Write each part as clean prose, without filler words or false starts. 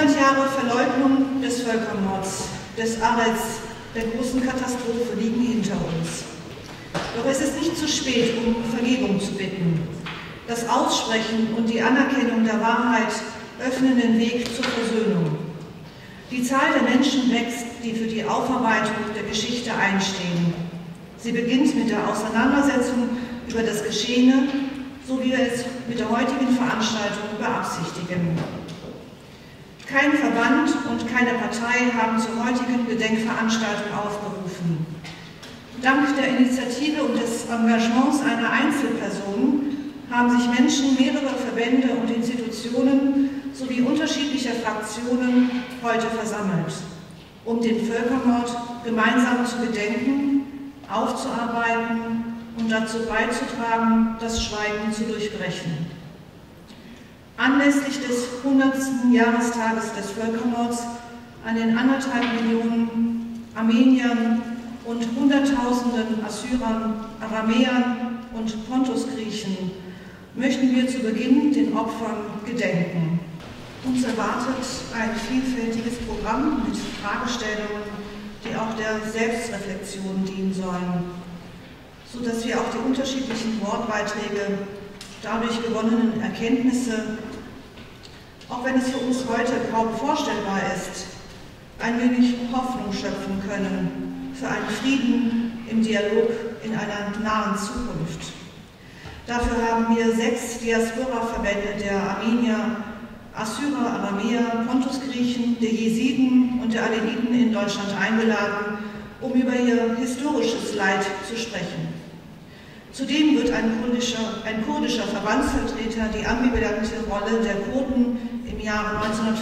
100 Jahre Verleugnung des Völkermords, des Arets, der großen Katastrophe liegen hinter uns. Doch es ist nicht zu spät, um Vergebung zu bitten. Das Aussprechen und die Anerkennung der Wahrheit öffnen den Weg zur Versöhnung. Die Zahl der Menschen wächst, die für die Aufarbeitung der Geschichte einstehen. Sie beginnt mit der Auseinandersetzung über das Geschehene, so wie wir es mit der heutigen Veranstaltung beabsichtigen. Kein Verband und keine Partei haben zur heutigen Gedenkveranstaltung aufgerufen. Dank der Initiative und des Engagements einer Einzelperson haben sich Menschen mehrerer Verbände und Institutionen sowie unterschiedlicher Fraktionen heute versammelt, um den Völkermord gemeinsam zu gedenken, aufzuarbeiten und dazu beizutragen, das Schweigen zu durchbrechen. Anlässlich des 100. Jahrestages des Völkermords an den 1,5 Millionen Armeniern und Hunderttausenden Assyrern, Aramäern und Pontusgriechen möchten wir zu Beginn den Opfern gedenken. Uns erwartet ein vielfältiges Programm mit Fragestellungen, die auch der Selbstreflexion dienen sollen, sodass wir auch die unterschiedlichen Wortbeiträge, dadurch gewonnenen Erkenntnisse, auch wenn es für uns heute kaum vorstellbar ist, ein wenig Hoffnung schöpfen können für einen Frieden im Dialog in einer nahen Zukunft. Dafür haben wir 6 Diaspora-Verbände der Armenier, Assyrer, Aramäer, Pontusgriechen, der Jesiden und der Aleviten in Deutschland eingeladen, um über ihr historisches Leid zu sprechen. Zudem wird ein kurdischer Verbandsvertreter die ambivalente Rolle der Kurden im Jahre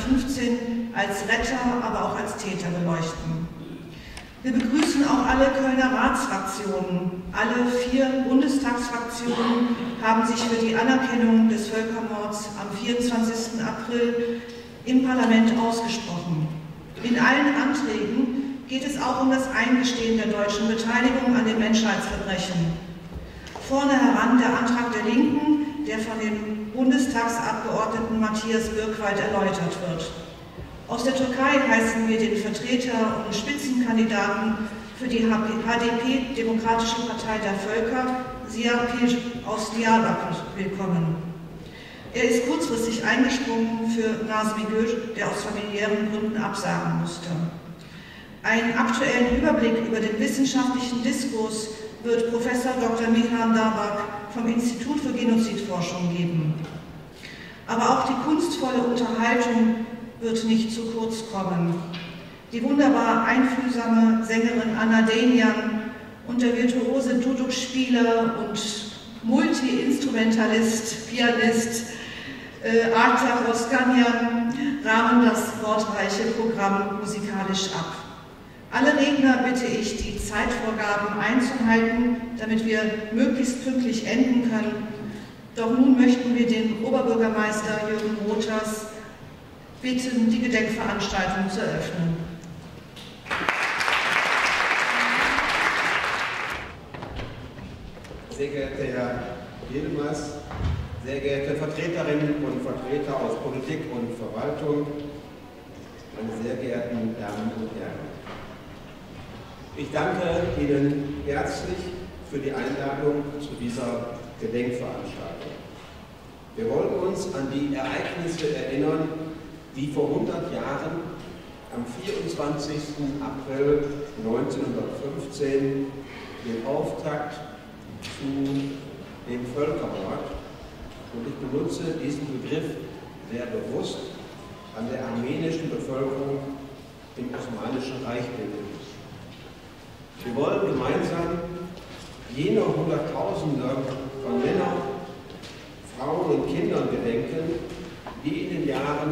1915 als Retter, aber auch als Täter beleuchten. Wir begrüßen auch alle Kölner Ratsfraktionen. Alle 4 Bundestagsfraktionen haben sich für die Anerkennung des Völkermords am 24. April im Parlament ausgesprochen. In allen Anträgen geht es auch um das Eingestehen der deutschen Beteiligung an den Menschheitsverbrechen. Vorne heran der Antrag der Linken, der von dem Bundestagsabgeordneten Matthias Birkwald erläutert wird. Aus der Türkei heißen wir den Vertreter und Spitzenkandidaten für die HDP, Demokratische Partei der Völker, Ziya Pir aus Diyarbakır, willkommen. Er ist kurzfristig eingesprungen für Nazmi Gül, der aus familiären Gründen absagen musste. Einen aktuellen Überblick über den wissenschaftlichen Diskurs wird Professor Dr. Mihran Dabak vom Institut für Genozidforschung geben. Aber auch die kunstvolle Unterhaltung wird nicht zu kurz kommen. Die wunderbar einfühlsame Sängerin Anna Denian und der virtuose Duduk-Spieler und Multi-Instrumentalist, Pianist Arta Roskanyan rahmen das wortreiche Programm musikalisch ab. Alle Redner bitte ich, die Zeitvorgaben einzuhalten, damit wir möglichst pünktlich enden können. Doch nun möchten wir den Oberbürgermeister Jürgen Rothers bitten, die Gedenkveranstaltung zu eröffnen. Sehr geehrter Herr Yilmaz, sehr geehrte Vertreterinnen und Vertreter aus Politik und Verwaltung, meine sehr geehrten Damen und Herren. Ich danke Ihnen herzlich für die Einladung zu dieser Gedenkveranstaltung. Wir wollen uns an die Ereignisse erinnern, die vor 100 Jahren am 24. April 1915 den Auftakt zu dem Völkermord, und ich benutze diesen Begriff sehr bewusst, an der armenischen Bevölkerung im Osmanischen Reich bildeten. Wir wollen gemeinsam jener Hunderttausende von Männern, Frauen und Kindern gedenken, die in den Jahren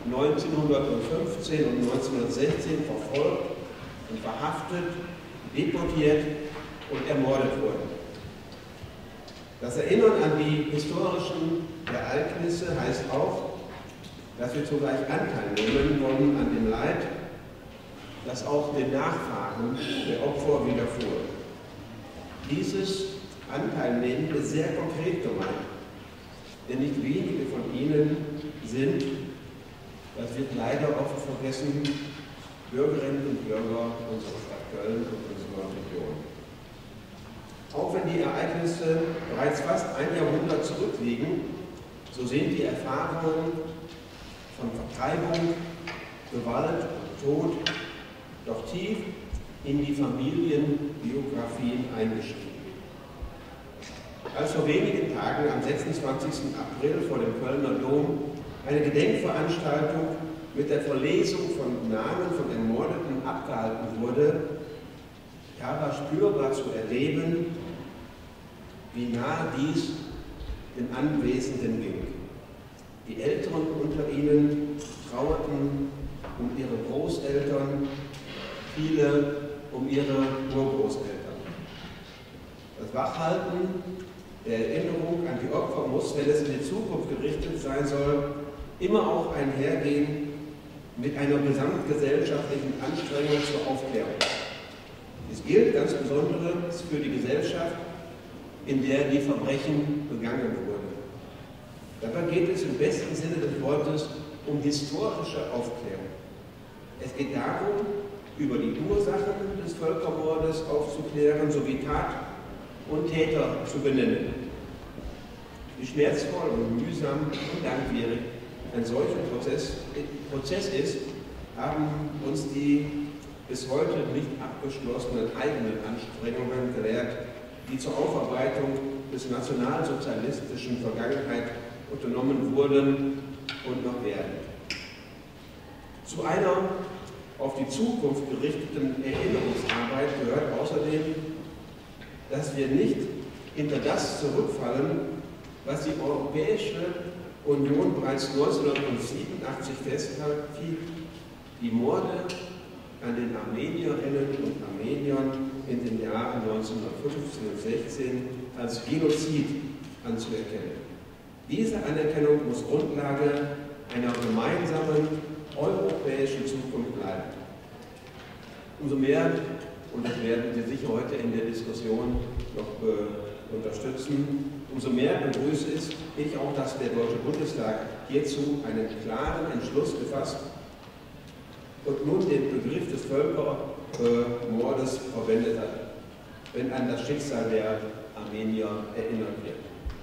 1915 und 1916 verfolgt und verhaftet, deportiert und ermordet wurden. Das Erinnern an die historischen Ereignisse heißt auch, dass wir zugleich Anteil nehmen wollen an dem Leid, das auch den Nachfahren der Opfer widerfuhr. Dieses Anteilnehmen ist sehr konkret gemeint, denn nicht wenige von ihnen sind Das wird leider oft vergessen, Bürgerinnen und Bürger unserer Stadt Köln und unserer Region. Auch wenn die Ereignisse bereits fast ein Jahrhundert zurückliegen, so sind die Erfahrungen von Vertreibung, Gewalt und Tod doch tief in die Familienbiografien eingeschrieben. Als vor wenigen Tagen am 26. April vor dem Kölner Dom eine Gedenkveranstaltung mit der Verlesung von Namen von Ermordeten abgehalten wurde, war spürbar zu erleben, wie nahe dies den Anwesenden ging. Die Älteren unter ihnen trauerten um ihre Großeltern, viele um ihre Urgroßeltern. Das Wachhalten der Erinnerung an die Opfer muss, wenn es in die Zukunft gerichtet sein soll, immer auch einhergehen mit einer gesamtgesellschaftlichen Anstrengung zur Aufklärung. Dies gilt ganz besonders für die Gesellschaft, in der die Verbrechen begangen wurden. Dabei geht es im besten Sinne des Wortes um historische Aufklärung. Es geht darum, über die Ursachen des Völkermordes aufzuklären, sowie Tat und Täter zu benennen. Wie schmerzvoll und mühsam und langwierig ein solcher Prozess ist, haben uns die bis heute nicht abgeschlossenen eigenen Anstrengungen gelehrt, die zur Aufarbeitung des nationalsozialistischen Vergangenheit unternommen wurden und noch werden. Zu einer auf die Zukunft gerichteten Erinnerungsarbeit gehört außerdem, dass wir nicht hinter das zurückfallen, was die Europäische Union bereits 1987 festhielt, die Morde an den Armenierinnen und Armeniern in den Jahren 1915 und 16 als Genozid anzuerkennen. Diese Anerkennung muss Grundlage einer gemeinsamen europäischen Zukunft bleiben. Umso mehr, und das werden Sie sicher heute in der Diskussion noch unterstützen, umso mehr begrüße ich auch, dass der Deutsche Bundestag hierzu einen klaren Entschluss gefasst und nun den Begriff des Völkermordes verwendet hat, wenn an das Schicksal der Armenier erinnert wird.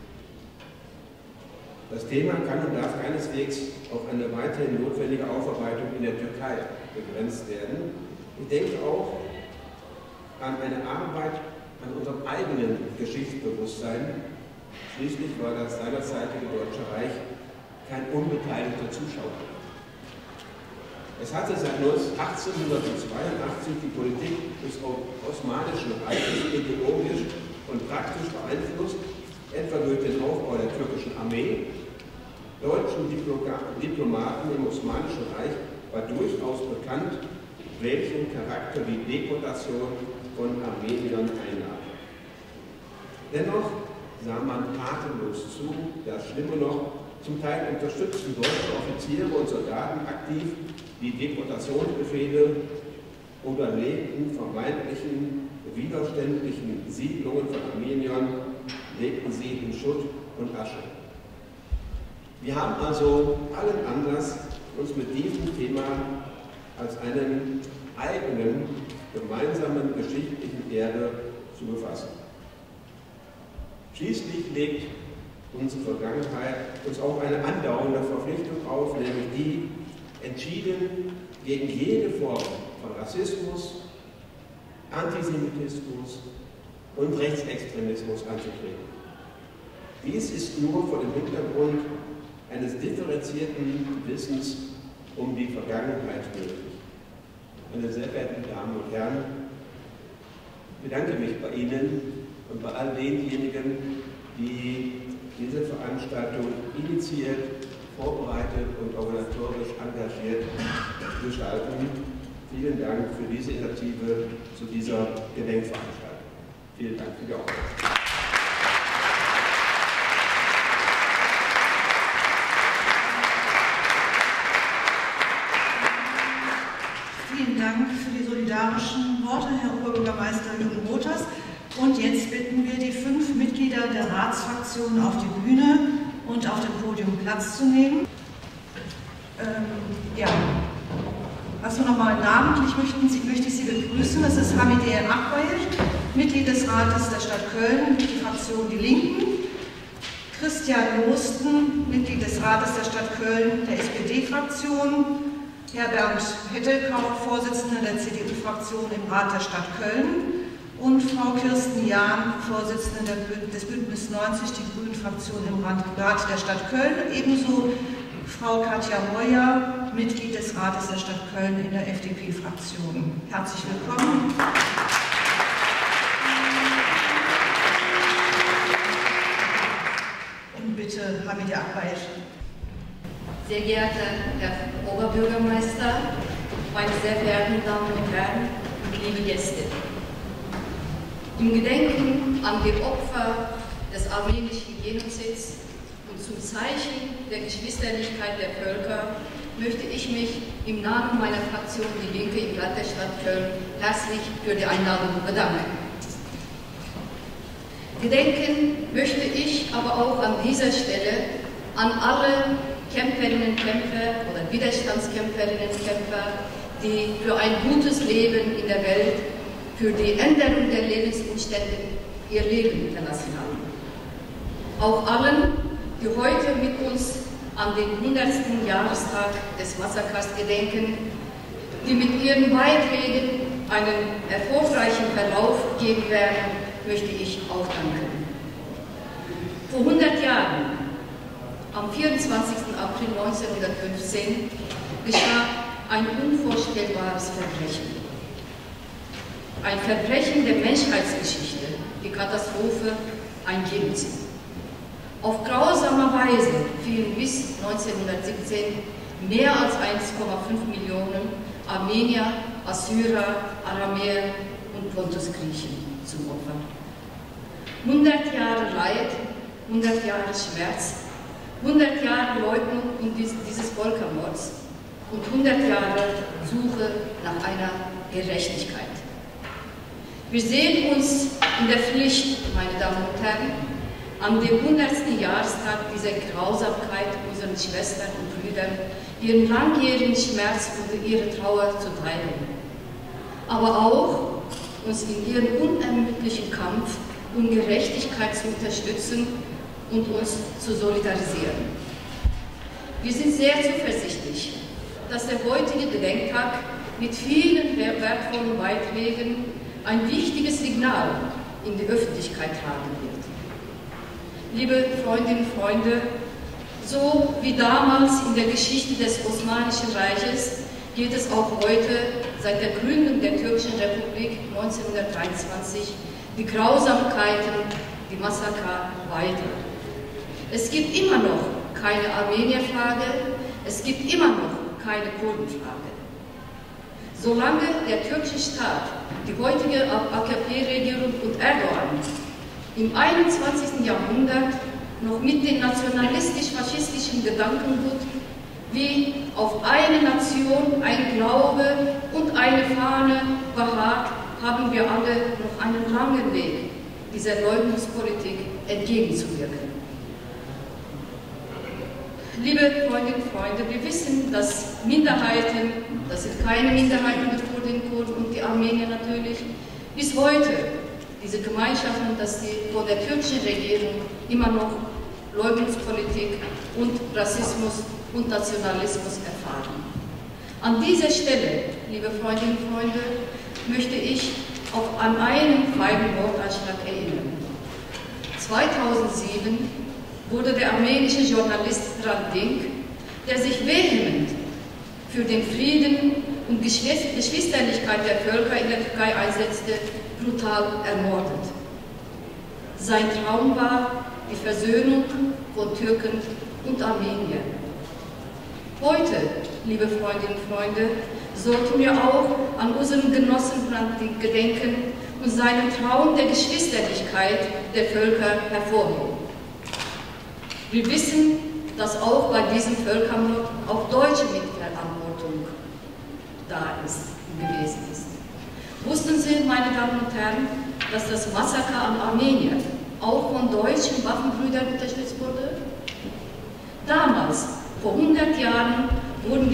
Das Thema kann und darf keineswegs auf eine weiterhin notwendige Aufarbeitung in der Türkei begrenzt werden. Ich denke auch an eine Arbeit an unserem eigenen Geschichtsbewusstsein. Schließlich war das seinerzeitige Deutsche Reich kein unbeteiligter Zuschauer. Es hatte seit 1882 die Politik des Osmanischen Reiches ideologisch und praktisch beeinflusst, etwa durch den Aufbau der türkischen Armee. Deutschen Diplomaten im Osmanischen Reich war durchaus bekannt, welchen Charakter die Deportation von Armeniern einnahm. Dennoch sah man tatenlos zu, dass schlimmer noch, zum Teil unterstützten deutsche Offiziere und Soldaten aktiv die Deportationsbefehle oder lebten vermeintlichen widerständlichen Siedlungen von Armeniern, legten sie in Schutt und Asche. Wir haben also allen Anlass, uns mit diesem Thema als einen eigenen, gemeinsamen geschichtlichen Erbe zu befassen. Schließlich legt unsere Vergangenheit uns auch eine andauernde Verpflichtung auf, nämlich die, entschieden gegen jede Form von Rassismus, Antisemitismus und Rechtsextremismus anzutreten. Dies ist nur vor dem Hintergrund eines differenzierten Wissens um die Vergangenheit möglich. Meine sehr verehrten Damen und Herren, ich bedanke mich bei Ihnen und bei all denjenigen, die diese Veranstaltung initiiert, vorbereitet und organisatorisch engagiert gestalten. Vielen Dank für diese Initiative zu dieser Gedenkveranstaltung. Vielen Dank für die Aufmerksamkeit. Vielen Dank für die solidarischen Worte, Herr Oberbürgermeister Jürgen Rothers. Und jetzt bitten wir die 5 Mitglieder der Ratsfraktion auf die Bühne und auf dem Podium Platz zu nehmen. Ja, also nochmal namentlich möchte ich Sie begrüßen. Das ist Hamideh Akbayel, Mitglied des Rates der Stadt Köln, die Fraktion Die Linken. Christian Joosten, Mitglied des Rates der Stadt Köln, der SPD-Fraktion. Herr Bernd Hettelkau, Vorsitzender der CDU-Fraktion im Rat der Stadt Köln. Und Frau Kirsten Jahn, Vorsitzende des Bündnis 90, die Grünen-Fraktion im Rat der Stadt Köln. Ebenso Frau Katja Moyer, Mitglied des Rates der Stadt Köln in der FDP-Fraktion. Herzlich willkommen. Und bitte Hamideh Akbayel. Sehr geehrter Herr Oberbürgermeister, meine sehr verehrten Damen und Herren und liebe Gäste. Im Gedenken an die Opfer des armenischen Genozids und zum Zeichen der Geschwisterlichkeit der Völker möchte ich mich im Namen meiner Fraktion Die Linke im Rat der Stadt Köln herzlich für die Einladung bedanken. Gedenken möchte ich aber auch an dieser Stelle an alle Kämpferinnen und Kämpfer oder Widerstandskämpferinnen und Kämpfer, die für ein gutes Leben in der Welt, für die Änderung der Lebensumstände ihr Leben verlassen haben. Auch allen, die heute mit uns an den 100. Jahrestag des Massakers gedenken, die mit ihren Beiträgen einen erfolgreichen Verlauf geben werden, möchte ich auch danken. Vor 100 Jahren, am 24. April 1915, geschah ein unvorstellbares Verbrechen. Ein Verbrechen der Menschheitsgeschichte, die Katastrophe, ein Genozid. Auf grausame Weise fielen bis 1917 mehr als 1,5 Millionen Armenier, Assyrer, Aramäer und Pontusgriechen zum Opfer. 100 Jahre Leid, 100 Jahre Schmerz, 100 Jahre Leugnung dieses Völkermords und 100 Jahre Suche nach einer Gerechtigkeit. Wir sehen uns in der Pflicht, meine Damen und Herren, an dem 100. Jahrestag dieser Grausamkeit unseren Schwestern und Brüdern ihren langjährigen Schmerz und ihre Trauer zu teilen, aber auch uns in ihrem unermüdlichen Kampf um Gerechtigkeit zu unterstützen und uns zu solidarisieren. Wir sind sehr zuversichtlich, dass der heutige Gedenktag mit vielen wertvollen Beiträgen ein wichtiges Signal in die Öffentlichkeit tragen wird. Liebe Freundinnen und Freunde, so wie damals in der Geschichte des Osmanischen Reiches geht es auch heute, seit der Gründung der Türkischen Republik 1923, die Grausamkeiten, die Massaker weiter. Es gibt immer noch keine Armenierfrage, es gibt immer noch keine Kurdenfrage. Solange der türkische Staat, die heutige AKP-Regierung und Erdogan im 21. Jahrhundert noch mit den nationalistisch-faschistischen Gedankengut wie auf eine Nation, ein Glaube und eine Fahne beharrt, haben wir alle noch einen langen Weg dieser Leugnungspolitik entgegenzuwirken. Liebe Freundinnen und Freunde, wir wissen, dass Minderheiten, das sind keine Minderheiten, die Kurdinnen, Kurden und die Armenier natürlich, bis heute diese Gemeinschaften, dass sie von der türkischen Regierung immer noch Leugnungspolitik und Rassismus und Nationalismus erfahren. An dieser Stelle, liebe Freundinnen und Freunde, möchte ich auch an einen kleinen Mordanschlag erinnern. 2007 wurde der armenische Journalist Hrant Dink, der sich vehement für den Frieden und Geschwisterlichkeit der Völker in der Türkei einsetzte, brutal ermordet. Sein Traum war die Versöhnung von Türken und Armeniern. Heute, liebe Freundinnen und Freunde, sollten wir auch an unseren Genossen Hrant Dink gedenken und seinen Traum der Geschwisterlichkeit der Völker hervorheben. Wir wissen, dass auch bei diesem Völkermord auch deutsche Mitverantwortung da ist und gewesen ist. Wussten Sie, meine Damen und Herren, dass das Massaker an Armeniern auch von deutschen Waffenbrüdern unterstützt wurde? Damals, vor 100 Jahren, wurden die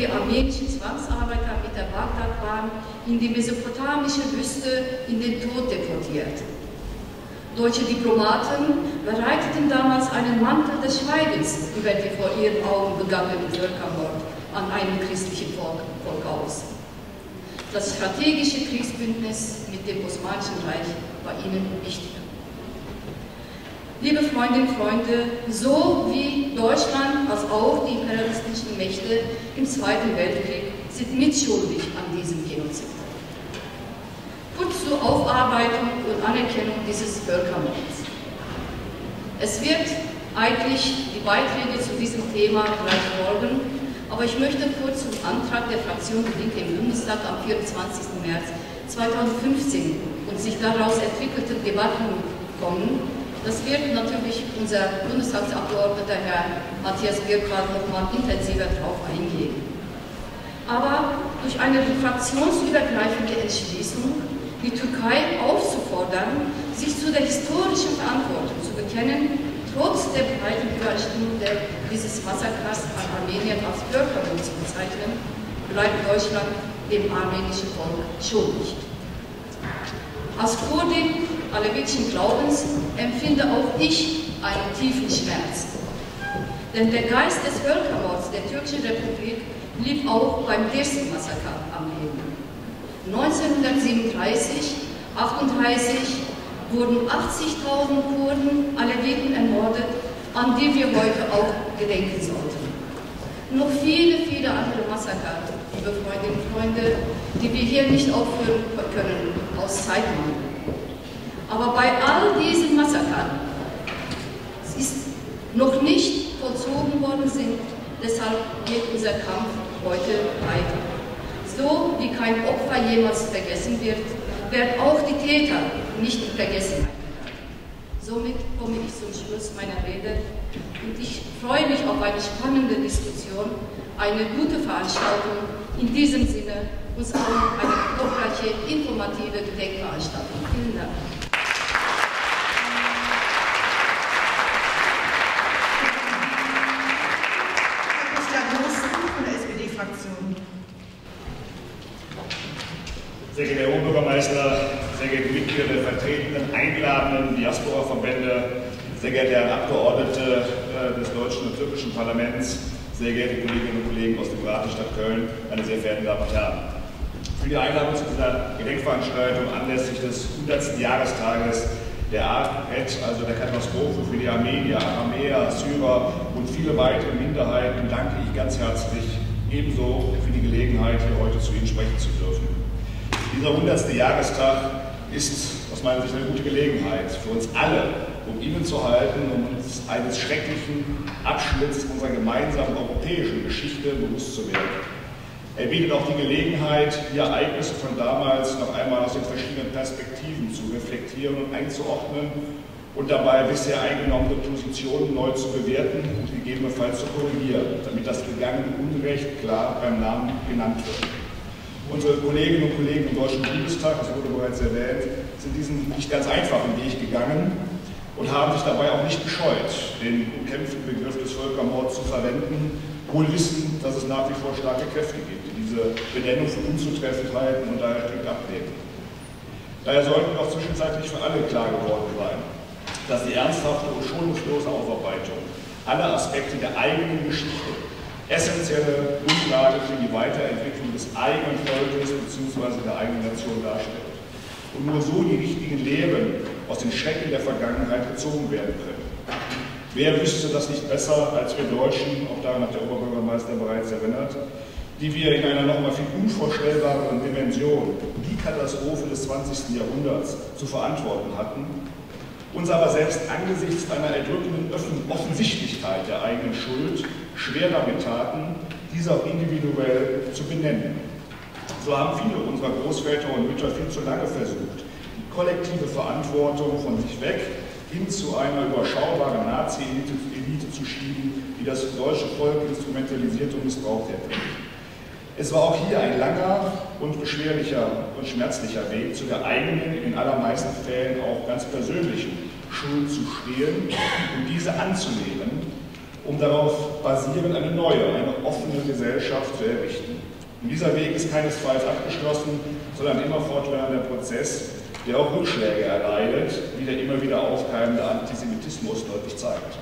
die armenischen Zwangsarbeiter mit der Bagdadbahn in die mesopotamische Wüste in den Tod deportiert. Deutsche Diplomaten bereiteten damals einen Mantel des Schweigens über die vor ihren Augen begangenen Völkermord an einem christlichen Volk aus. Das strategische Kriegsbündnis mit dem Osmanischen Reich war ihnen wichtig. Liebe Freundinnen und Freunde, so wie Deutschland als auch die imperialistischen Mächte im Zweiten Weltkrieg sind mitschuldig an diesem Genozid. Kurz zur Aufarbeitung und Anerkennung dieses Völkermords. Es wird eigentlich die Beiträge zu diesem Thema gleich folgen, aber ich möchte kurz zum Antrag der Fraktion Die Linke im Bundestag am 24. März 2015 und sich daraus entwickelten Debatten kommen. Das wird natürlich unser Bundestagsabgeordneter Herr Matthias Birkhardt noch mal intensiver darauf eingehen. Aber durch eine fraktionsübergreifende Entschließung, die Türkei aufzufordern, sich zu der historischen Verantwortung zu bekennen, trotz der breiten Übereinstimmung dieses Massakers an Armenien als Völkermord zu bezeichnen, bleibt Deutschland dem armenischen Volk schuldig. Als Kurdin alevitischen Glaubens empfinde auch ich einen tiefen Schmerz. Denn der Geist des Völkermords der türkischen Republik blieb auch beim Dersim-Massaker am Leben. 1937, 1938 wurden 80.000 Kurden, Aleviten ermordet, an die wir heute auch gedenken sollten. Noch viele, viele andere Massaker, liebe Freundinnen und Freunde, die wir hier nicht aufführen können, aus Zeitmangel. Aber bei all diesen Massakern ist noch nicht vollzogen worden sind, deshalb geht unser Kampf heute weiter. So wie kein Opfer jemals vergessen wird, werden auch die Täter nicht in Vergessenheit geraten. Somit komme ich zum Schluss meiner Rede und ich freue mich auf eine spannende Diskussion, eine gute Veranstaltung. In diesem Sinne uns auch eine erfolgreiche, informative Gedenkveranstaltung. Vielen Dank. Sehr geehrter Herr Oberbürgermeister, sehr geehrte Mitglieder der vertretenen, eingeladenen Diaspora-Verbände, sehr geehrte Herren Abgeordnete des deutschen und türkischen Parlaments, sehr geehrte Kolleginnen und Kollegen aus der Piratenstadt Köln, meine sehr verehrten Damen und Herren. Für die Einladung zu dieser Gedenkveranstaltung anlässlich des 100. Jahrestages der ARED, also der Katastrophe für die Armenier, Aramäer, Syrer und viele weitere Minderheiten, danke ich ganz herzlich, ebenso für die Gelegenheit, hier heute zu Ihnen sprechen zu dürfen. Dieser 100. Jahrestag ist aus meiner Sicht eine gute Gelegenheit für uns alle, um innezuhalten, um uns eines schrecklichen Abschnitts unserer gemeinsamen europäischen Geschichte bewusst zu werden. Er bietet auch die Gelegenheit, die Ereignisse von damals noch einmal aus den verschiedenen Perspektiven zu reflektieren und einzuordnen und dabei bisher eingenommene Positionen neu zu bewerten und gegebenenfalls zu korrigieren, damit das begangene Unrecht klar beim Namen genannt wird. Unsere Kolleginnen und Kollegen im Deutschen Bundestag, das wurde bereits erwähnt, sind diesen nicht ganz einfachen Weg gegangen und haben sich dabei auch nicht gescheut, den umkämpften Begriff des Völkermords zu verwenden, wohl wissend, dass es nach wie vor starke Kräfte gibt, die diese Benennung für unzutreffend halten und daher strikt ablehnen. Daher sollten auch zwischenzeitlich für alle klar geworden sein, dass die ernsthafte und schonungslose Aufarbeitung aller Aspekte der eigenen Geschichte essentielle Grundlage für die Weiterentwicklung des eigenen Volkes bzw. der eigenen Nation darstellt. Und nur so die richtigen Lehren aus den Schrecken der Vergangenheit gezogen werden können. Wer wüsste das nicht besser als wir Deutschen, auch daran hat der Oberbürgermeister bereits erinnert, die wir in einer nochmal viel unvorstellbareren Dimension die Katastrophe des 20. Jahrhunderts zu verantworten hatten, uns aber selbst angesichts einer erdrückenden Offensichtlichkeit der eigenen Schuld schwer damit taten, diese auch individuell zu benennen. So haben viele unserer Großväter und Mütter viel zu lange versucht, die kollektive Verantwortung von sich weg hin zu einer überschaubaren Nazi-Elite zu schieben, die das deutsche Volk instrumentalisiert und missbraucht hätte. Es war auch hier ein langer und beschwerlicher und schmerzlicher Weg zu der eigenen, in den allermeisten Fällen auch ganz persönlichen Schuld zu stehen und diese anzunehmen um darauf basierend eine neue, eine offene Gesellschaft zu errichten. Und dieser Weg ist keinesfalls abgeschlossen, sondern ein immer fortwährender Prozess, der auch Rückschläge erleidet, wie der immer wieder aufkeimende Antisemitismus deutlich zeigt.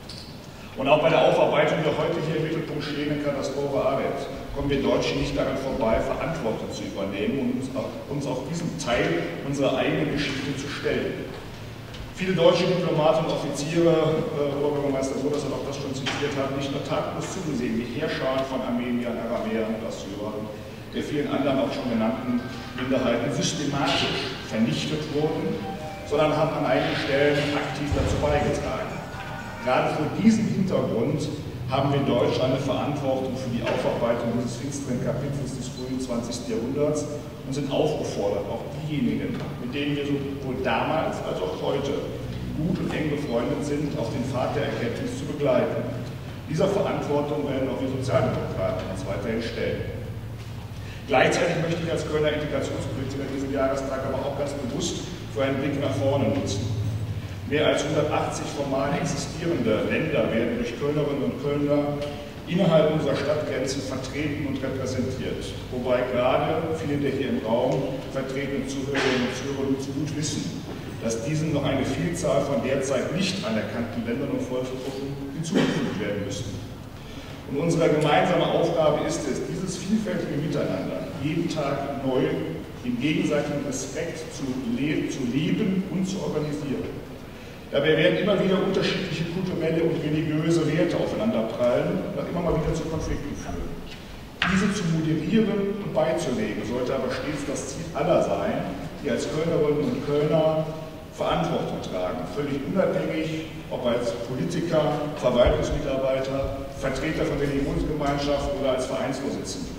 Und auch bei der Aufarbeitung der heute hier im Mittelpunkt stehenden Katastrophe Arad kommen wir Deutschen nicht daran vorbei, Verantwortung zu übernehmen und uns auf diesen Teil unserer eigenen Geschichte zu stellen. Viele deutsche Diplomaten und Offiziere, Oberbürgermeister Sodas hat auch das schon zitiert, haben nicht nur tatenlos zugesehen, wie Heerscharen von Armeniern, Aramäern und Assyrern, der vielen anderen auch schon genannten Minderheiten systematisch vernichtet wurden, sondern haben an einigen Stellen aktiv dazu beigetragen. Gerade vor diesem Hintergrund haben wir in Deutschland eine Verantwortung für die Aufarbeitung dieses finsteren Kapitels des frühen 20. Jahrhunderts und sind aufgefordert, auch diejenigen, mit denen wir sowohl damals als auch heute gut und eng befreundet sind, auf den Pfad der Erkenntnis zu begleiten. Dieser Verantwortung werden auch die Sozialdemokraten uns weiterhin stellen. Gleichzeitig möchte ich als Kölner Integrationspolitiker diesen Jahrestag aber auch ganz bewusst für einen Blick nach vorne nutzen. Mehr als 180 formal existierende Länder werden durch Kölnerinnen und Kölner innerhalb unserer Stadtgrenzen vertreten und repräsentiert. Wobei gerade viele der hier im Raum vertretenen Zuhörerinnen und Zuhörer zu gut wissen, dass diesen noch eine Vielzahl von derzeit nicht anerkannten Ländern und Volksgruppen hinzugefügt werden müssen. Und unsere gemeinsame Aufgabe ist es, dieses vielfältige Miteinander jeden Tag neu im gegenseitigen Respekt zu leben und zu organisieren. Dabei werden immer wieder unterschiedliche kulturelle und religiöse Werte aufeinanderprallen und auch immer mal wieder zu Konflikten führen. Diese zu moderieren und beizulegen, sollte aber stets das Ziel aller sein, die als Kölnerinnen und Kölner Verantwortung tragen, völlig unabhängig, ob als Politiker, Verwaltungsmitarbeiter, Vertreter von Religionsgemeinschaften oder als Vereinsvorsitzende.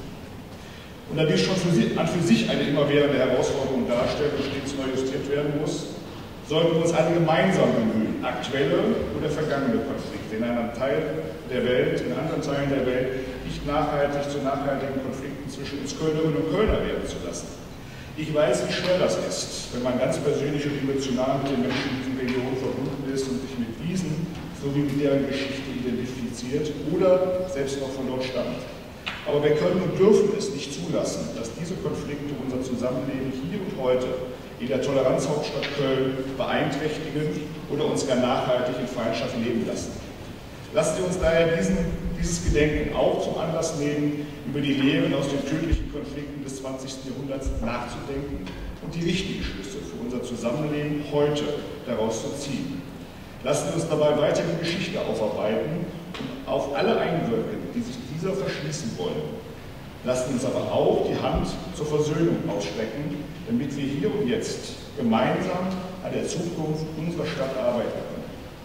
Und da dies schon an für sich eine immerwährende Herausforderung darstellt und stets neu justiert werden muss, sollten wir uns alle gemeinsam bemühen, aktuelle oder vergangene Konflikte in einem Teil der Welt, in anderen Teilen der Welt nicht nachhaltig zu nachhaltigen Konflikten zwischen uns Kölnerinnen und Kölner werden zu lassen. Ich weiß, wie schwer das ist, wenn man ganz persönlich und emotional mit den Menschen in diesen Regionen verbunden ist und sich mit diesen sowie mit deren Geschichte identifiziert oder selbst noch von dort stammt. Aber wir können und dürfen es nicht zulassen, dass diese Konflikte unser Zusammenleben hier und heute in der Toleranzhauptstadt Köln beeinträchtigen oder uns gar nachhaltig in Feindschaft leben lassen. Lassen Sie uns daher dieses Gedenken auch zum Anlass nehmen, über die Lehren aus den tödlichen Konflikten des 20. Jahrhunderts nachzudenken und die richtigen Schlüsse für unser Zusammenleben heute daraus zu ziehen. Lassen Sie uns dabei weiter die Geschichte aufarbeiten und auf alle einwirken, die sich dieser verschließen wollen. Lassen Sie uns aber auch die Hand zur Versöhnung ausstrecken, damit wir hier und jetzt gemeinsam an der Zukunft unserer Stadt arbeiten können.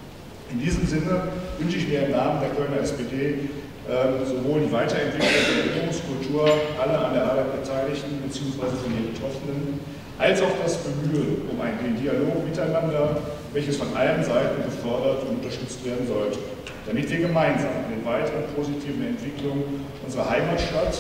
In diesem Sinne wünsche ich mir im Namen der Kölner SPD sowohl die Weiterentwicklung der Erinnerungskultur aller an der Arbeit Beteiligten bzw. von den Betroffenen, als auch das Bemühen um einen Dialog miteinander, welches von allen Seiten gefordert und unterstützt werden sollte, damit wir gemeinsam an den weiteren positiven Entwicklungen unserer Heimatstadt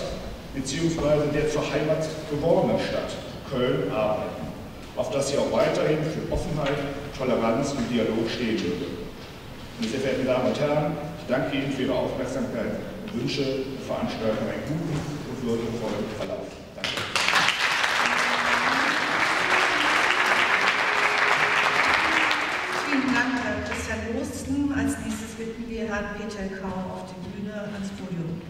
bzw. der zur Heimat gewordenen Stadt Köln arbeiten, auf das sie auch weiterhin für Offenheit, Toleranz und Dialog stehen würde. Meine sehr verehrten Damen und Herren, ich danke Ihnen für Ihre Aufmerksamkeit und wünsche der Veranstaltung einen guten und würdevollen Verlauf. Danke. Vielen Dank, Herr Christian Osten. Als nächstes bitten wir Herrn Peter Kau auf die Bühne ans Podium.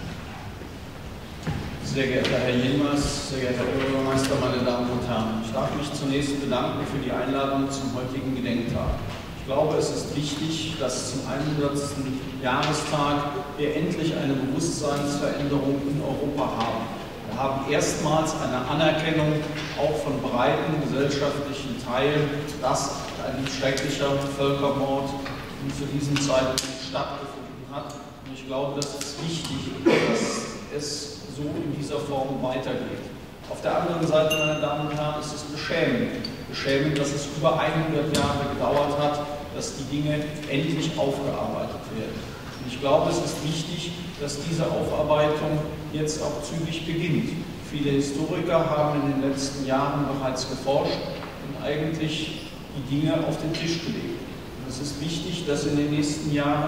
Sehr geehrter Herr Yilmaz, sehr geehrter Oberbürgermeister, meine Damen und Herren, ich darf mich zunächst bedanken für die Einladung zum heutigen Gedenktag. Ich glaube, es ist wichtig, dass zum 100. Jahrestag wir endlich eine Bewusstseinsveränderung in Europa haben. Wir haben erstmals eine Anerkennung auch von breiten gesellschaftlichen Teilen, dass ein schrecklicher Völkermord zu diesem Zeitpunkt stattgefunden hat. Und ich glaube, das ist wichtig, dass es so in dieser Form weitergeht. Auf der anderen Seite, meine Damen und Herren, ist es beschämend. Beschämend, dass es über 100 Jahre gedauert hat, dass die Dinge endlich aufgearbeitet werden. Und ich glaube, es ist wichtig, dass diese Aufarbeitung jetzt auch zügig beginnt. Viele Historiker haben in den letzten Jahren bereits geforscht und eigentlich die Dinge auf den Tisch gelegt. Und es ist wichtig, dass in den nächsten Jahren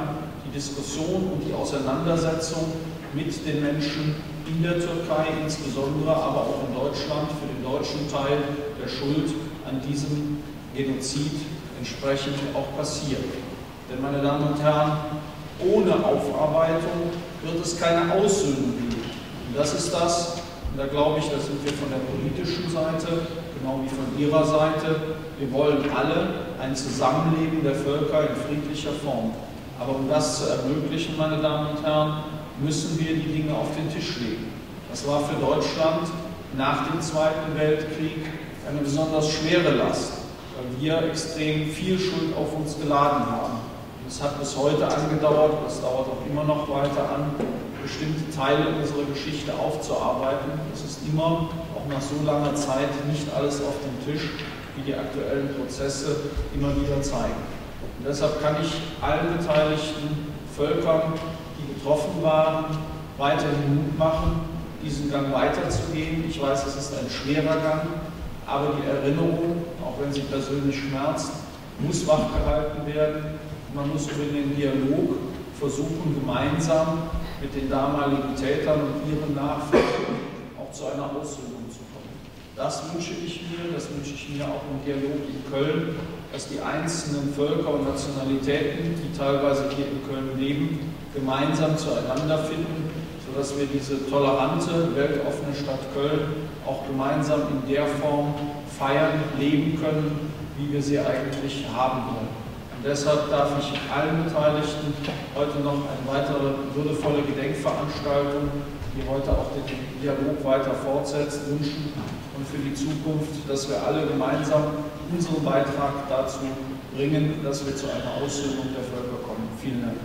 die Diskussion und die Auseinandersetzung mit den Menschen in der Türkei insbesondere, aber auch in Deutschland für den deutschen Teil der Schuld an diesem Genozid entsprechend auch passiert. Denn, meine Damen und Herren, ohne Aufarbeitung wird es keine Aussöhnung geben. Und das ist das, und da glaube ich, da sind wir von der politischen Seite, genau wie von Ihrer Seite, wir wollen alle ein Zusammenleben der Völker in friedlicher Form. Aber um das zu ermöglichen, meine Damen und Herren, müssen wir die Dinge auf den Tisch legen. Das war für Deutschland nach dem Zweiten Weltkrieg eine besonders schwere Last, weil wir extrem viel Schuld auf uns geladen haben. Und es hat bis heute angedauert, das dauert auch immer noch weiter an, bestimmte Teile unserer Geschichte aufzuarbeiten. Es ist immer, auch nach so langer Zeit, nicht alles auf dem Tisch, wie die aktuellen Prozesse immer wieder zeigen. Und deshalb kann ich allen beteiligten Völkern, die betroffen waren, weiterhin Mut machen, diesen Gang weiterzugehen. Ich weiß, es ist ein schwerer Gang, aber die Erinnerung, auch wenn sie persönlich schmerzt, muss wachgehalten werden. Man muss über den Dialog versuchen, gemeinsam mit den damaligen Tätern und ihren Nachfolgern auch zu einer Aussöhnung zu kommen. Das wünsche ich mir auch im Dialog in Köln, dass die einzelnen Völker und Nationalitäten, die teilweise hier in Köln leben, gemeinsam zueinander finden, sodass wir diese tolerante, weltoffene Stadt Köln auch gemeinsam in der Form feiern, leben können, wie wir sie eigentlich haben wollen. Und deshalb darf ich allen Beteiligten heute noch eine weitere würdevolle Gedenkveranstaltung, die heute auch den Dialog weiter fortsetzt, wünschen und für die Zukunft, dass wir alle gemeinsam unseren Beitrag dazu bringen, dass wir zu einer Aussöhnung der Völker kommen. Vielen Dank.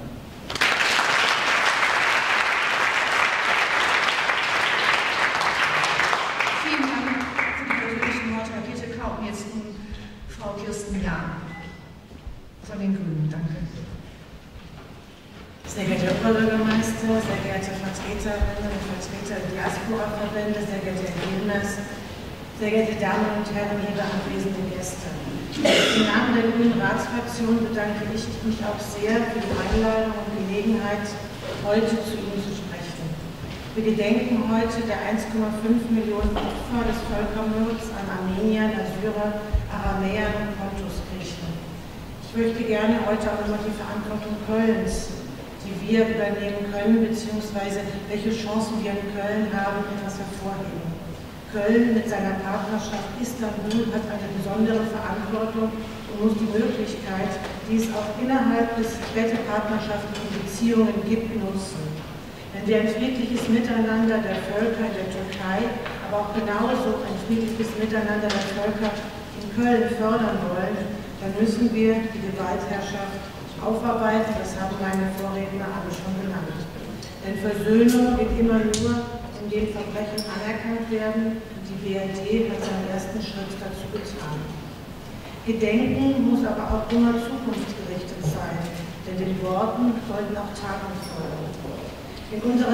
Vielen Dank für die persönlichen Worte, Herr Pietekau. Und jetzt nun Frau Kirsten Jahn von den Grünen. Danke. Sehr geehrter Oberbürgermeister, sehr geehrte Vertreterinnen und Vertreter der Diaspora-Verbände, sehr geehrte Herr Gilmers, sehr geehrte Damen und Herren, liebe anwesende Gäste. Im Namen der Grünen Ratsfraktion bedanke ich mich auch sehr für die Einladung und Gelegenheit, heute zu Ihnen zu sprechen. Wir gedenken heute der 1,5 Millionen Opfer des Völkermords an Armeniern, Assyrern, Aramäern und Pontusgriechen. Ich möchte gerne heute auch nochmal die Verantwortung Kölns, die wir übernehmen können, beziehungsweise welche Chancen wir in Köln haben, etwas hervorheben. Köln mit seiner Partnerschaft Istanbul hat eine besondere Verantwortung und muss die Möglichkeit, die es auch innerhalb des städtepartnerschaftlichen Beziehungen gibt, nutzen. Wenn wir ein friedliches Miteinander der Völker in der Türkei, aber auch genauso ein friedliches Miteinander der Völker in Köln fördern wollen, dann müssen wir die Gewaltherrschaft aufarbeiten. Das haben meine Vorredner alle schon genannt. Denn Versöhnung geht immer nur, indem Verbrechen anerkannt werden. Die BRD hat seinen ersten Schritt dazu getan. Gedenken muss aber auch immer zukunftsgerichtet sein, denn den Worten sollten auch Taten folgen. In unseren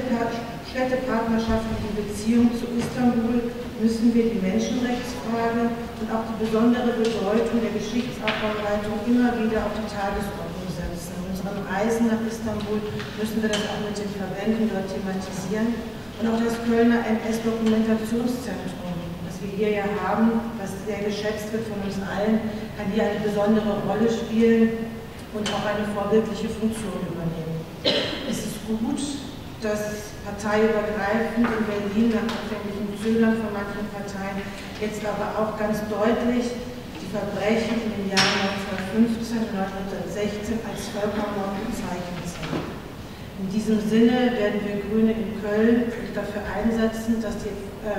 städtepartnerschaftlichen Beziehungen zu Istanbul müssen wir die Menschenrechtsfrage und auch die besondere Bedeutung der Geschichtsaufarbeitung immer wieder auf die Tagesordnung setzen. In unseren Reisen nach Istanbul müssen wir das auch mit den Verbänden dort thematisieren. Und auch das Kölner NS-Dokumentationszentrum, das wir hier ja haben, was sehr geschätzt wird von uns allen, kann hier eine besondere Rolle spielen und auch eine vorbildliche Funktion übernehmen. Es ist gut, dass parteiübergreifend in Berlin nach anfänglichem Zögern von manchen Parteien jetzt aber auch ganz deutlich die Verbrechen in den Jahren 1915 und 1916 als Völkermord bezeichnet sind. In diesem Sinne werden wir Grüne in Köln dafür einsetzen, dass die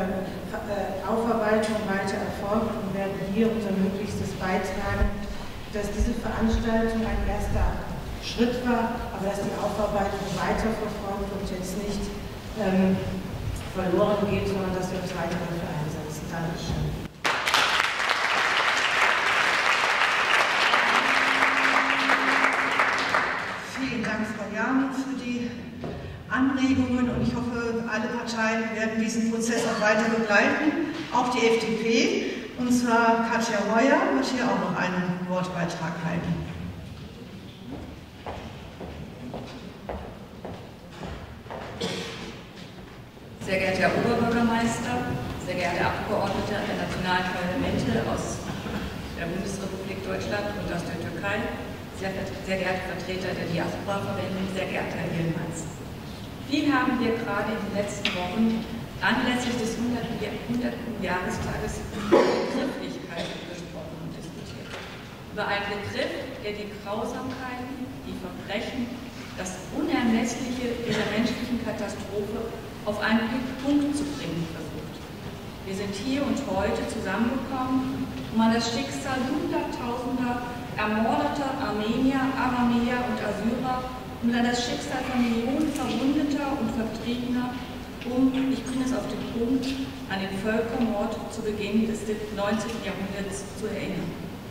Aufarbeitung weiter erfolgt und werden hier unser Möglichstes beitragen, dass diese Veranstaltung ein erster Schritt war, aber dass die Aufarbeitung weiterverfolgt und jetzt nicht verloren geht, sondern dass wir uns weiter dafür einsetzen. Dankeschön. Vielen Dank, Frau Jahn, für die Anregungen und ich hoffe, alle Parteien werden diesen Prozess auch weiter begleiten. Auch die FDP, und zwar Katja Heuer, wird hier auch noch einen Wortbeitrag halten. sehr geehrter Herr Oberbürgermeister, sehr geehrte Abgeordnete der nationalen Parlamente aus der Bundesrepublik Deutschland und aus der Türkei, sehr geehrte Vertreter der Diaspora-Verbände, sehr geehrter Herr Yilmaz. Viel haben wir gerade in den letzten Wochen anlässlich des 100. Jahrestages über Begrifflichkeit gesprochen und diskutiert. Über einen Begriff, der die Grausamkeiten, die Verbrechen, das Unermessliche dieser menschlichen Katastrophe auf einen Punkt zu bringen versucht. Wir sind hier und heute zusammengekommen, um an das Schicksal hunderttausender ermordeter Armenier, Aramäer und Assyrer und an das Schicksal von Millionen Verwundeter und Vertriebener, ich bringe es auf den Punkt, an den Völkermord zu Beginn des 19. Jahrhunderts zu erinnern.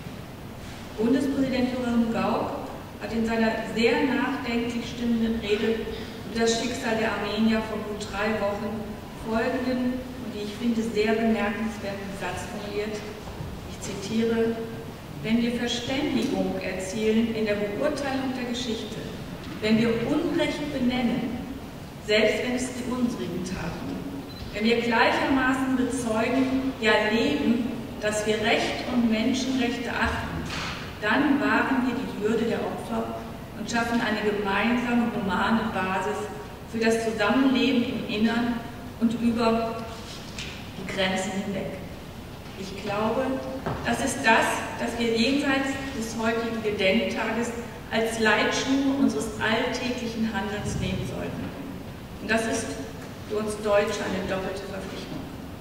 Bundespräsident Joachim Gauck hat in seiner sehr nachdenklich stimmenden Rede über das Schicksal der Armenier vor gut 3 Wochen folgenden und wie ich finde sehr bemerkenswerten Satz formuliert. Ich zitiere: Wenn wir Verständigung erzielen in der Beurteilung der Geschichte, wenn wir Unrecht benennen, selbst wenn es die unsrigen taten, wenn wir gleichermaßen bezeugen, ja leben, dass wir Recht und Menschenrechte achten, dann wahren wir die Würde der Opfer und schaffen eine gemeinsame humane Basis für das Zusammenleben im Innern und über die Grenzen hinweg. Ich glaube, das ist das wir jenseits des heutigen Gedenktages als Leitschnur unseres alltäglichen Handelns nehmen sollten. Und das ist für uns Deutsche eine doppelte Verpflichtung.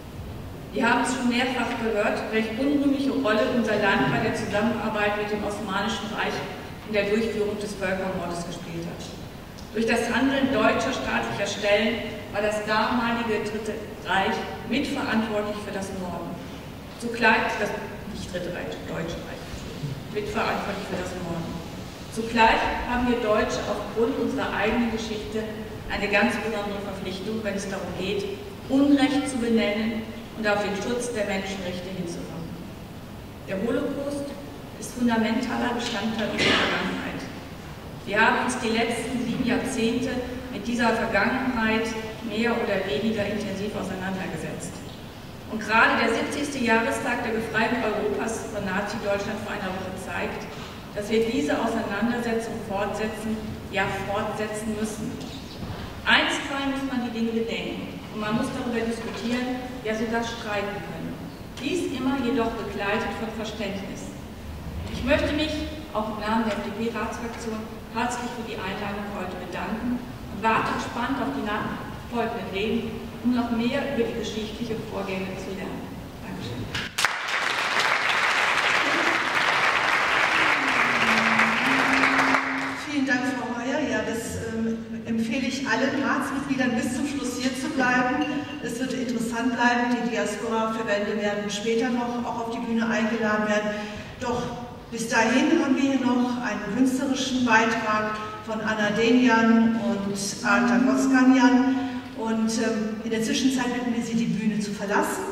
Wir haben es schon mehrfach gehört, welche unrühmliche Rolle unser Land bei der Zusammenarbeit mit dem Osmanischen Reich in der Durchführung des Völkermordes gespielt hat. Durch das Handeln deutscher staatlicher Stellen war das damalige Dritte Reich mitverantwortlich für das Morden. Zugleich, nicht Dritte Reich, Deutsche Reich, mitverantwortlich für das Morden. Zugleich haben wir Deutsche aufgrund unserer eigenen Geschichte eine ganz besondere Verpflichtung, wenn es darum geht, Unrecht zu benennen und auf den Schutz der Menschenrechte hinzuwirken. Der Holocaust ist fundamentaler Bestandteil unserer Vergangenheit. Wir haben uns die letzten 7 Jahrzehnte mit dieser Vergangenheit mehr oder weniger intensiv auseinandergesetzt. Und gerade der 70. Jahrestag der Befreiung Europas von Nazi-Deutschland vor einer Woche zeigt, dass wir diese Auseinandersetzung fortsetzen, ja fortsetzen müssen. Einstweilen muss man die Dinge bedenken und man muss darüber diskutieren, ja sogar streiten können. Dies immer jedoch begleitet von Verständnis. Ich möchte mich auch im Namen der FDP-Ratsfraktion herzlich für die Einladung heute bedanken und warte gespannt auf die nachfolgenden Reden, um noch mehr über die geschichtlichen Vorgänge zu lernen. Dankeschön. Vielen Dank, Frau Meier. Ja, das empfehle ich allen Ratsmitgliedern bis zum Schluss hier zu bleiben. Es wird interessant bleiben. Die Diaspora-Verbände werden später noch auch auf die Bühne eingeladen werden. Doch bis dahin haben wir hier noch einen künstlerischen Beitrag von Anna Denyan und Arta Goskanyan. Und in der Zwischenzeit bitten wir Sie, die Bühne zu verlassen.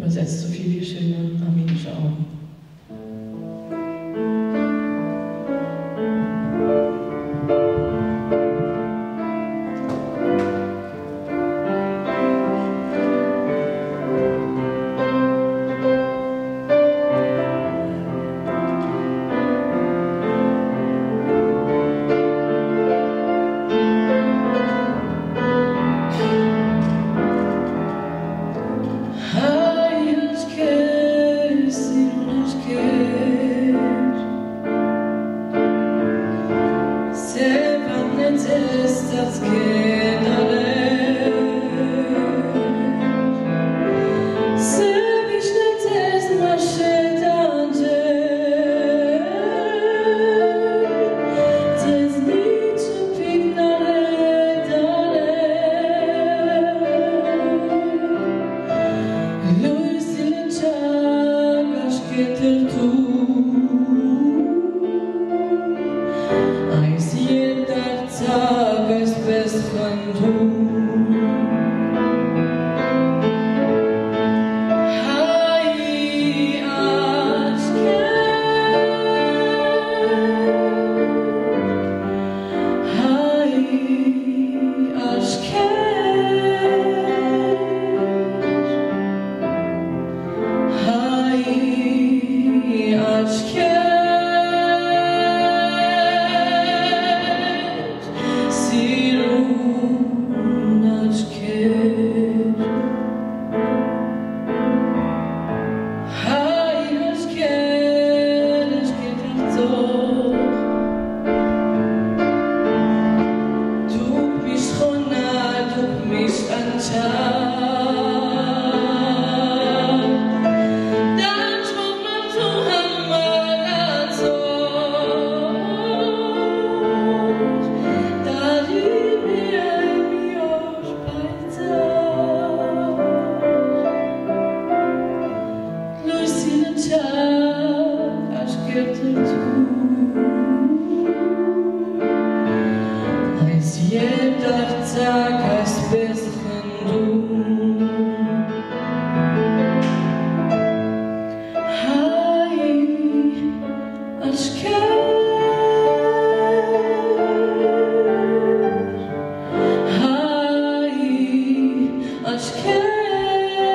übersetzt so viele schöne armenische Augen.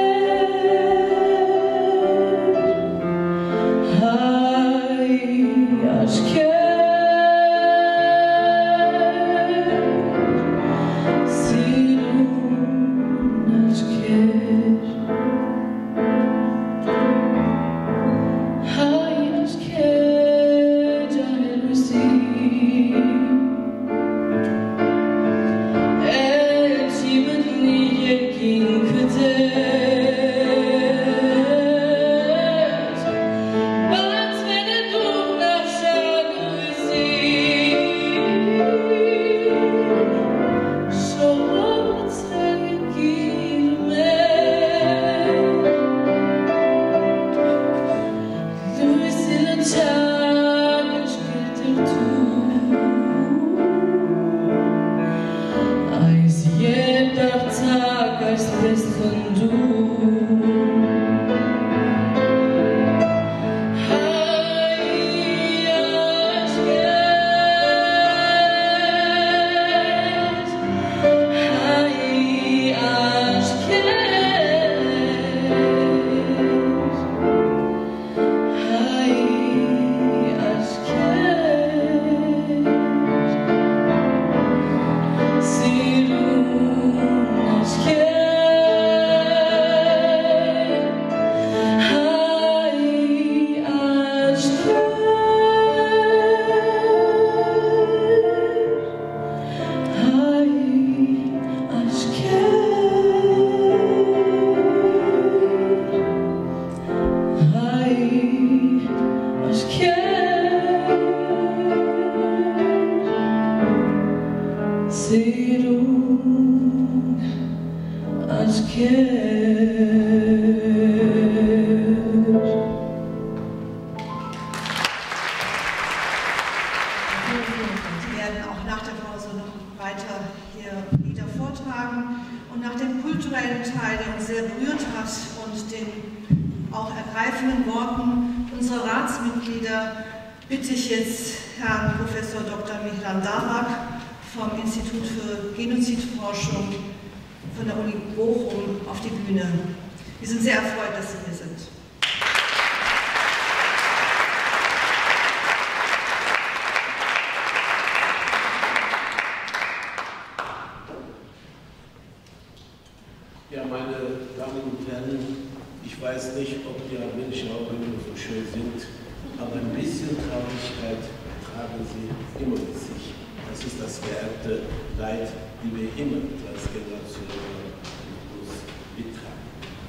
Hi. ergreifenden Worten unserer Ratsmitglieder bitte ich jetzt Herrn Prof. Dr. Mihran Darak vom Institut für Genozidforschung von der Uni Bochum auf die Bühne. Wir sind sehr erfreut, dass Sie hier sind. Ja, meine Damen und Herren, ich weiß nicht, ob die armenischen Augen so schön sind, aber ein bisschen Traurigkeit tragen sie immer mit sich. Das ist das vererbte Leid, die wir immer als Generation uns mittragen.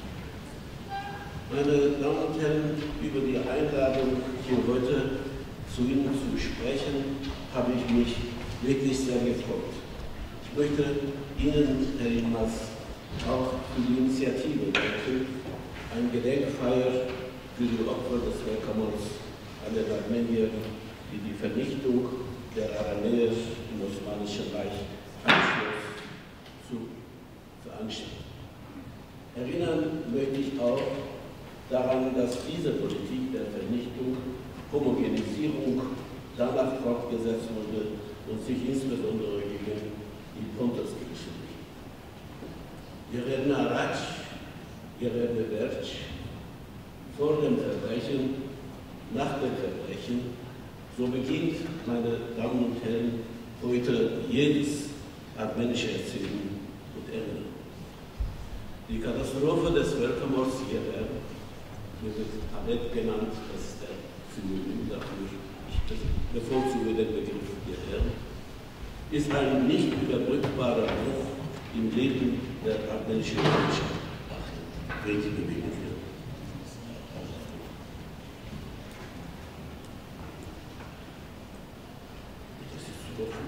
Meine Damen und Herren, über die Einladung, hier heute zu Ihnen zu sprechen, habe ich mich wirklich sehr gefreut. Ich möchte Ihnen, Herr Yilmaz, auch für die Initiative danken, eine Gedenkfeier für die Opfer des Völkermords an den Armeniern, die die Vernichtung der Aramäer im Osmanischen Reich anschloss, zu veranstalten. Erinnern möchte ich auch daran, dass diese Politik der Vernichtung, Homogenisierung danach fortgesetzt wurde und sich insbesondere gegen die Pontusgriechen richtet. Yerevne Araç, Yerevne Verç, vor dem Verbrechen, nach dem Verbrechen, so beginnt, meine Damen und Herren, heute jedes armenische Erzählen und Erinnern. Die Katastrophe des Völkermords Yerev, wird Abed genannt, das ist der Synonym dafür, ich bevorzuge den Begriff Yerev, ist ein nicht überbrückbarer Bruch im Leben der armenischen Menschheit. Welche Bewegung hier? Das ist zu offen.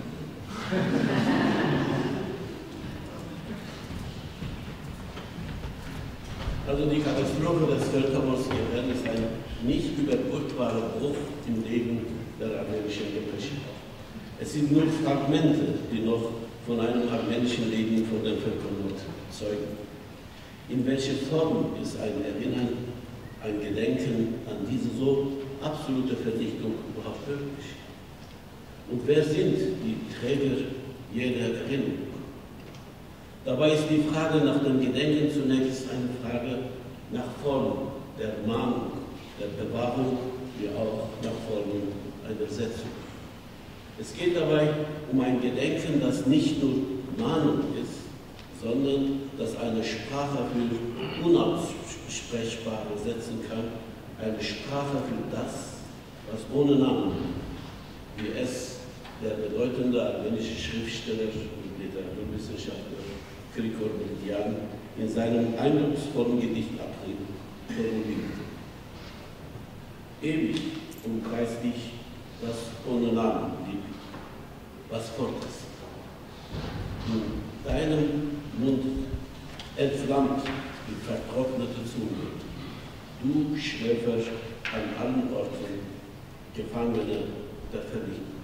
Also die Katastrophe des Völkermords ist ein nicht überbrückbarer Bruch im Leben der armenischen Gesellschaft. Es sind nur Fragmente, die noch von einem armenischen Leben von dem Völkermord zeugen. In welcher Form ist ein Erinnern, ein Gedenken an diese so absolute Vernichtung überhaupt möglich? Und wer sind die Träger jeder Erinnerung? Dabei ist die Frage nach dem Gedenken zunächst eine Frage nach Form der Mahnung, der Bewahrung, wie auch nach Form einer Setzung. Es geht dabei um ein Gedenken, das nicht nur Mahnung ist, sondern das eine Sprache für Unaussprechbare setzen kann, eine Sprache für das, was ohne Namen, wie es der bedeutende armenische Schriftsteller und Literaturwissenschaftler Grigor Mehdian in seinem eindrucksvollen Gedicht April formuliert. Ewig umkreist dich, was ohne Namen liegt, was fort ist. In deinem Mund entflammt die vertrocknete Zunge. Du Schläfer an allen Orten, Gefangene der Vernichtung.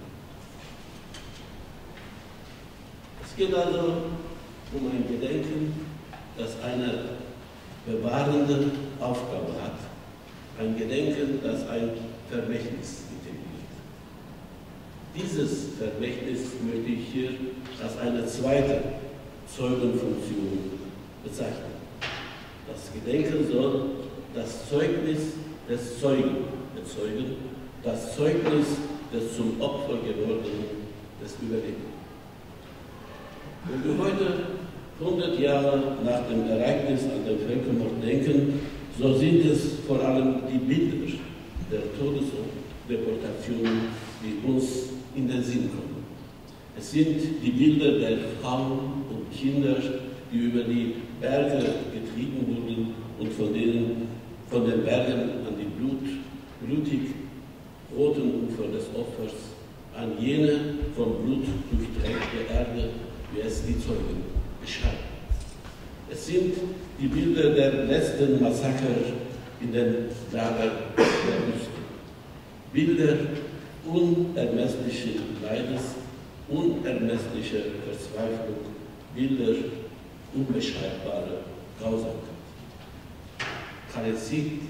Es geht also um ein Gedenken, das eine bewahrende Aufgabe hat. Ein Gedenken, das ein Vermächtnis integriert. Dieses Vermächtnis möchte ich hier als eine zweite Zeugenfunktion bezeichnen. Das Gedenken soll das Zeugnis des Zeugen bezeugen, das Zeugnis des zum Opfer gewordenen, des Überlebenden. Wenn wir heute 100 Jahre nach dem Ereignis an den Völkermord denken, so sind es vor allem die Bilder der Todesdeportationen, die uns in den Sinn kommen. Es sind die Bilder der Frauen und Kinder, die über die Berge getrieben wurden und von den Bergen an die blutig roten Ufer des Opfers, an jene vom Blut durchtränkte Erde, wie es die Zeugen beschreiben. Es sind die Bilder der letzten Massaker in den Lagern der Wüste. Bilder unermesslichen Leides, unermesslicher Verzweiflung, Bilder unbeschreibbare Grausamkeit. Kalesink.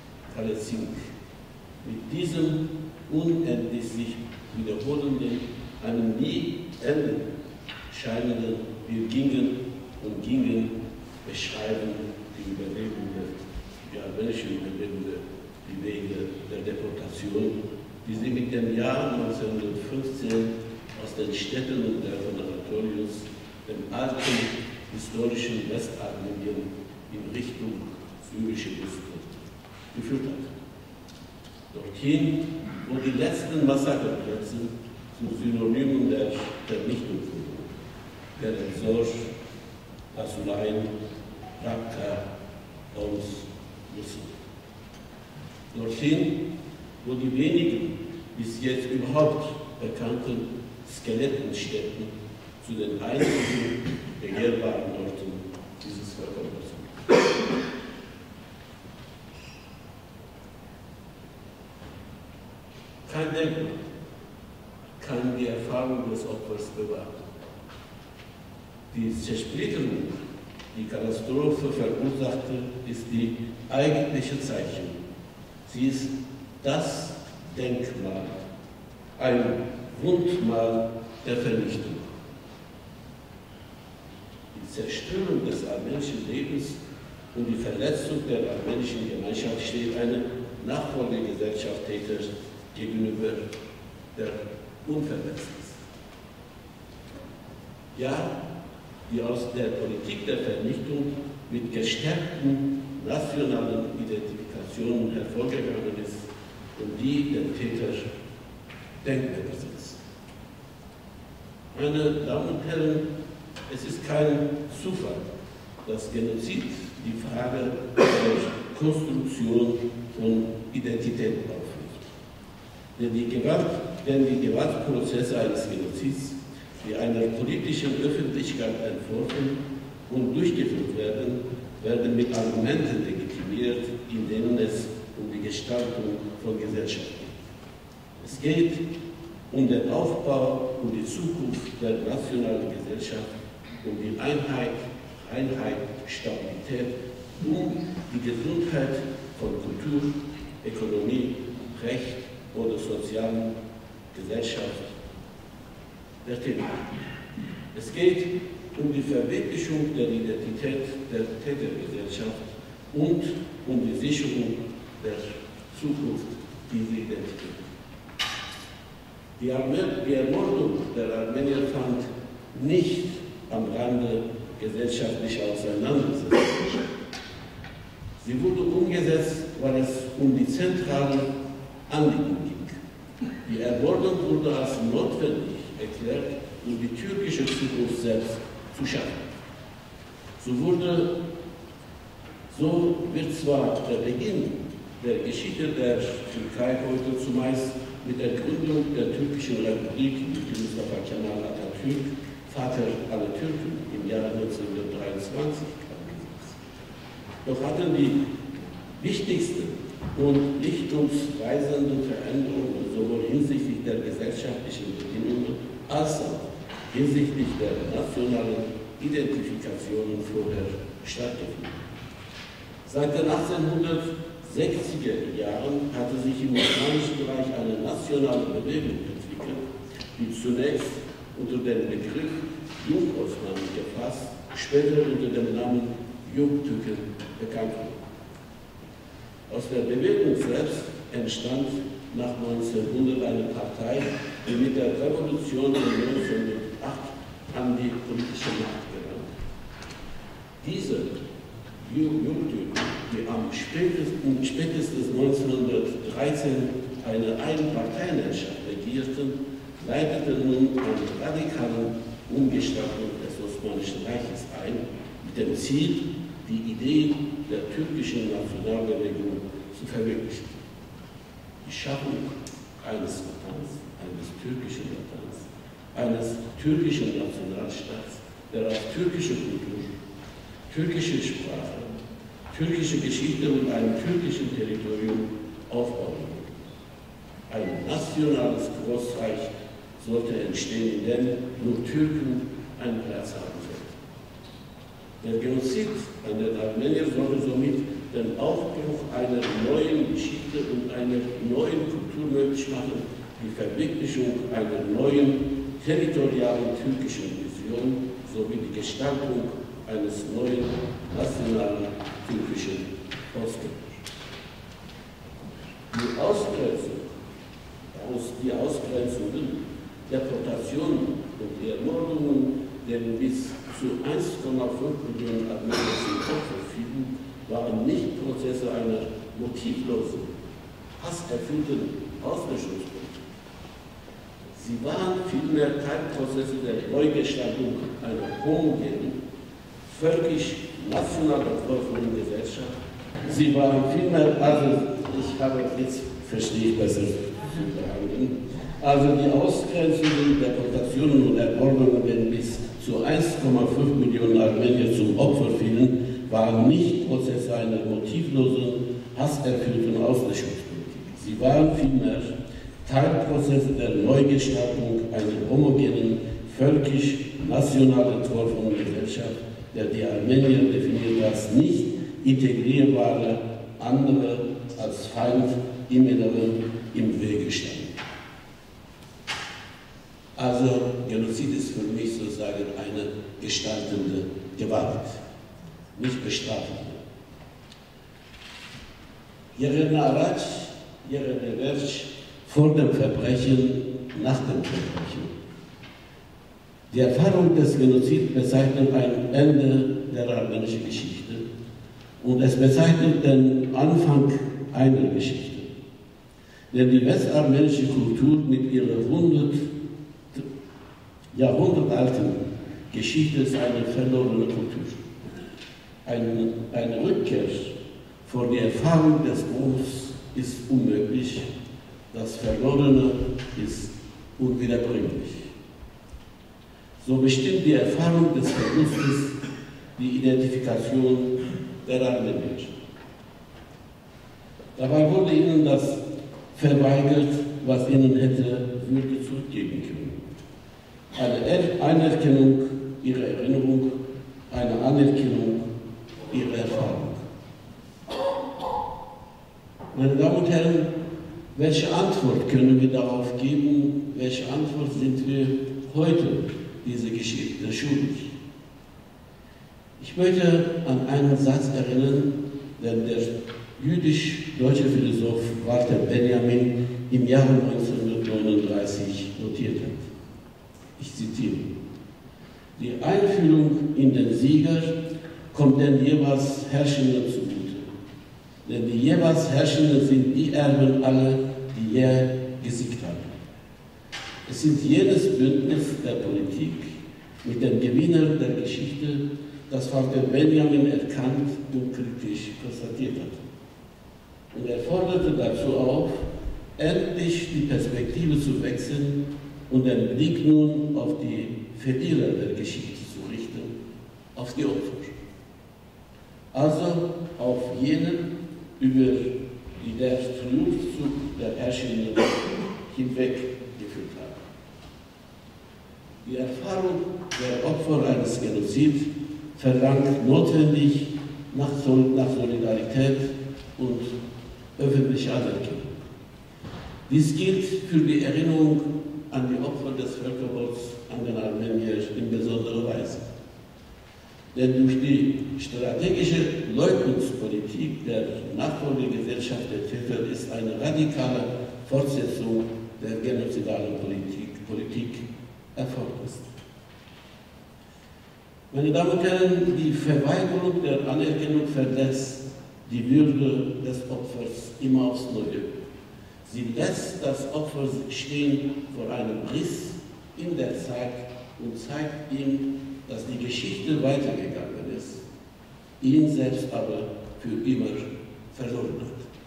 Mit diesem unendlich sich wiederholenden, einem nie enden scheinenden Wir gingen und gingen beschreiben die armenischen Überlebende die Wege der Deportation, die sie mit dem Jahr 1915 aus den Städten und der von Anatolius, dem alten historischen Westarmenien, in Richtung syrische Küste geführt hat. Dorthin, wo die letzten Massakerplätze zu Synonymen der Vernichtung wurden, der Ensor, Asulain, Raqqa und Mosul. Dorthin, wo die wenigen bis jetzt überhaupt bekannten Skelettenstätten zu den einzigen begehrbaren Orten dieses Völkermords sind. Kein Denkmal kann die Erfahrung des Opfers bewahren. Die Zersplitterung, die Katastrophe verursachte, ist die eigentliche Zeichen. Sie ist das Denkmal, ein Wundmal der Vernichtung. Die Zerstörung des armenischen Lebens und die Verletzung der armenischen Gemeinschaft steht eine Nachfolgegesellschaft Täter gegenüber, der unverletzt ist. Ja, die aus der Politik der Vernichtung mit gestärkten nationalen Identifikationen hervorgegangen ist und die den Täter Denkmäler setzt. Meine Damen und Herren, es ist kein Zufall, dass Genozid die Frage der Konstruktion von Identität aufwirft. Denn die Gewaltprozesse eines Genozids, die einer politischen Öffentlichkeit entworfen und durchgeführt werden, werden mit Argumenten legitimiert, in denen es um die Gestaltung von Gesellschaft geht. Es geht um den Aufbau und die Zukunft der nationalen Gesellschaft, um die Einheit, Stabilität, um die Gesundheit von Kultur, Ökonomie, Recht oder sozialen Gesellschaft der Täter. Es geht um die Verwirklichung der Identität der Tätergesellschaft und um die Sicherung der Zukunft dieser Identität. Die Ermordung der Armenier fand nicht am Rande gesellschaftlicher Auseinandersetzungen statt. Sie wurde umgesetzt, weil es um die zentralen Anliegen ging. Die Ermordung wurde als notwendig erklärt, um die türkische Zukunft selbst zu schaffen. So wird zwar der Beginn der Geschichte der Türkei heute zumeist mit der Gründung der türkischen Republik mit Mustafa Kemal Atatürk, Vater aller Türken, im Jahre 1923 angesetzt. Doch hatten die wichtigsten und richtungsweisenden Veränderungen sowohl hinsichtlich der gesellschaftlichen Bedingungen als auch hinsichtlich der nationalen Identifikationen vorher stattgefunden. Seit den 1860er Jahren hatte sich im osmanischen Bereich eine nationale Bewegung entwickelt, die zunächst unter dem Begriff Jungosmanen gefasst, später unter dem Namen Jungtürken bekannt wurde. Aus der Bewegung selbst entstand nach 1900 eine Partei, die mit der Revolution von 1908 an die politische Macht gelangt. Diese Jungtürken, die am spätestens 1913 eine Einparteienherrschaft regierten, leiteten nun eine radikale Umgestaltung des Osmanischen Reiches ein, mit dem Ziel, die Idee der türkischen Nationalbewegung zu verwirklichen. Die Schaffung eines Latans, eines türkischen Latans, eines türkischen Nationalstaats, der auf türkische Kultur, türkische Sprache, türkische Geschichte und einem türkischen Territorium aufbauen würde. Ein nationales Großreich sollte entstehen, in dem nur Türken einen Platz haben sollten. Der Genozid an den Armeniern sollte somit den Aufbruch einer neuen Geschichte und einer neuen Kultur möglich machen, die Verwirklichung einer neuen territorialen türkischen Vision sowie die Gestaltung eines neuen nationalen türkischen Osteuropas. Die Ausgrenzungen, Deportationen und die Ermordungen, denen bis zu 1,5 Millionen Armenier zum Opfer fielen, waren nicht Prozesse einer motivlosen, hasserfüllten Auslöschungspolitik. Sie waren vielmehr Teilprozesse der Neugestaltung einer homogenen, völkisch-nationaler Gesellschaft. Sie waren vielmehr, jetzt verstehe ich besser, also die Ausgrenzungen, Deportationen und Ermordungen, denen bis zu 1,5 Millionen Armenier zum Opfer fielen, waren nicht Prozesse einer motivlosen, hasserfüllten Auslöschungspolitik. Sie waren vielmehr Teilprozesse der Neugestaltung einer homogenen, völkisch-national entworfenen Gesellschaft, der die Armenier definiert als nicht integrierbare andere als Feind im Inneren im Wege standen. Also Genozid ist für mich sozusagen eine gestaltende Gewalt, nicht bestrafende. Yerena Araç, Yerena Verç vor dem Verbrechen, nach dem Verbrechen. Die Erfahrung des Genozids bezeichnet ein Ende der armenischen Geschichte und es bezeichnet den Anfang einer Geschichte. Denn die westarmenische Kultur mit ihrer jahrhundertalten Geschichte ist eine verlorene Kultur. Eine Rückkehr vor die Erfahrung des Bruchs ist unmöglich, das Verlorene ist unwiederbringlich. So bestimmt die Erfahrung des Verlustes die Identifikation der Armenier. Dabei wurde ihnen das verweigert, was ihnen hätte Würde zurückgeben können. Eine Anerkennung ihrer Erinnerung, eine Anerkennung ihrer Erfahrung. Meine Damen und Herren, welche Antwort können wir darauf geben? Welche Antwort sind wir heute diese Geschichte schuldig? Ich möchte an einen Satz erinnern, den der jüdisch-deutsche Philosoph Walter Benjamin im Jahre 1939 notiert hat. Ich zitiere: Die Einfühlung in den Sieger kommt den jeweils Herrschenden zugute. Denn die jeweils Herrschenden sind die Erben aller, die er gesiegt haben. Es sind jenes Bündnis der Politik mit den Gewinnern der Geschichte, das Walter Benjamin erkannt und kritisch konstatiert hat. Und er forderte dazu auf, endlich die Perspektive zu wechseln und den Blick nun auf die Verlierer der Geschichte zu richten, auf die Opfer. Also auf jenen, über die der Triumphzug der Herrschenden hinweggeführt haben. Die Erfahrung der Opfer eines Genozids verlangt notwendig nach Solidarität und öffentlicher Anerkennung. Dies gilt für die Erinnerung an die Opfer des Völkermords an den Armeniern in besonderer Weise. Denn durch die strategische Leugnungspolitik der Nachfolgegesellschaft der Täter ist eine radikale Fortsetzung der genozidalen Politik erfolgt. Meine Damen und Herren, die Verweigerung der Anerkennung verletzt die Würde des Opfers immer aufs Neue. Sie lässt das Opfer stehen vor einem Riss in der Zeit und zeigt ihm, dass die Geschichte weitergegangen ist, ihn selbst aber für immer verloren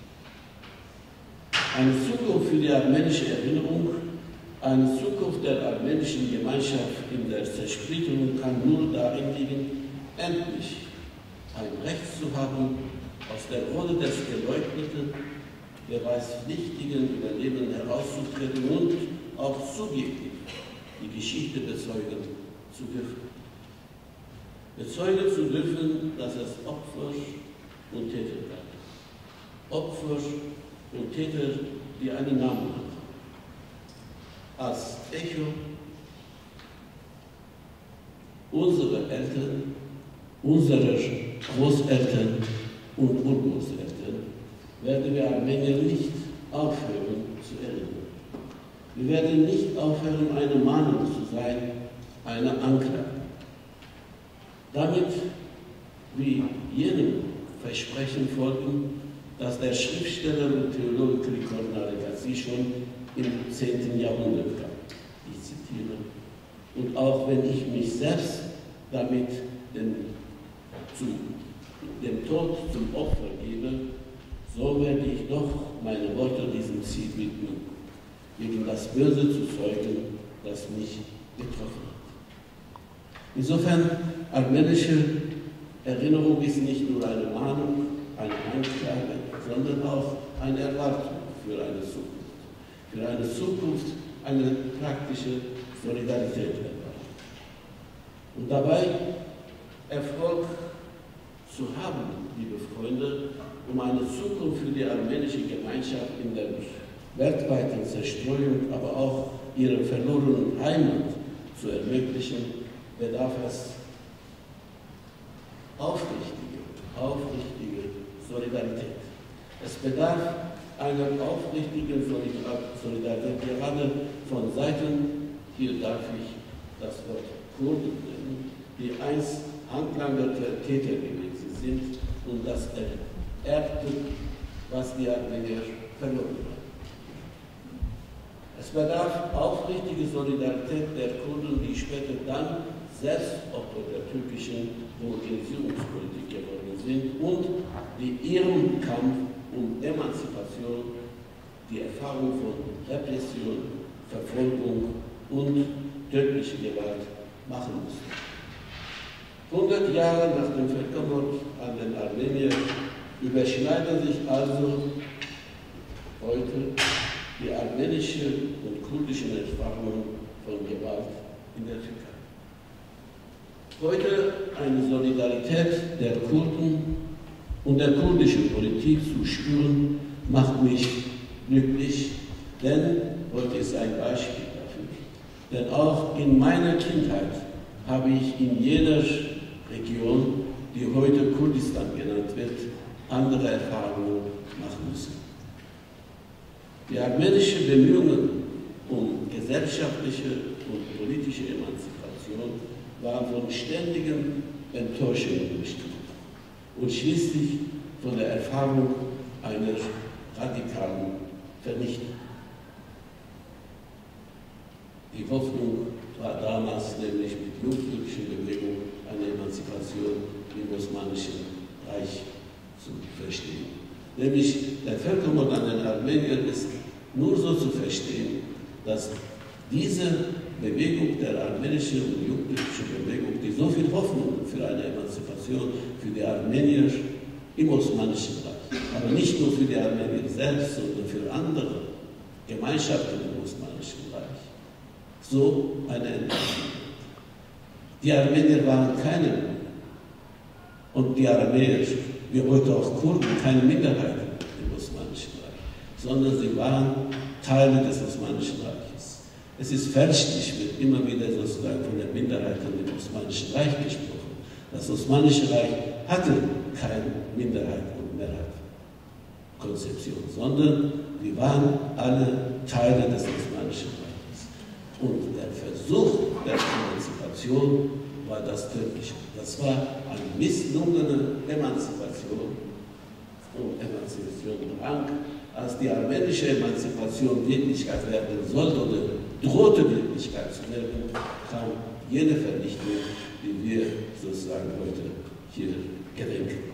hat. Eine Zukunft für die armenische Erinnerung, eine Zukunft der armenischen Gemeinschaft in der Zersplitterung kann nur darin liegen, endlich ein Recht zu haben, aus der Rolle des Geleugneten, beweispflichtigen Überlebenden herauszutreten und auch subjektiv die Geschichte bezeugen zu dürfen. Bezeugen zu dürfen, dass das Opfer und Täter gab. Opfer und Täter, die einen Namen hatten. Als Echo unserer Eltern, unserer Großeltern und Urgroßeltern werden wir Armenier nicht aufhören zu erinnern. Wir werden nicht aufhören, eine Mahnung zu sein, eine Anklage. Damit, wie jenem Versprechen folgen, das der Schriftsteller und Theologe Grigor Nalegatsi schon im 10. Jahrhundert gab. Ich zitiere: Und auch wenn ich mich selbst damit dem Tod zum Opfer gebe, so werde ich doch meine Worte diesem Ziel widmen, gegen das Böse zu zeugen, das mich getroffen hat. Insofern, armenische Erinnerung ist nicht nur eine Mahnung, eine Anklage, sondern auch eine Erwartung für eine Zukunft. Für eine Zukunft eine praktische Solidarität erwarten. Und dabei Erfolg zu haben, liebe Freunde, um eine Zukunft für die armenische Gemeinschaft in der weltweiten Zerstreuung, aber auch ihrer verlorenen Heimat zu ermöglichen, bedarf es aufrichtige Solidarität. Es bedarf einer aufrichtigen Solidarität, gerade von Seiten, hier darf ich das Wort Kurden nennen, die einst Handlanger der Täter gewesen sind und das erbten, was die Armenier verloren haben. Es bedarf aufrichtige Solidarität der Kurden, die später dann selbst Opfer der türkischen Homogenisierungspolitik geworden sind und die ihrem Kampf um Emanzipation die Erfahrung von Repression, Verfolgung und tödlicher Gewalt machen mussten. 100 Jahre nach dem Völkermord an den Armeniern überschneiden sich also heute die armenischen und kurdischen Erfahrungen von Gewalt in der Türkei. Heute eine Solidarität der Kurden und der kurdischen Politik zu spüren, macht mich glücklich, denn heute ist ein Beispiel dafür. Denn auch in meiner Kindheit habe ich in jeder Region, die heute Kurdistan genannt wird, andere Erfahrungen machen müssen. Die armenischen Bemühungen um gesellschaftliche und politische Emanzipation waren von ständigen Enttäuschungen bestimmt und schließlich von der Erfahrung einer radikalen Vernichtung. Die Hoffnung war damals nämlich mit jungtürkischen Bewegung eine Emanzipation im Osmanischen Reich zu verstehen. Nämlich der Völkermord an den Armeniern ist nur so zu verstehen, dass diese Bewegung, der armenischen und jungtürkischen Bewegung, die so viel Hoffnung für eine Emanzipation für die Armenier im Osmanischen Reich, aber nicht nur für die Armenier selbst, sondern für andere Gemeinschaften im Osmanischen Reich, so eine Entwicklung. Die Armenier waren keine Minderheit. Und die Aramäer, wie heute auch Kurden, keine Minderheit im Osmanischen Reich, sondern sie waren Teile des Osmanischen Reiches. Es ist fälschlich, wird immer wieder sozusagen von den Minderheiten im Osmanischen Reich gesprochen. Das Osmanische Reich hatte keine Minderheit und Mehrheitskonzeption, sondern wir waren alle Teile des Osmanischen Reiches. Und der Versuch der Emanzipation war das Tödliche. Das war eine misslungene Emanzipation und Emanzipation drang, als die armenische Emanzipation Wirklichkeit werden sollte oder drohte Wirklichkeit zu werden, kam jene Vernichtung, die wir sozusagen heute hier gedenken.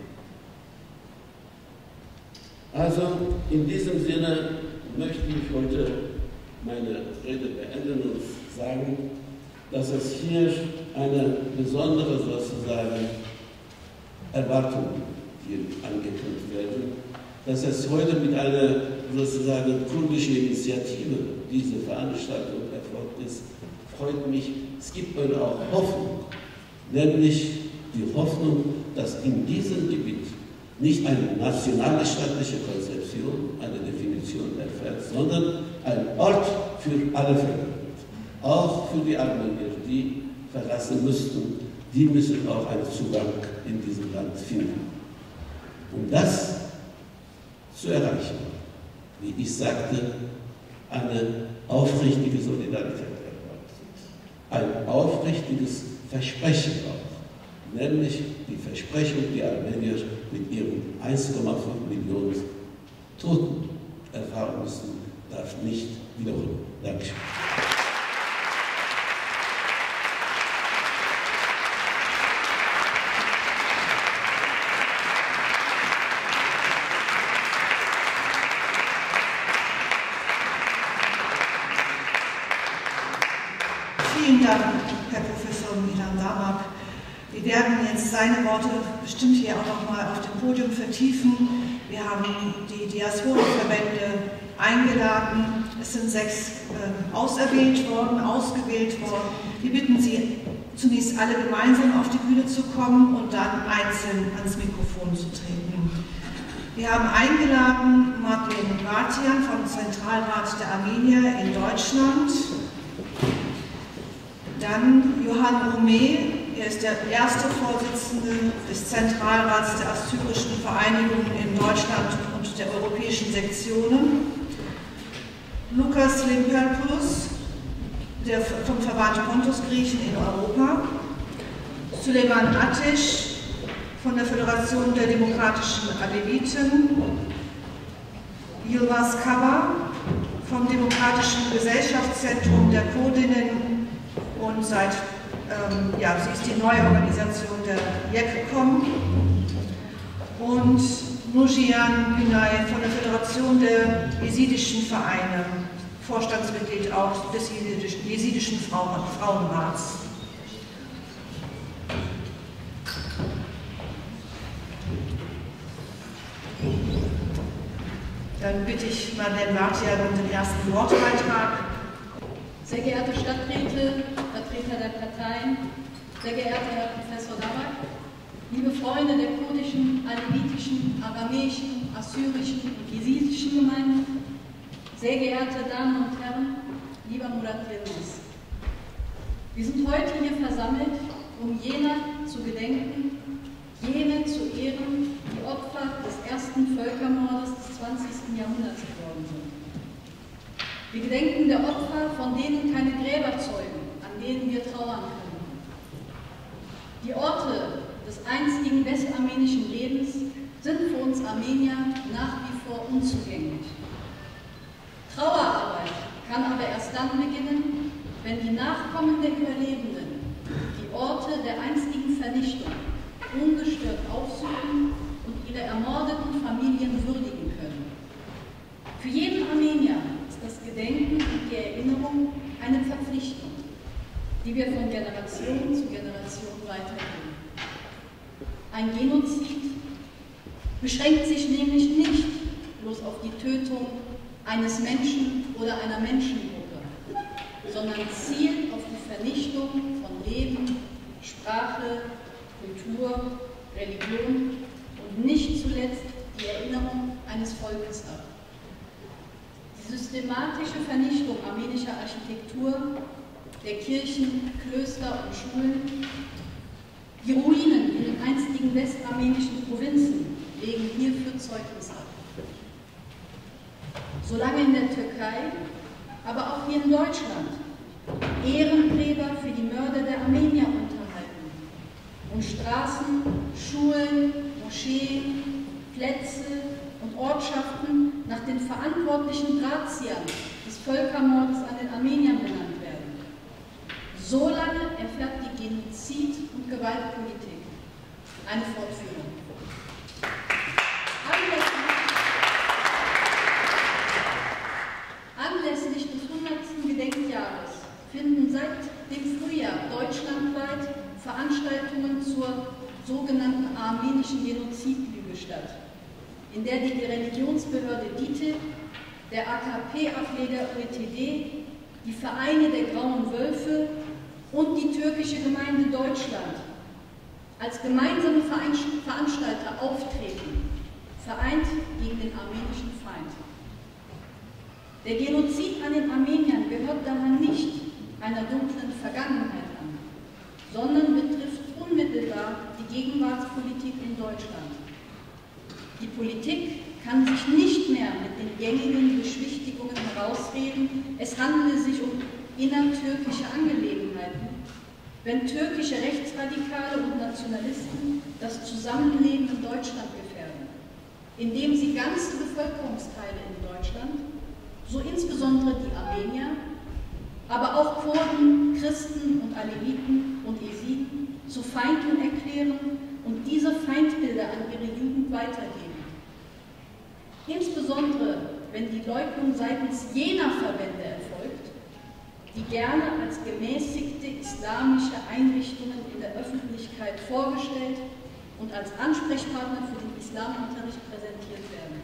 Also in diesem Sinne möchte ich heute meine Rede beenden und sagen, dass es hier eine besondere sozusagen Erwartung hier angekündigt werden, dass es heute mit einer sozusagen kurdischen Initiative diese Veranstaltung erfolgt ist, freut mich. Es gibt heute auch Hoffnung, nämlich die Hoffnung, dass in diesem Gebiet nicht eine nationale staatliche Konzeption, eine Definition der Welt, sondern ein Ort für alle Völker. Auch für die Armenier, die verlassen müssten, die müssen auch einen Zugang in diesem Land finden. Um das zu erreichen, wie ich sagte, eine aufrichtige Solidarität erwartet. Ein aufrichtiges Versprechen auch, nämlich die Versprechung, die Armenier mit ihren 1,5 Millionen Toten erfahren müssen, darf nicht wiederholen. Dankeschön. Vielen Dank, Herr Professor Milan Damak. Wir werden jetzt seine Worte bestimmt hier auch noch mal auf dem Podium vertiefen. Wir haben die Diaspora-Verbände eingeladen. Es sind 6 ausgewählt worden. Wir bitten Sie, zunächst alle gemeinsam auf die Bühne zu kommen und dann einzeln ans Mikrofon zu treten. Wir haben eingeladen Madeleine Vartian vom Zentralrat der Armenier in Deutschland. Dann Johann Romé, er ist der erste Vorsitzende des Zentralrats der Assyrischen Vereinigung in Deutschland und der europäischen Sektionen. Lukas Limperpoulos, der vom Verband Pontus Griechen in Europa. Süleyman Ateş von der Föderation der demokratischen Aleviten. Yilmaz Kaba vom Demokratischen Gesellschaftszentrum der Kurdinnen und sie ist die neue Organisation der YEKCOM. Und Nujian Günay von der Föderation der Jesidischen Vereine, Vorstandsmitglied auch des Jesidischen Frauenrats. Dann bitte ich Madeleine Vartian um den ersten Wortbeitrag. Sehr geehrte Stadträte, Vertreter der Parteien, sehr geehrter Herr Professor Damak, liebe Freunde der kurdischen, alevitischen, aramäischen, assyrischen und jesidischen Gemeinden, sehr geehrte Damen und Herren, lieber Murat Yilmaz. Wir sind heute hier versammelt, um jener zu gedenken, jene zu ehren, die Opfer des ersten Völkermordes des 20. Jahrhunderts geworden sind. Wir gedenken der Opfer, von denen keine Gräber zeugen, an denen wir trauern können. Die Orte des einstigen westarmenischen Lebens sind für uns Armenier nach wie vor unzugänglich. Trauerarbeit kann aber erst dann beginnen, wenn die Nachkommen der Überlebenden die Orte der einstigen Vernichtung ungestört aufsuchen und ihre ermordeten Familien würdigen können. Für jeden Armenier das Gedenken und die Erinnerung eine Verpflichtung, die wir von Generation zu Generation weitergeben. Ein Genozid beschränkt sich nämlich nicht bloß auf die Tötung eines Menschen oder einer Menschengruppe, sondern zielt auf die Vernichtung von Leben, Sprache, Kultur, Religion und nicht zuletzt die Erinnerung eines Volkes ab. Die systematische Vernichtung armenischer Architektur, der Kirchen, Klöster und Schulen, die Ruinen in den einstigen westarmenischen Provinzen legen hierfür Zeugnis ab. Solange in der Türkei, aber auch hier in Deutschland, Ehrengräber für die Mörder der Armenier unterhalten und Straßen, Schulen, Moscheen, Plätze und Ortschaften nach den verantwortlichen Drahtziehern des Völkermordes an den Armeniern benannt werden. Solange erfährt die Genozid- und Gewaltpolitik eine Fortführung. Anlässlich des 100. Gedenkjahres finden seit dem Frühjahr deutschlandweit Veranstaltungen zur sogenannten armenischen Genozidlüge statt, in der die Religionsbehörde DİTİB, der AKP-Ableger ÖTD, die Vereine der Grauen Wölfe und die türkische Gemeinde Deutschland als gemeinsame Veranstalter auftreten, vereint gegen den armenischen Feind. Der Genozid an den Armeniern gehört daher nicht einer dunklen Vergangenheit an, sondern betrifft unmittelbar die Gegenwartspolitik in Deutschland. Die Politik kann sich nicht mehr mit den gängigen Beschwichtigungen herausreden, es handele sich um innertürkische Angelegenheiten, wenn türkische Rechtsradikale und Nationalisten das Zusammenleben in Deutschland gefährden, indem sie ganze Bevölkerungsteile in Deutschland, so insbesondere die Armenier, aber auch Kurden, Christen und Aleviten und Jesiden zu Feinden erklären und diese Feindbilder an ihre Jugend weitergeben. Insbesondere, wenn die Leugnung seitens jener Verbände erfolgt, die gerne als gemäßigte islamische Einrichtungen in der Öffentlichkeit vorgestellt und als Ansprechpartner für den Islamunterricht präsentiert werden.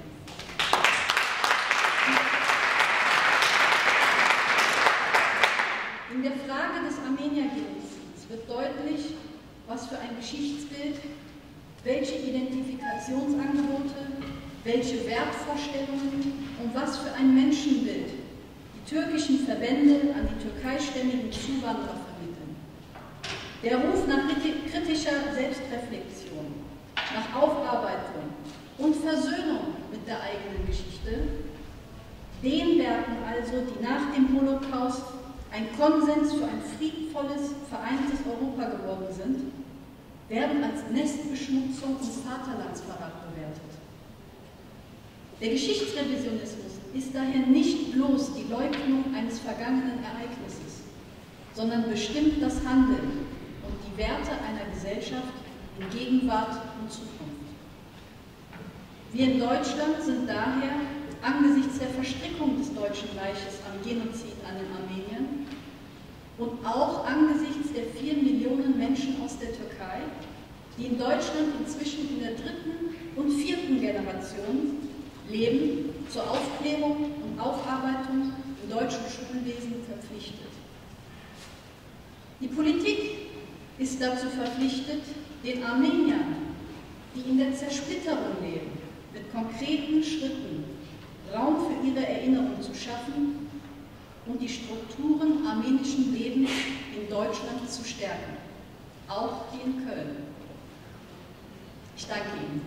In der Frage des Armeniergenozids wird deutlich, was für ein Geschichtsbild, welche Identifikationsangebote, welche Wertvorstellungen und was für ein Menschenbild die türkischen Verbände an die türkeistämmigen Zuwanderer vermitteln. Der Ruf nach kritischer Selbstreflexion, nach Aufarbeitung und Versöhnung mit der eigenen Geschichte, den Werten also, die nach dem Holocaust ein Konsens für ein friedvolles, vereintes Europa geworden sind, werden als Nestbeschmutzung und Vaterlandsverrat bewertet. Der Geschichtsrevisionismus ist daher nicht bloß die Leugnung eines vergangenen Ereignisses, sondern bestimmt das Handeln und die Werte einer Gesellschaft in Gegenwart und Zukunft. Wir in Deutschland sind daher angesichts der Verstrickung des Deutschen Reiches am Genozid an den Armeniern und auch angesichts der 4 Millionen Menschen aus der Türkei, die in Deutschland inzwischen in der 3. und 4. Generation leben, zur Aufklärung und Aufarbeitung im deutschen Schulwesen verpflichtet. Die Politik ist dazu verpflichtet, den Armeniern, die in der Zersplitterung leben, mit konkreten Schritten Raum für ihre Erinnerung zu schaffen und die Strukturen armenischen Lebens in Deutschland zu stärken, auch die in Köln. Ich danke Ihnen.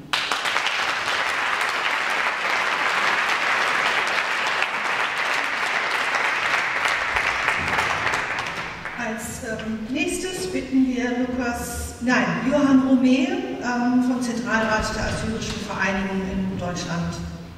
Als nächstes bitten wir Johann Romé vom Zentralrat der Assyrischen Vereinigung in Deutschland.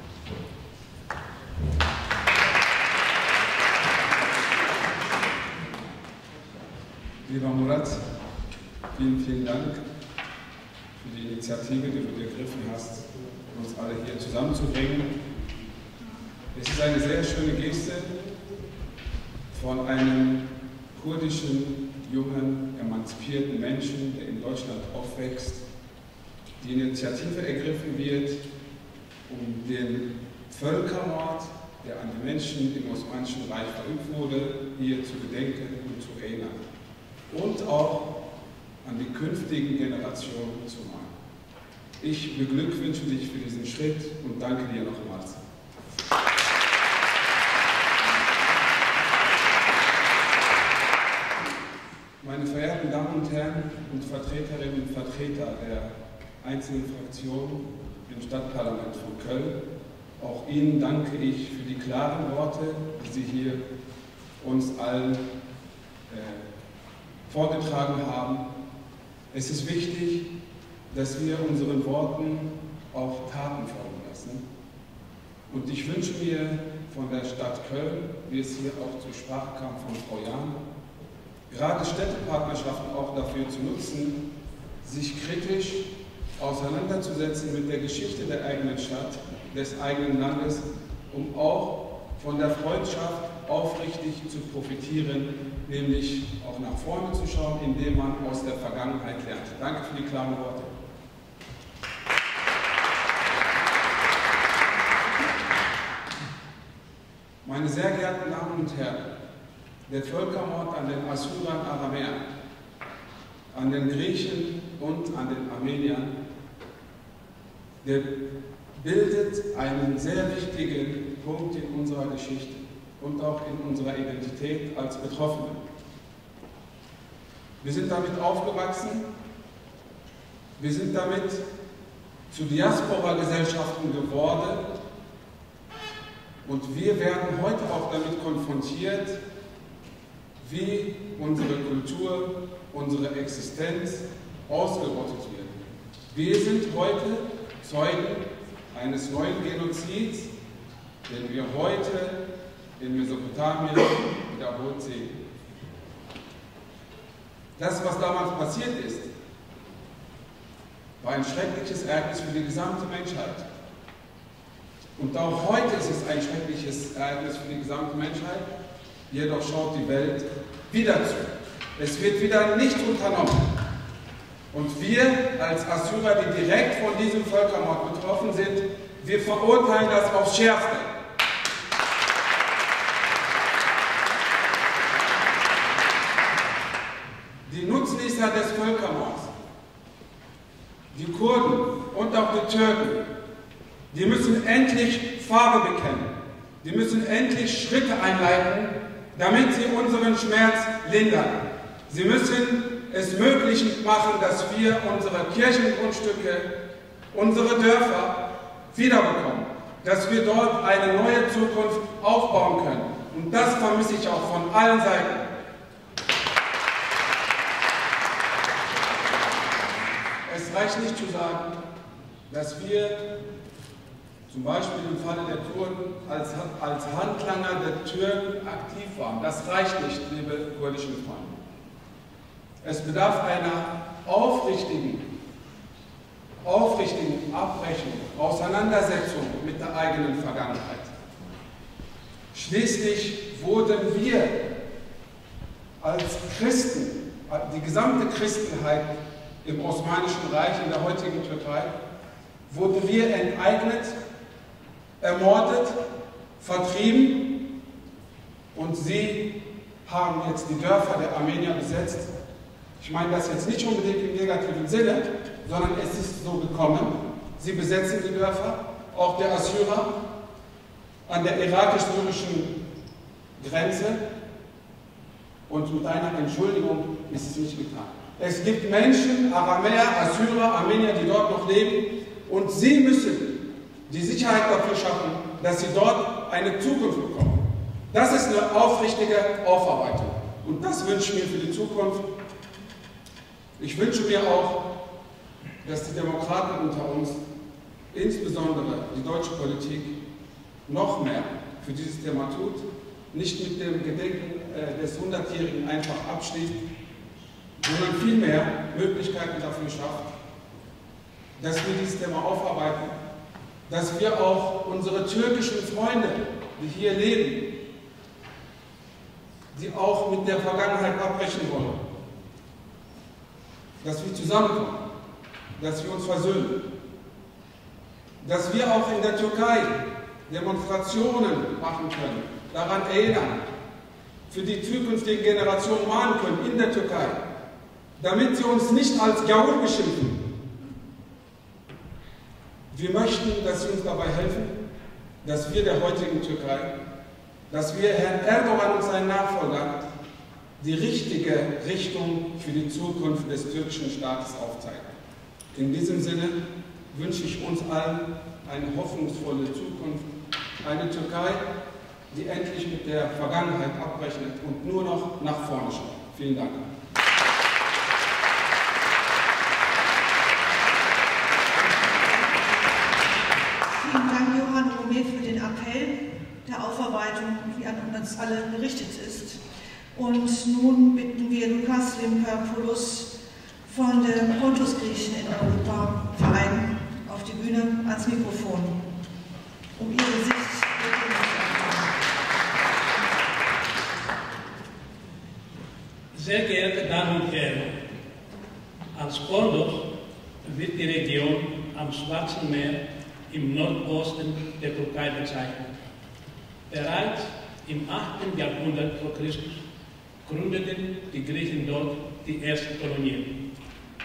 Lieber Murat, vielen Dank für die Initiative, die du ergriffen hast, uns alle hier zusammenzubringen. Es ist eine sehr schöne Geste von einem kurdischen, jungen, emanzipierten Menschen, der in Deutschland aufwächst, die Initiative ergriffen wird, um den Völkermord, der an die Menschen im Osmanischen Reich verübt wurde, hier zu gedenken und zu erinnern. Und auch an die künftigen Generationen zu machen. Ich beglückwünsche dich für diesen Schritt und danke dir nochmals. Meine verehrten Damen und Herren und Vertreterinnen und Vertreter der einzelnen Fraktionen im Stadtparlament von Köln, auch Ihnen danke ich für die klaren Worte, die Sie hier uns allen vorgetragen haben. Es ist wichtig, dass wir unseren Worten auch Taten folgen lassen. Und ich wünsche mir von der Stadt Köln, wie es hier auch zur Sprache kam von Frau Jahn, gerade Städtepartnerschaften auch dafür zu nutzen, sich kritisch auseinanderzusetzen mit der Geschichte der eigenen Stadt, des eigenen Landes, um auch von der Freundschaft aufrichtig zu profitieren, nämlich auch nach vorne zu schauen, indem man aus der Vergangenheit lernt. Danke für die klaren Worte. Meine sehr geehrten Damen und Herren, der Völkermord an den Assyrern, Aramäern, an den Griechen und an den Armeniern, der bildet einen sehr wichtigen Punkt in unserer Geschichte und auch in unserer Identität als Betroffene. Wir sind damit aufgewachsen, wir sind damit zu Diaspora-Gesellschaften geworden und wir werden heute auch damit konfrontiert, wie unsere Kultur, unsere Existenz ausgerottet wird. Wir sind heute Zeugen eines neuen Genozids, den wir heute in Mesopotamien wiederholt sehen. Das, was damals passiert ist, war ein schreckliches Ereignis für die gesamte Menschheit. Und auch heute ist es ein schreckliches Ereignis für die gesamte Menschheit, jedoch schaut die Welt wieder zu. Es wird wieder nicht unternommen. Und wir als Assyrer, die direkt von diesem Völkermord betroffen sind, wir verurteilen das aufs Schärfste. Die Nutznießer des Völkermords, die Kurden und auch die Türken, die müssen endlich Farbe bekennen. Die müssen endlich Schritte einleiten, damit sie unseren Schmerz lindern. Sie müssen es möglich machen, dass wir unsere Kirchengrundstücke, unsere Dörfer wiederbekommen, dass wir dort eine neue Zukunft aufbauen können. Und das vermisse ich auch von allen Seiten. Es reicht nicht zu sagen, dass wir zum Beispiel im Falle der Kurden als Handlanger der Türken aktiv waren. Das reicht nicht, liebe kurdischen Freunde. Es bedarf einer aufrichtigen Abrechnung, Auseinandersetzung mit der eigenen Vergangenheit. Schließlich wurden wir als Christen, die gesamte Christenheit im Osmanischen Reich, in der heutigen Türkei, wurden wir enteignet, ermordet, vertrieben und sie haben jetzt die Dörfer der Armenier besetzt. Ich meine das jetzt nicht unbedingt im negativen Sinne, sondern es ist so gekommen. Sie besetzen die Dörfer, auch der Assyrer, an der irakisch-syrischen Grenze und mit einer Entschuldigung ist es nicht getan. Es gibt Menschen, Aramäer, Assyrer, Armenier, die dort noch leben und sie müssen die Sicherheit dafür schaffen, dass sie dort eine Zukunft bekommen. Das ist eine aufrichtige Aufarbeitung und das wünsche ich mir für die Zukunft. Ich wünsche mir auch, dass die Demokraten unter uns, insbesondere die deutsche Politik, noch mehr für dieses Thema tut, nicht mit dem Gedenken des 100-Jährigen einfach abschließt, sondern vielmehr Möglichkeiten dafür schafft, dass wir dieses Thema aufarbeiten, dass wir auch unsere türkischen Freunde, die hier leben, die auch mit der Vergangenheit abbrechen wollen, dass wir zusammenkommen, dass wir uns versöhnen, dass wir auch in der Türkei Demonstrationen machen können, daran erinnern, für die zukünftigen Generationen mahnen können in der Türkei, damit sie uns nicht als Gauer beschimpfen. Wir möchten, dass sie uns dabei helfen, dass wir der heutigen Türkei, dass wir Herrn Erdogan und seinen Nachfolgern die richtige Richtung für die Zukunft des türkischen Staates aufzeigen. In diesem Sinne wünsche ich uns allen eine hoffnungsvolle Zukunft, eine Türkei, die endlich mit der Vergangenheit abrechnet und nur noch nach vorne schaut. Vielen Dank. Vielen Dank, Johann Romé, für den Appell der Aufarbeitung, die an uns alle gerichtet ist. Und nun bitten wir Lukas Limperpoulos von dem Pontusgriechen in Europa Verein auf die Bühne ans Mikrofon, um ihre Sicht zu erklären. Sehr geehrte Damen und Herren, als Pontus wird die Region am Schwarzen Meer im Nordosten der Türkei bezeichnet. Bereits im 8. Jahrhundert vor Christus gründeten die Griechen dort die erste Kolonie.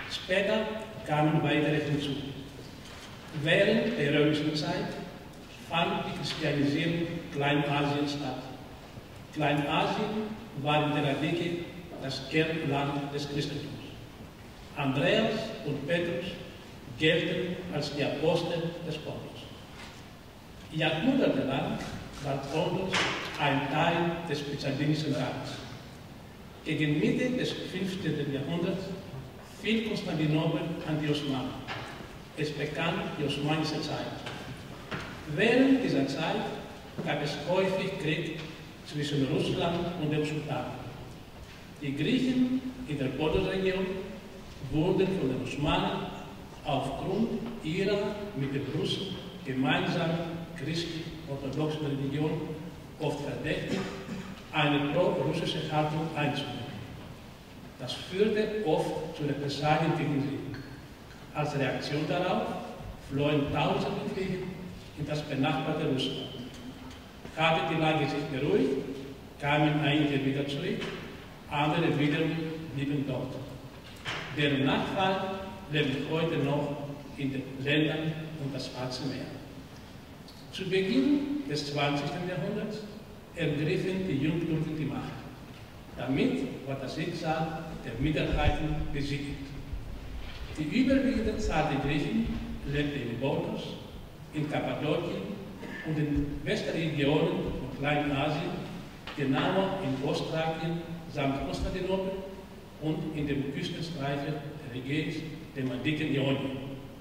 Später kamen weitere hinzu. Während der römischen Zeit fand die Christianisierung Kleinasiens statt. Kleinasien war in der Antike das Kernland des Christentums. Andreas und Petrus gelten als die Apostel des Pontus. Jahrhundertelang war Pontus ein Teil des Byzantinischen Reichs. Gegen Mitte des 15. Jahrhunderts fiel Konstantinopel an die Osmanen. Es begann die osmanische Zeit. Während dieser Zeit gab es häufig Krieg zwischen Russland und dem Sultan. Die Griechen in der Pontusregion wurden von den Osmanen aufgrund ihrer mit den Russen gemeinsamen christlich-orthodoxen Religion oft verdächtigt, eine pro-russische Haltung einzunehmen. Das führte oft zu Repressalien gegen sie. Als Reaktion darauf flohen tausende Griechen in das benachbarte Russland. Hatte die Lage sich beruhigt, kamen einige wieder zurück, andere wiederum blieben dort. Deren Nachfahren leben heute noch in den Ländern um das Schwarze Meer. Zu Beginn des 20. Jahrhunderts ergriffen die Jungturken die Macht. Damit war das Schicksal der Minderheiten besiegelt. Die überwiegende Zahl der Griechen lebte in Pontus, in Kappadokien und in Westregionen von Kleinasien, genauer in Ostthrakien samt Konstantinopel und in dem Küstenstreifen der Ägäis, dem antiken Ionien.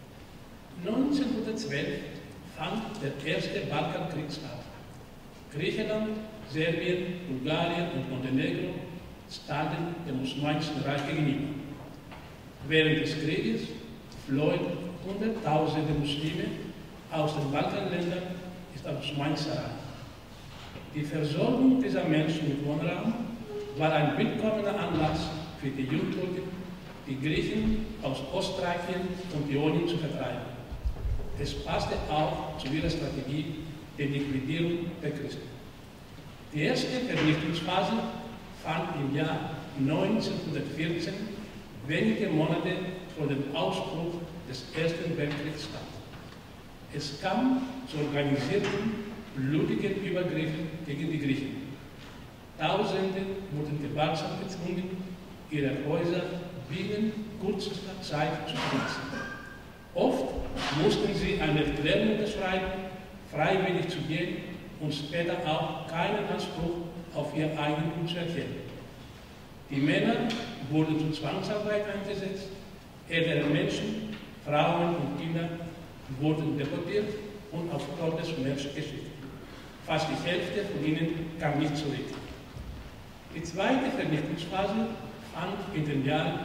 1912 fand der erste Balkankrieg statt. Griechenland, Serbien, Bulgarien und Montenegro standen dem Osmanischen Reich gegenüber. Während des Krieges flohen Hunderttausende Muslime aus den Balkanländern ins Osmanische Reich. Die Versorgung dieser Menschen mit Wohnraum war ein willkommener Anlass für die Jungturken, die Griechen aus Ostthrakien und Ionien zu vertreiben. Es passte auch zu ihrer Strategie der Liquidierung der Christen. Die erste Vernichtungsphase fand im Jahr 1914, wenige Monate vor dem Ausbruch des Ersten Weltkriegs statt. Es kam zu organisierten, blutigen Übergriffen gegen die Griechen. Tausende wurden gewaltsam gezwungen, ihre Häuser binnen kürzester Zeit zu verlassen. Oft mussten sie eine Erklärung unterschreiben, freiwillig zu gehen und später auch keinen Anspruch auf ihr Eigentum zu erkennen. Die Männer wurden zur Zwangsarbeit eingesetzt, ältere Menschen, Frauen und Kinder wurden deportiert und auf Todesmärsche geschickt. Fast die Hälfte von ihnen kam nicht zurück. Die zweite Vernichtungsphase fand in den Jahren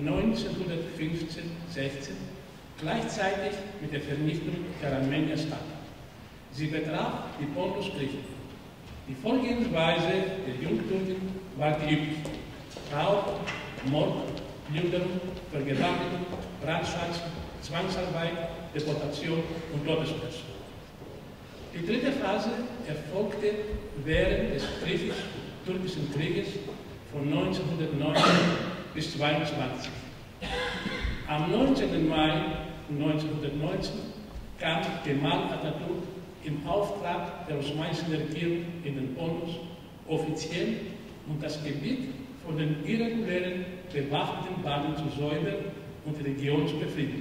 1915-16 gleichzeitig mit der Vernichtung der Armenier statt. Sie betraf die Pontusgriechen. Die Vorgehensweise der Jungturken war die übliche: Raub, Mord, Plünderung, Vergewaltigung, Brandschatz, Zwangsarbeit, Deportation und Todesmärsche. Die dritte Phase erfolgte während des griechisch-türkischen Krieges von 1919 bis 1922. Am 19. Mai 1919 kam Kemal Atatürk im Auftrag der osmanischen Regierung in den Pontus offiziell, um das Gebiet von den irregulären bewaffneten Banden zu säubern und die Region zu befrieden.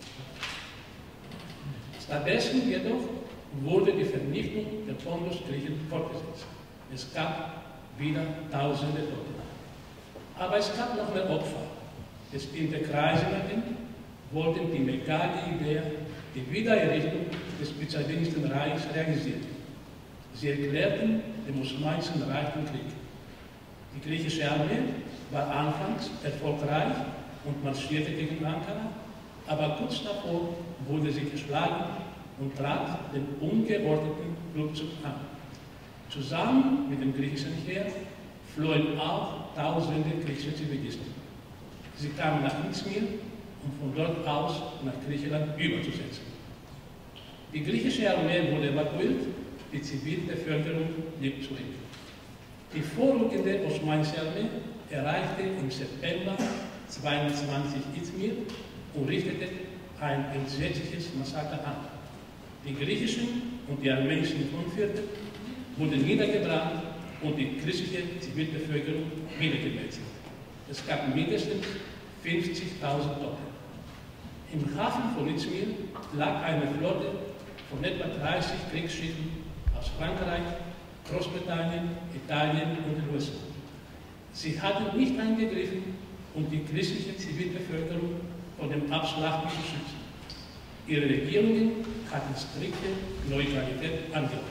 Stattdessen jedoch wurde die Vernichtung der Pontus-Griechen fortgesetzt. Es gab wieder tausende Tote. Aber es gab noch mehr Opfer. Bestimmte Kreise wollten die legale Idee, die Wiedererrichtung des Byzantinischen Reichs realisieren. Sie erklärten dem Osmanischen Reich den Krieg. Die griechische Armee war anfangs erfolgreich und marschierte gegen Ankara, aber kurz davor wurde sie geschlagen und trat den ungeordneten Rückzug an. Zusammen mit dem griechischen Heer flohen auch tausende griechische Zivilisten. Sie kamen nach Izmir, um von dort aus nach Griechenland überzusetzen. Die griechische Armee wurde evakuiert, die Zivilbevölkerung blieb zurück. Die vorrückende osmanische Armee erreichte im September 22 Izmir und richtete ein entsetzliches Massaker an. Die griechischen und die armenischen Grundviertel wurden niedergebrannt und die christliche Zivilbevölkerung niedergemetzelt. Es gab mindestens 50.000 Tote. Im Hafen von Izmir lag eine Flotte von etwa 30 Kriegsschiffen aus Frankreich, Großbritannien, Italien und den USA. Sie hatten nicht eingegriffen, um die christliche Zivilbevölkerung vor dem Abschlachten zu schützen. Ihre Regierungen hatten strikte Neutralität angeboten.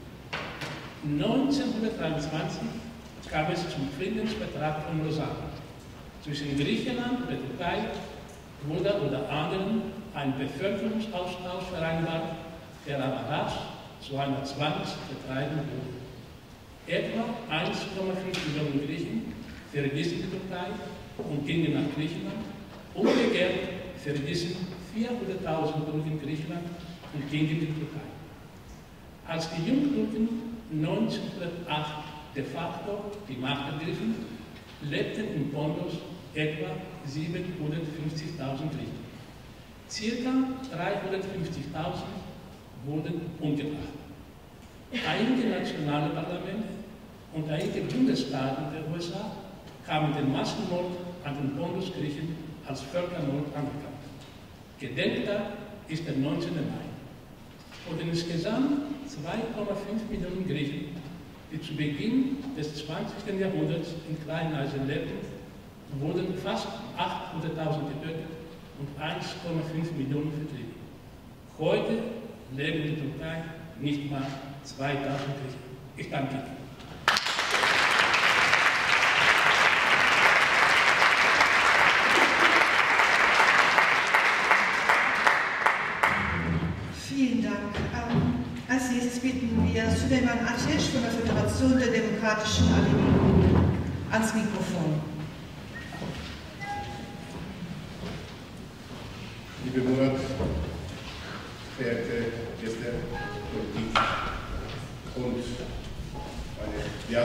1923 kam es zum Friedensvertrag von Lausanne. Zwischen Griechenland und der Türkei wurde unter anderem ein Bevölkerungsaustausch vereinbart, der aber rasch zu einer Zwangsvertreibung wurde. Etwa 1,5 Millionen Griechen verließen die Türkei und gingen nach Griechenland. Umgekehrt verließen 400.000 Türken in Griechenland und gingen in die Türkei. Als die Jungtürken 1908 de facto die Macht ergriffen, lebten in Pontos etwa 750.000 Griechen. Circa 350.000 wurden umgebracht. Einige nationale Parlamente und einige Bundesstaaten der USA haben den Massenmord an den Pontus-Griechen als Völkermord anerkannt. Gedenktag ist der 19. Mai. Von den insgesamt 2,5 Millionen Griechen, die zu Beginn des 20. Jahrhunderts in Kleinasien lebten, wurden fast 800.000 getötet und 1,5 Millionen vertrieben. Heute leben in der Türkei nicht mal 2.000 Griechen. Ich danke Ihnen. Vielen Dank. Als nächstes bitten wir Süleyman Ateş von der Föderation der Demokratischen Armenien ans Mikrofon. Liebe Murat, verehrte Gäste, Politik und meine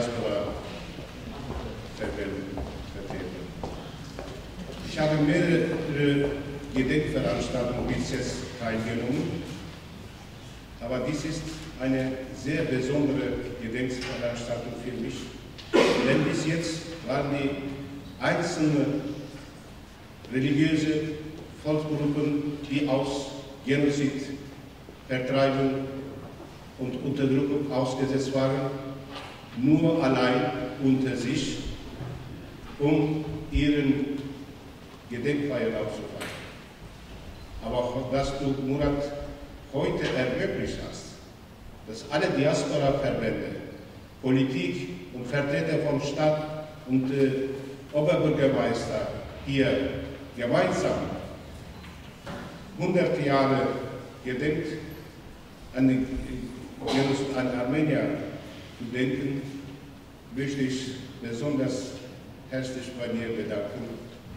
Diaspora-Vertreter. Ich habe mehrere Gedenkveranstaltungen bis jetzt teilgenommen, aber dies ist eine sehr besondere Gedenkveranstaltung für mich, denn bis jetzt waren die einzelnen religiöse Volksgruppen, die aus Genozid, Vertreibung und Unterdrückung ausgesetzt waren, nur allein unter sich, um ihren Gedenkfeier aufzufahren. Aber auch, dass du, Murat, heute ermöglicht hast, dass alle Diaspora-Verbände, Politik und Vertreter vom Staat und Oberbürgermeister hier gemeinsam 100 Jahre gedenkt, an Armenier zu denken, möchte ich besonders herzlich bei dir bedanken.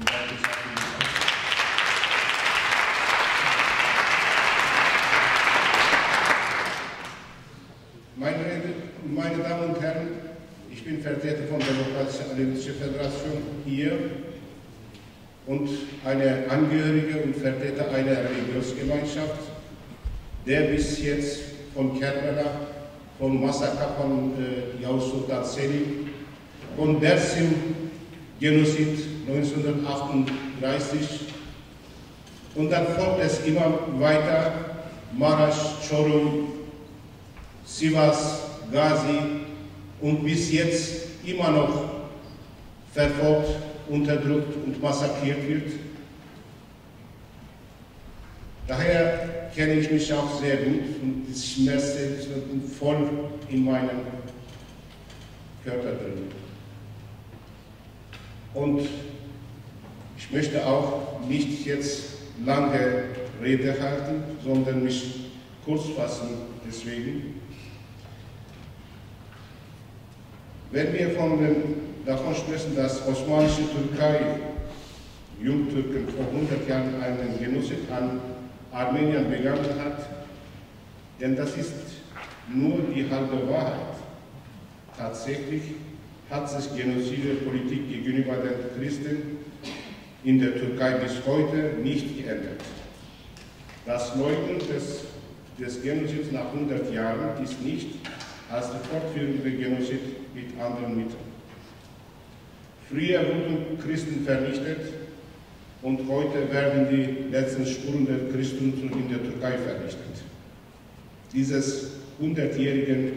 Meine Damen und Herren, ich bin Vertreter von der Demokratischen Armenischen Föderation hier und eine Angehörige und Vertreter einer Religionsgemeinschaft, der bis jetzt von Kerbela, von Massaker von Yavuz Sultan Selim, von Dersim Genozid 1938 und dann folgt es immer weiter, Maraş, Çorum, Sivas, Gazi und bis jetzt immer noch verfolgt, unterdrückt und massakriert wird. Daher kenne ich mich auch sehr gut und das Schmerz ist voll in meinem Körper drin. Und ich möchte auch nicht jetzt lange Rede halten, sondern mich kurz fassen deswegen. Wenn wir davon sprechen, dass osmanische Türkei Jungtürken vor 100 Jahren einen Genozid an Armenien begangen hat, denn das ist nur die halbe Wahrheit. Tatsächlich hat sich genozide Politik gegenüber den Christen in der Türkei bis heute nicht geändert. Das Leugnen des Genozids nach 100 Jahren ist nicht als der fortführende Genozid mit anderen Mitteln. Früher wurden Christen vernichtet und heute werden die letzten Spuren der Christentum in der Türkei vernichtet. Dieses 100-jährigen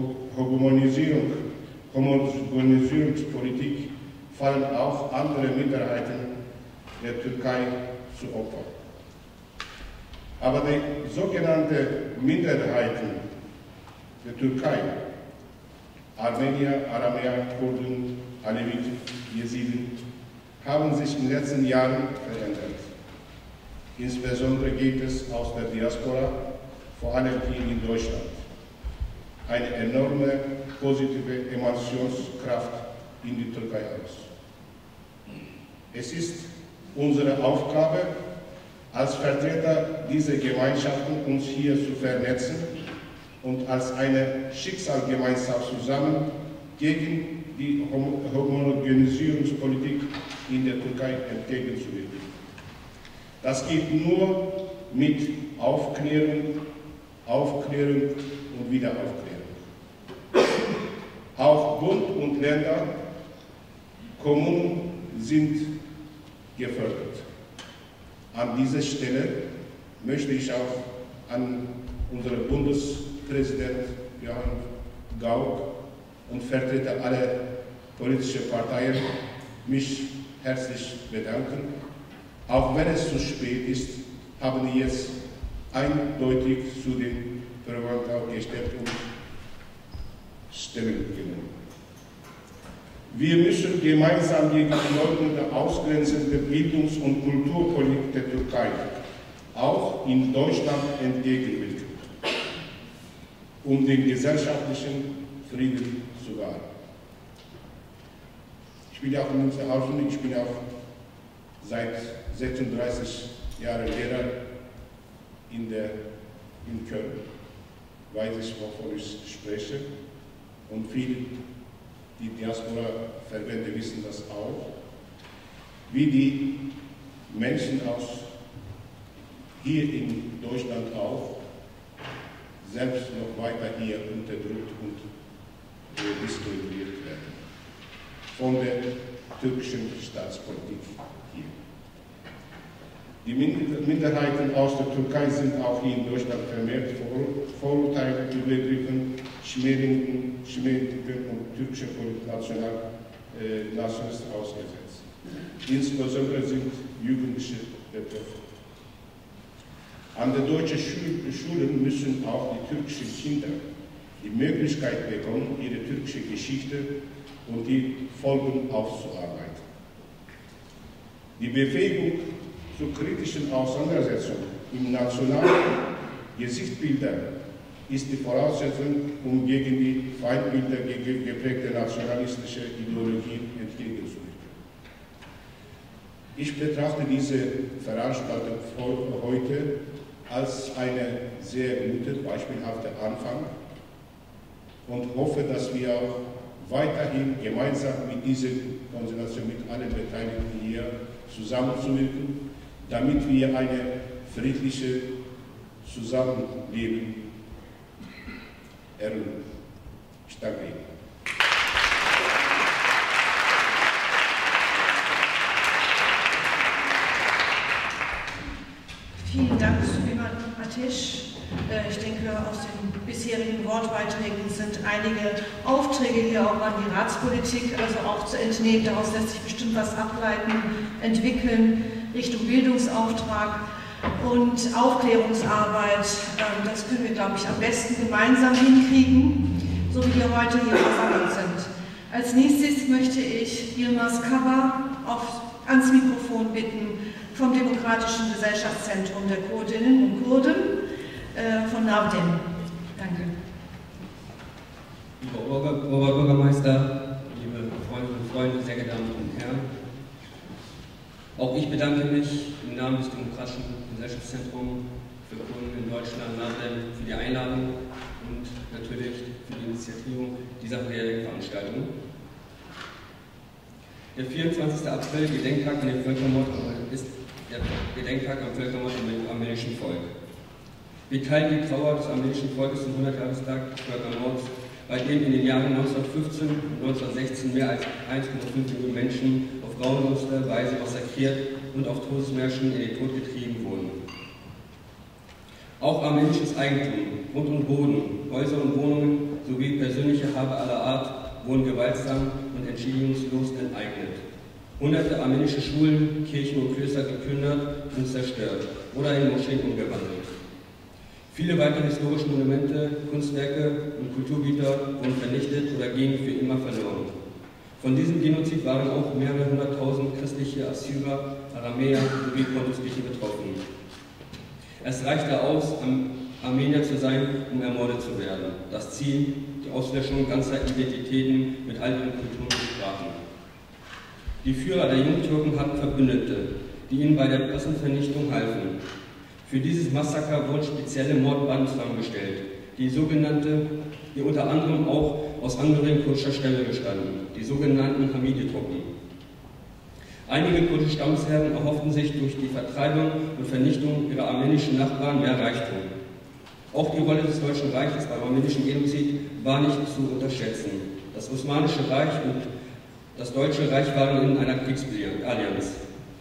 Homogenisierungspolitik fallen auch andere Minderheiten der Türkei zu Opfer. Aber die sogenannten Minderheiten der Türkei, Armenier, Aramäer, Kurden, Aleviten, Jesiden, haben sich in den letzten Jahren verändert. Insbesondere geht es aus der Diaspora, vor allem hier in Deutschland, eine enorme positive Emanzipationskraft in die Türkei aus. Es ist unsere Aufgabe, als Vertreter dieser Gemeinschaften uns hier zu vernetzen und als eine Schicksalsgemeinschaft zusammen gegen die Homogenisierungspolitik in der Türkei entgegenzuwirken. Das geht nur mit Aufklärung und Wiederaufklärung. Auch Bund und Länder, Kommunen sind gefördert. An dieser Stelle möchte ich auch an unseren Bundespräsident Johann Gauck und Vertreter aller politischen Parteien mich herzlich bedanken. Auch wenn es zu spät ist, haben die jetzt eindeutig zu den Verwandten gestellt und Stellung genommen. Wir müssen gemeinsam gegen die leugnende, ausgrenzende Bildungs- und Kulturpolitik der Türkei auch in Deutschland entgegenwirken, um den gesellschaftlichen Frieden zu wahren. Ich bin ja auch in Münster Ausbildung, ich bin auch seit 36 Jahren Lehrer in Köln, weiß ich, wovon ich spreche, und viele die Diaspora-Verbände wissen das auch, wie die Menschen aus hier in Deutschland auch selbst noch weiter hier unterdrückt und diskriminiert werden von der türkischen Staatspolitik hier. Die Minderheiten aus der Türkei sind auch hier in Deutschland vermehrt Vorurteilen, Übergriffen, Schmähungen und türkischen Nationalisten ausgesetzt. Insbesondere sind Jugendliche betroffen. An den deutschen Schulen müssen auch die türkischen Kinder die Möglichkeit bekommen, ihre türkische Geschichte und die Folgen aufzuarbeiten. Die Bewegung zur kritischen Auseinandersetzung im nationalen Gesichtsbilder ist die Voraussetzung, um gegen die Feindbilder geprägte nationalistische Ideologien entgegenzuwirken. Ich betrachte diese Veranstaltung heute als eine sehr gute, beispielhafte Anfang und hoffe, dass wir auch weiterhin gemeinsam mit dieser Konstellation, mit allen Beteiligten hier zusammenzuwirken, damit wir ein friedliches Zusammenleben erleben. Ich danke Ihnen. Vielen Dank, Süleyman Ateş. Ich denke, aus den bisherigen Wortbeiträgen sind einige Aufträge hier auch an die Ratspolitik, also auch zu entnehmen. Daraus lässt sich bestimmt was ableiten, entwickeln, Richtung Bildungsauftrag und Aufklärungsarbeit. Das können wir, glaube ich, am besten gemeinsam hinkriegen, so wie wir heute hier versammelt sind. Als nächstes möchte ich Yilmaz Kaba ans Mikrofon bitten vom Demokratischen Gesellschaftszentrum der Kurdinnen und Kurden von Navdem. Danke. Lieber Oberbürgermeister, liebe Freundinnen und Freunde, sehr geehrte Damen und Herren, auch ich bedanke mich im Namen des Demokratischen Gesellschaftszentrums für Kurden in Deutschland, Navdem, für die Einladung und natürlich für die Initiative dieser Veranstaltung. Der 24. April, Gedenktag an den Völkermord, ist der Gedenktag am Völkermord am armenischen Volk. Wir teilen die Trauer des armenischen Volkes zum 100-Jahrestag des Völkermords, bei dem in den Jahren 1915 und 1916 mehr als 1,5 Millionen Menschen auf grauenvollste Weise massakriert und auf Todesmärschen in den Tod getrieben wurden. Auch armenisches Eigentum, Grund und Boden, Häuser und Wohnungen sowie persönliche Habe aller Art wurden gewaltsam und entschädigungslos enteignet. Hunderte armenische Schulen, Kirchen und Klöster geplündert und zerstört oder in Moscheen umgewandelt. Viele weitere historische Monumente, Kunstwerke und Kulturgüter wurden vernichtet oder gingen für immer verloren. Von diesem Genozid waren auch mehrere hunderttausend christliche Assyrer, Aramäer sowie Pontusgriechen betroffen. Es reichte aus, Armenier zu sein, um ermordet zu werden. Das Ziel, die Auslöschung ganzer Identitäten mit all ihren Kulturen und Sprachen. Die Führer der Jungtürken hatten Verbündete, die ihnen bei der Massenvernichtung halfen. Für dieses Massaker wurden spezielle Mordbanden zusammengestellt, die unter anderem auch aus Angehörigen kurdischer Stämme bestanden, die sogenannten Hamidi-Truppen. Einige kurdische Stammesherren erhofften sich durch die Vertreibung und Vernichtung ihrer armenischen Nachbarn mehr Reichtum. Auch die Rolle des Deutschen Reiches beim armenischen Genozid war nicht zu unterschätzen. Das Osmanische Reich und das Deutsche Reich waren in einer Kriegsallianz.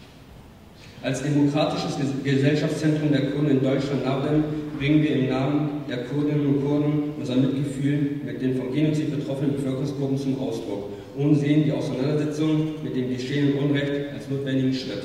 Als demokratisches Gesellschaftszentrum der Kurden in Deutschland Norden bringen wir im Namen der Kurdinnen und Kurden unser Mitgefühl mit den vom Genozid betroffenen Bevölkerungsgruppen zum Ausdruck und sehen die Auseinandersetzung mit dem geschehenen Unrecht als notwendigen Schritt.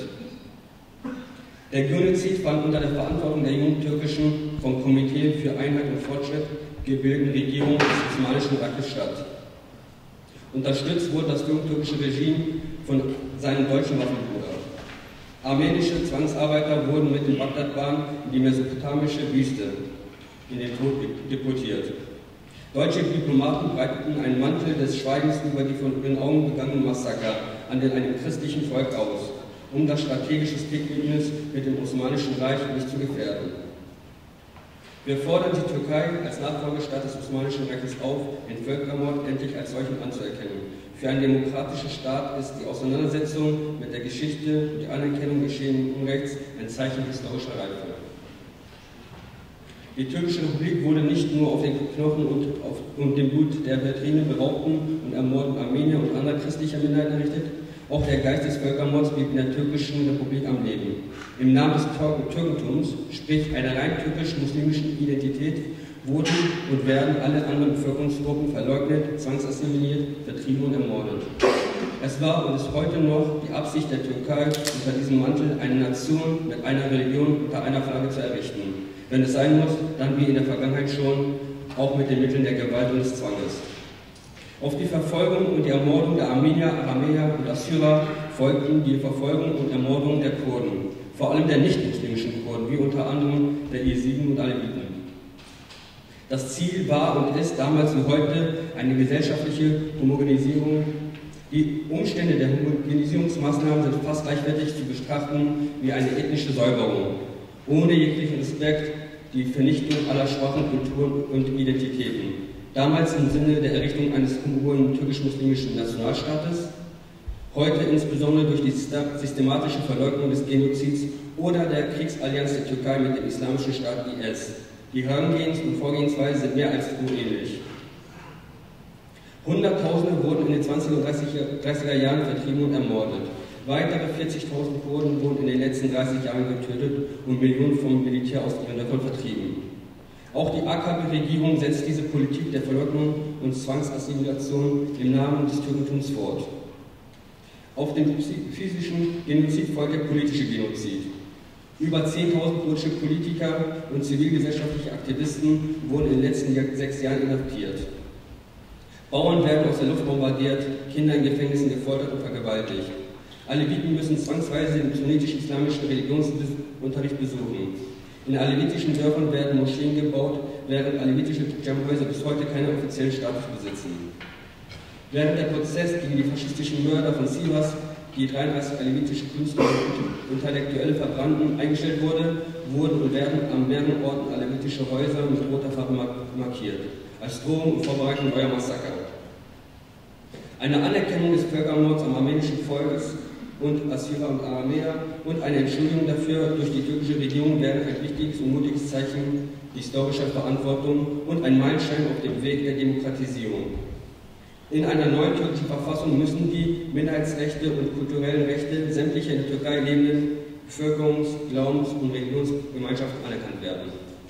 Der Genozid fand unter der Verantwortung der jungtürkischen, vom Komitee für Einheit und Fortschritt gebildeten Regierung des Osmanischen Reiches statt. Unterstützt wurde das jungtürkische Regime von seinem deutschen Waffenbruder. Armenische Zwangsarbeiter wurden mit den Bagdadbahnen in die mesopotamische Wüste in den Tod deportiert. Deutsche Diplomaten breiteten einen Mantel des Schweigens über die von ihren Augen begangenen Massaker an einem christlichen Volk aus, um das strategische Bündnis mit dem Osmanischen Reich nicht zu gefährden. Wir fordern die Türkei als Nachfolgestaat des Osmanischen Reiches auf, den Völkermord endlich als solchen anzuerkennen. Für einen demokratischen Staat ist die Auseinandersetzung mit der Geschichte und die Anerkennung geschehenen Unrechts ein Zeichen historischer Reife. Die türkische Republik wurde nicht nur auf den Knochen und dem Blut der Vertriebenen, beraubten und ermordeten Armenier und anderer christlicher Minderheiten errichtet, auch der Geist des Völkermords blieb in der türkischen Republik am Leben. Im Namen des Türkentums, sprich einer rein türkisch-muslimischen Identität, wurden und werden alle anderen Bevölkerungsgruppen verleugnet, zwangsassimiliert, vertrieben und ermordet. Es war und ist heute noch die Absicht der Türkei, unter diesem Mantel eine Nation mit einer Religion unter einer Flagge zu errichten. Wenn es sein muss, dann wie in der Vergangenheit schon, auch mit den Mitteln der Gewalt und des Zwanges. Auf die Verfolgung und die Ermordung der Armenier, Aramäer und Assyrer folgten die Verfolgung und Ermordung der Kurden, vor allem der nicht-muslimischen Kurden, wie unter anderem der Jesiden und Aleviten. Das Ziel war und ist damals wie heute eine gesellschaftliche Homogenisierung. Die Umstände der Homogenisierungsmaßnahmen sind fast gleichwertig zu betrachten wie eine ethnische Säuberung, ohne jeglichen Respekt, die Vernichtung aller schwachen Kulturen und Identitäten. Damals im Sinne der Errichtung eines homogen türkisch-muslimischen Nationalstaates, heute insbesondere durch die systematische Verleugnung des Genozids oder der Kriegsallianz der Türkei mit dem islamischen Staat IS. Die Herangehens- und Vorgehensweise sind mehr als unähnlich. Hunderttausende wurden in den 20er und 30er Jahren vertrieben und ermordet. Weitere 40.000 Kurden wurden in den letzten 30 Jahren getötet und Millionen vom Militär aus ihren Dörfern vertrieben. Auch die AKP-Regierung setzt diese Politik der Verleugnung und Zwangsassimilation im Namen des Türkentums fort. Auf den physischen Genozid folgt der politische Genozid. Über 10.000 kurdische Politiker und zivilgesellschaftliche Aktivisten wurden in den letzten 6 Jahren inhaftiert. Bauern werden aus der Luft bombardiert, Kinder in Gefängnissen gefoltert und vergewaltigt. Aleviten müssen zwangsweise den sunnitisch-islamischen Religionsunterricht besuchen. In alevitischen Dörfern werden Moscheen gebaut, während alevitische Dschamhäuser bis heute keinen offiziellen Status besitzen. Während der Prozess gegen die faschistischen Mörder von Sivas, die 33 alevitische Künstler und Intellektuelle verbrannten, eingestellt wurde, wurden und werden an mehreren Orten alevitische Häuser mit roter Farbe markiert, als Drohung und Vorbereitung neuer Massaker. Eine Anerkennung des Völkermords am armenischen Volkes und Assyrer und Aramäer und eine Entschuldigung dafür durch die türkische Regierung wären ein wichtiges und mutiges Zeichen historischer Verantwortung und ein Meilenstein auf dem Weg der Demokratisierung. In einer neuen türkischen Verfassung müssen die Minderheitsrechte und kulturellen Rechte sämtlicher in der Türkei lebenden Bevölkerungs-, Glaubens- und Religionsgemeinschaften anerkannt werden.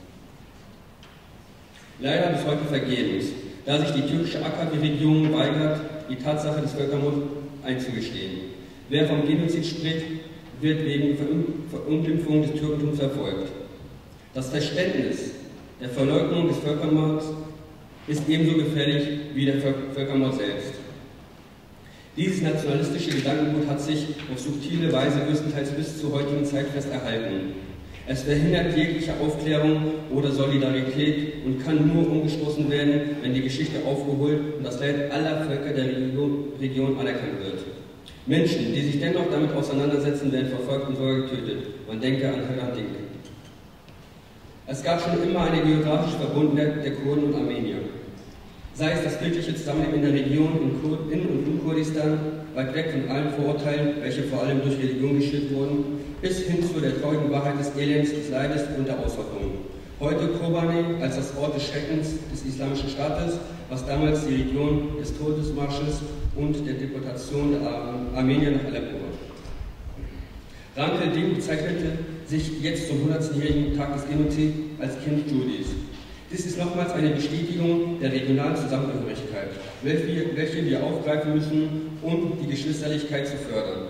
Leider bis heute vergebens, da sich die türkische AKP-Regierung weigert, die Tatsache des Völkermords einzugestehen. Wer vom Genozid spricht, wird wegen Verunglimpfung des Türkentums verfolgt. Das Verständnis der Verleugnung des Völkermords ist ebenso gefährlich wie der Völkermord selbst. Dieses nationalistische Gedankengut hat sich auf subtile Weise größtenteils bis zur heutigen Zeit fest erhalten. Es verhindert jegliche Aufklärung oder Solidarität und kann nur umgestoßen werden, wenn die Geschichte aufgeholt und das Leid aller Völker der Region anerkannt wird. Menschen, die sich dennoch damit auseinandersetzen, werden verfolgt und sogar getötet. Man denke an Hrant Dink. Es gab schon immer eine geografische Verbundenheit der Kurden und Armenier. Sei es das friedliche Zusammenleben in der Region in und um Kurdistan, weit weg von allen Vorurteilen, welche vor allem durch Religion geschürt wurden, bis hin zu der traurigen Wahrheit des Elends, des Leides und der Ausrottung. Heute Kobane als das Ort des Schreckens des Islamischen Staates, was damals die Region des Todesmarsches und der Deportation der Armenier nach Aleppo war. Hrant Dink bezeichnete sich jetzt zum 100-jährigen Tag des Genozids als Kind Judis. Dies ist nochmals eine Bestätigung der regionalen Zusammengehörigkeit, welche wir aufgreifen müssen, um die Geschwisterlichkeit zu fördern.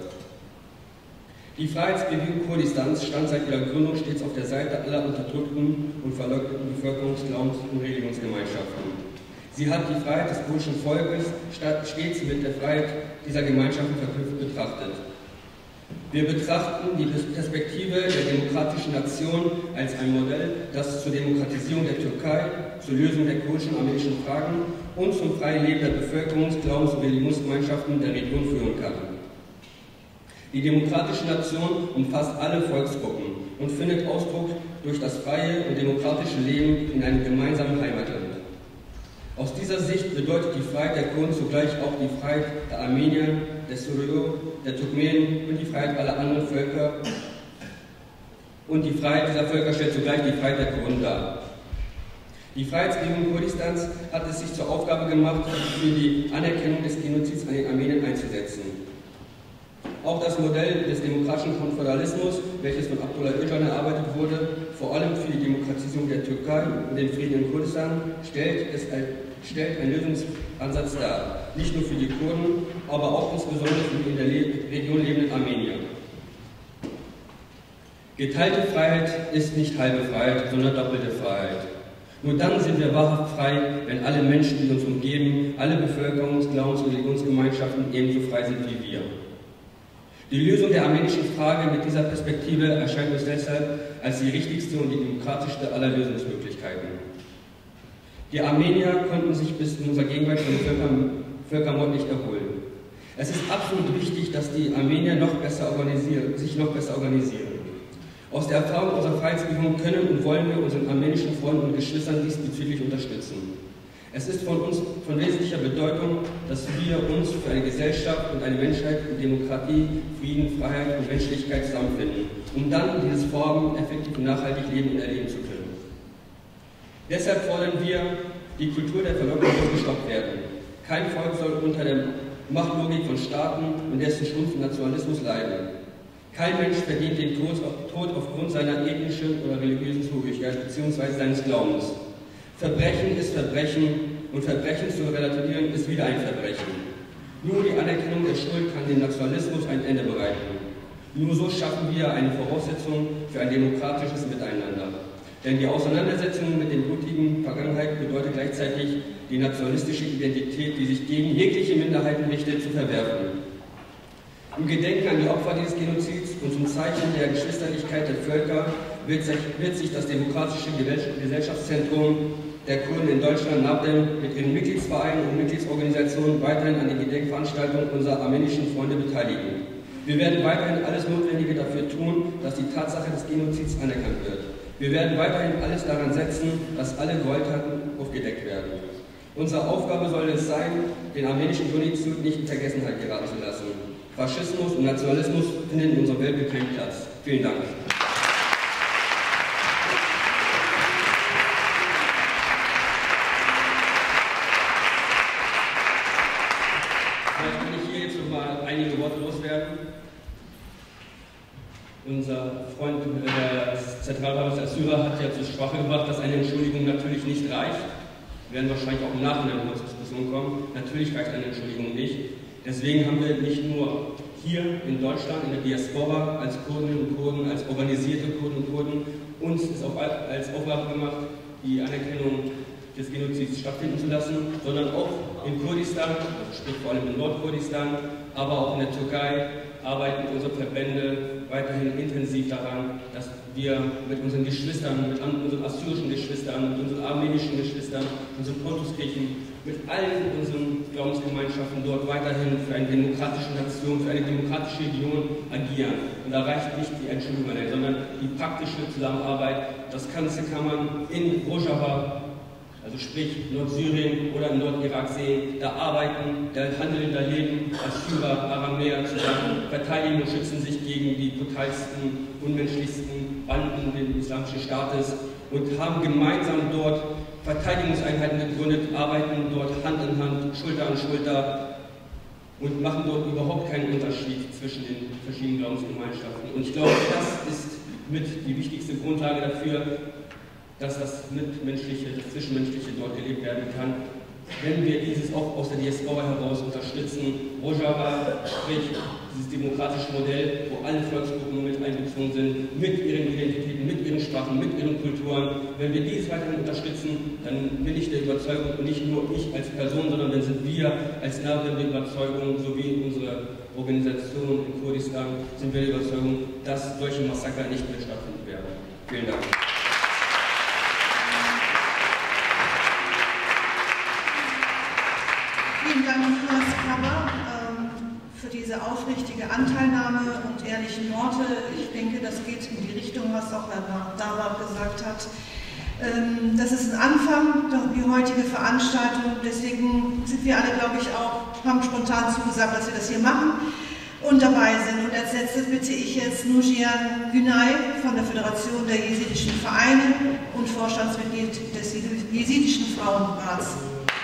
Die Freiheitsbewegung Kurdistans stand seit ihrer Gründung stets auf der Seite aller unterdrückten und verleugneten Bevölkerungs-, Glaubens- und Religionsgemeinschaften. Sie hat die Freiheit des kurdischen Volkes stets mit der Freiheit dieser Gemeinschaften verknüpft betrachtet. Wir betrachten die Perspektive der demokratischen Nation als ein Modell, das zur Demokratisierung der Türkei, zur Lösung der kurdischen und armenischen Fragen und zum freien Leben der Bevölkerungs-, Glaubens- und Religionsgemeinschaften der Region führen kann. Die demokratische Nation umfasst alle Volksgruppen und findet Ausdruck durch das freie und demokratische Leben in einem gemeinsamen Heimatland. Aus dieser Sicht bedeutet die Freiheit der Kurden zugleich auch die Freiheit der Armenier, der Syrer, der Turkmenen und die Freiheit aller anderen Völker. Und die Freiheit dieser Völker stellt zugleich die Freiheit der Kurden dar. Die Freiheitsbewegung Kurdistans hat es sich zur Aufgabe gemacht, für die Anerkennung des Genozids an den Armeniern einzusetzen. Auch das Modell des demokratischen Konföderalismus, welches von Abdullah Öcalan erarbeitet wurde, vor allem für die Demokratisierung der Türkei und den Frieden in Kurdistan, stellt einen Lösungsansatz dar. Nicht nur für die Kurden, aber auch insbesondere für die in der Region lebenden Armenier. Geteilte Freiheit ist nicht halbe Freiheit, sondern doppelte Freiheit. Nur dann sind wir wahrhaft frei, wenn alle Menschen, die uns umgeben, alle Bevölkerungs-, Glaubens- und Religionsgemeinschaften ebenso frei sind wie wir. Die Lösung der armenischen Frage mit dieser Perspektive erscheint uns deshalb als die richtigste und die demokratischste aller Lösungsmöglichkeiten. Die Armenier konnten sich bis in unserer Gegenwart von dem Völkermord nicht erholen. Es ist absolut wichtig, dass die Armenier sich noch besser organisieren. Aus der Erfahrung unserer Freiheitsbewegung können und wollen wir unseren armenischen Freunden und Geschwistern diesbezüglich unterstützen. Es ist von wesentlicher Bedeutung, dass wir uns für eine Gesellschaft und eine Menschheit in Demokratie, Frieden, Freiheit und Menschlichkeit zusammenfinden, um dann dieses Vorhaben effektiv und nachhaltig leben und erleben zu können. Deshalb fordern wir, die Kultur der Verleugnung soll gestoppt werden. Kein Volk soll unter der Machtlogik von Staaten und dessen stumpfen Nationalismus leiden. Kein Mensch verdient den Tod aufgrund seiner ethnischen oder religiösen Zugehörigkeit bzw. seines Glaubens. Verbrechen ist Verbrechen und Verbrechen zu relativieren ist wieder ein Verbrechen. Nur die Anerkennung der Schuld kann dem Nationalismus ein Ende bereiten. Nur so schaffen wir eine Voraussetzung für ein demokratisches Miteinander. Denn die Auseinandersetzung mit der blutigen Vergangenheit bedeutet gleichzeitig, die nationalistische Identität, die sich gegen jegliche Minderheiten richtet, zu verwerfen. Im Gedenken an die Opfer dieses Genozids und zum Zeichen der Geschwisterlichkeit der Völker wird sich das Demokratische Gesellschaftszentrum der Kurden in Deutschland NABDEM mit ihren Mitgliedsvereinen und Mitgliedsorganisationen weiterhin an den Gedenkveranstaltungen unserer armenischen Freunde beteiligen. Wir werden weiterhin alles Notwendige dafür tun, dass die Tatsache des Genozids anerkannt wird. Wir werden weiterhin alles daran setzen, dass alle Gewalttaten aufgedeckt werden. Unsere Aufgabe soll es sein, den armenischen Genozid nicht in Vergessenheit geraten zu lassen. Faschismus und Nationalismus finden in unserer Welt keinen Platz. Vielen Dank. Vielleicht kann ich hier jetzt noch mal einige Worte loswerden. Unser Freund der Zentralrat als Syrer hat ja zur Sprache gebracht, dass eine Entschuldigung natürlich nicht reicht. Wir werden wahrscheinlich auch im Nachhinein zur Diskussion kommen. Natürlich reicht eine Entschuldigung nicht. Deswegen haben wir nicht nur hier in Deutschland, in der Diaspora, als Kurdinnen und Kurden, als organisierte Kurden und Kurden, uns ist auch als Aufgabe gemacht, die Anerkennung des Genozids stattfinden zu lassen, sondern auch in Kurdistan, sprich vor allem in Nordkurdistan, aber auch in der Türkei, arbeiten unsere Verbände weiterhin intensiv daran, dass wir mit unseren Geschwistern, mit unseren assyrischen Geschwistern, mit unseren armenischen Geschwistern, unseren Pontuskirchen, mit allen unseren Glaubensgemeinschaften dort weiterhin für eine demokratische Nation, für eine demokratische Region agieren. Und da reicht nicht die Entschuldigung allein, sondern die praktische Zusammenarbeit. Das Ganze kann man in Rojava, also sprich Nordsyrien oder im Nordirak sehen, da arbeiten, da handeln, da leben Assyrer, Aramäer zusammen, verteidigen und schützen sich gegen die brutalsten, unmenschlichsten Banden des Islamischen Staates und haben gemeinsam dort Verteidigungseinheiten gegründet, arbeiten dort Hand in Hand, Schulter an Schulter und machen dort überhaupt keinen Unterschied zwischen den verschiedenen Glaubensgemeinschaften. Und ich glaube, das ist mit die wichtigste Grundlage dafür, dass das Mitmenschliche, das Zwischenmenschliche dort gelebt werden kann. Wenn wir dieses auch aus der Diaspora heraus unterstützen, Rojava, sprich dieses demokratische Modell, wo alle Volksgruppen mit einbezogen sind, mit ihren Identitäten, mit ihren Sprachen, mit ihren Kulturen, wenn wir dieses weiterhin unterstützen, dann bin ich der Überzeugung, und nicht nur ich als Person, sondern dann sind wir als Narbe der Überzeugung, sowie unsere Organisation in Kurdistan, sind wir der Überzeugung, dass solche Massaker nicht mehr stattfinden werden. Vielen Dank. Vielen Dank, Nikolaus Krabber, für diese aufrichtige Anteilnahme und ehrlichen Worte. Ich denke, das geht in die Richtung, was auch Herr Darbab gesagt hat. Das ist ein Anfang, die heutige Veranstaltung. Deswegen sind wir alle, glaube ich, auch, haben spontan zugesagt, dass wir das hier machen und dabei sind. Und als letztes bitte ich jetzt Nujian Günay von der Föderation der Jesidischen Vereine und Vorstandsmitglied des Jesidischen Frauenrats.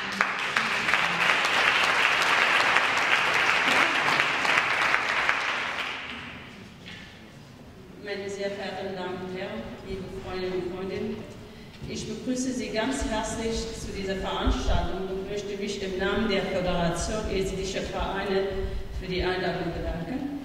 Meine sehr verehrten Damen und Herren, liebe Freundinnen und Freunde, ich begrüße Sie ganz herzlich zu dieser Veranstaltung und möchte mich im Namen der Föderation Jesidischer Vereine für die Einladung bedanken.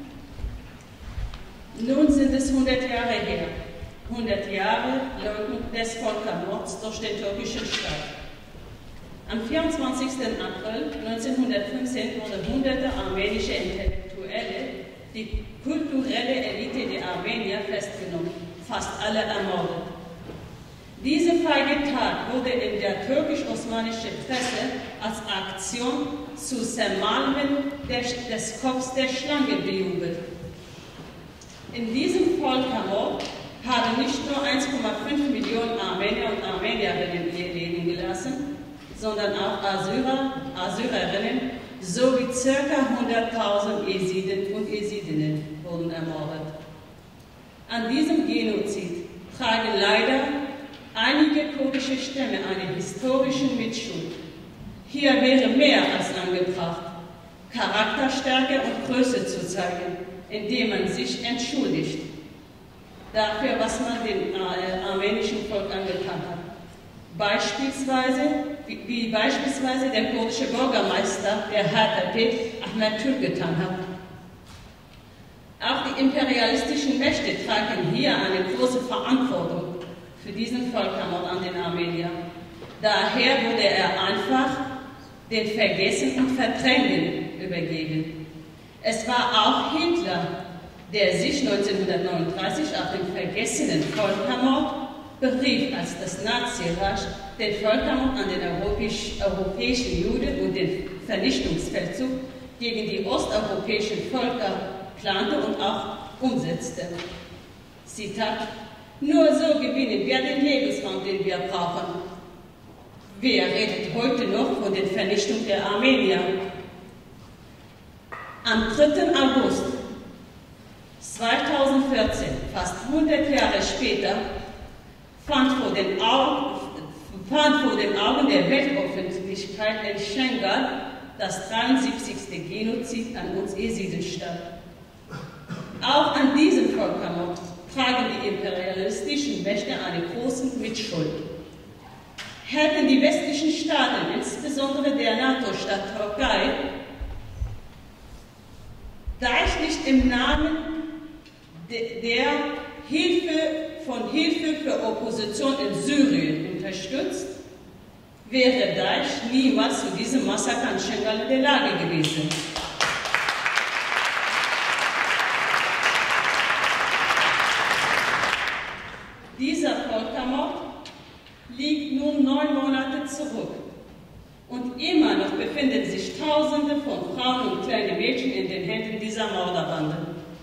Nun sind es 100 Jahre her, 100 Jahre Leugnung des Völkermords durch den türkischen Staat. Am 24. April 1915 wurden hunderte armenische Intellektuelle, die kulturelle Elite der Armenier, festgenommen, fast alle ermordet. Diese feige Tat wurde in der türkisch-osmanischen Presse als Aktion zu Zermalmen des Kopfs der Schlange bejubelt. In diesem Völkermord haben nicht nur 1,5 Millionen Armenier und Armenierinnen ihr Leben gelassen, sondern auch Assyrerinnen sowie ca. 100.000 Jesiden und Jesidinnen wurden ermordet. An diesem Genozid tragen leider einige kurdische Stämme eine historische Mitschuld. Hier wäre mehr als angebracht, Charakterstärke und Größe zu zeigen, indem man sich entschuldigt dafür, was man dem armenischen Volk angetan hat. Wie beispielsweise der kurdische Bürgermeister der HDP Ahmet Türk getan hat. Auch die imperialistischen Mächte tragen hier eine große Verantwortung für diesen Völkermord an den Armeniern. Daher wurde er einfach den Vergessen und Verdrängen übergeben. Es war auch Hitler, der sich 1939 auf den vergessenen Völkermord berief, als das Nazireich den Völkermord an den europäischen Juden und den Vernichtungsfeldzug gegen die osteuropäischen Völker plante und auch umsetzte. Zitat: Nur so gewinnen wir den Lebensraum, den wir brauchen. Wer redet heute noch von der Vernichtung der Armenier? Am 3. August 2014, fast 100 Jahre später, fand vor den Augen der Weltöffentlichkeit in Schengal das 73. Genozid an uns Jesiden statt. Auch an diesem Völkermord tragen die imperialistischen Mächte eine große Mitschuld. Hätten die westlichen Staaten, insbesondere der NATO-Staat Türkei, Daesh nicht im Namen der Hilfe für Opposition in Syrien unterstützt, wäre Daesh niemals zu diesem Massaker an Schengal in der Lage gewesen. Dieser Völkermord liegt nun 9 Monate zurück und immer noch befinden sich Tausende von Frauen und kleinen Mädchen in den Händen dieser Mörderbande.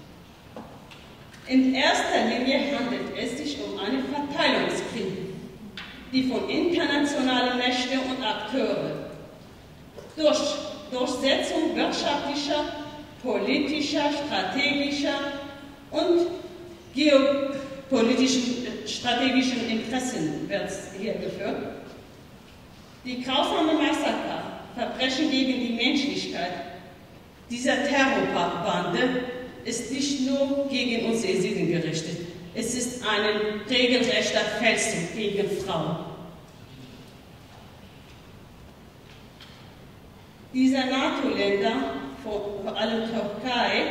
In erster Linie handelt es sich um einen Verteilungskrieg, die von internationalen Mächten und Akteuren durch Durchsetzung wirtschaftlicher, politischer, strategischer und geopolitischen strategischen Interessen wird hier geführt. Die grausamen Massaker, Verbrechen gegen die Menschlichkeit dieser Terrorbande ist nicht nur gegen uns Jesiden gerichtet, es ist ein regelrechter Feldzug gegen Frauen. Diese NATO-Länder, vor allem Türkei,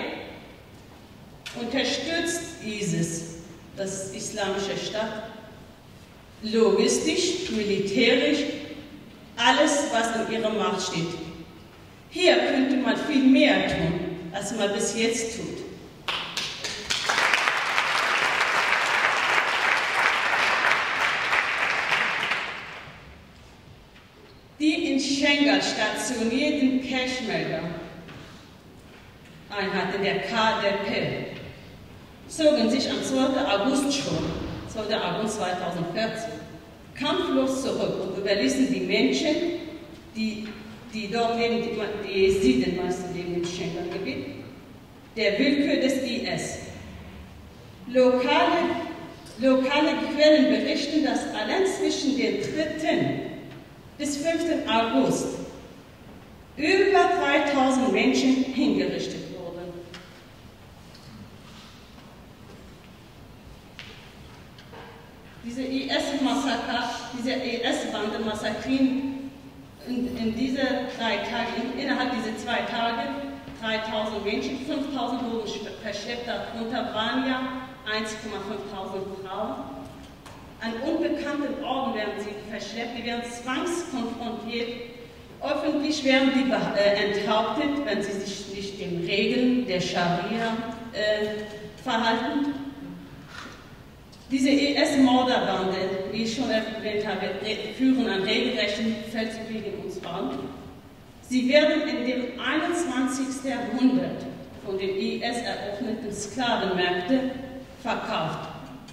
unterstützt ISIS, das Islamische Staat, logistisch, militärisch, alles, was in ihrer Macht steht. Hier könnte man viel mehr tun, als man bis jetzt tut. Die in Schengal stationierten Peshmerga, Einheiten der KDP, zogen sich am 2. August 2014, kampflos zurück und überließen die Menschen, die dort leben, die Jesiden meistens leben im Schengal-Gebiet, der Willkür des IS. Lokale Quellen berichten, dass allein zwischen dem 3. bis 5. August über 3000 Menschen hingerichtet wurden. Diese IS-Massaker, diese IS-Bande massakrieren in diese 3 Tage, innerhalb dieser 2 Tage 3000 Menschen, 5000 wurden verschleppt, darunter waren ja 1.500 Frauen. An unbekannten Orten werden sie verschleppt, die werden zwangskonfrontiert. Öffentlich werden die enthauptet, wenn sie sich nicht den Regeln der Scharia verhalten. Diese IS-Morderbande, wie ich schon erwähnt habe, führen einen regelrechten Feldzug gegen uns Frauen. Sie werden in dem 21. Jahrhundert von den IS eröffneten Sklavenmärkten verkauft.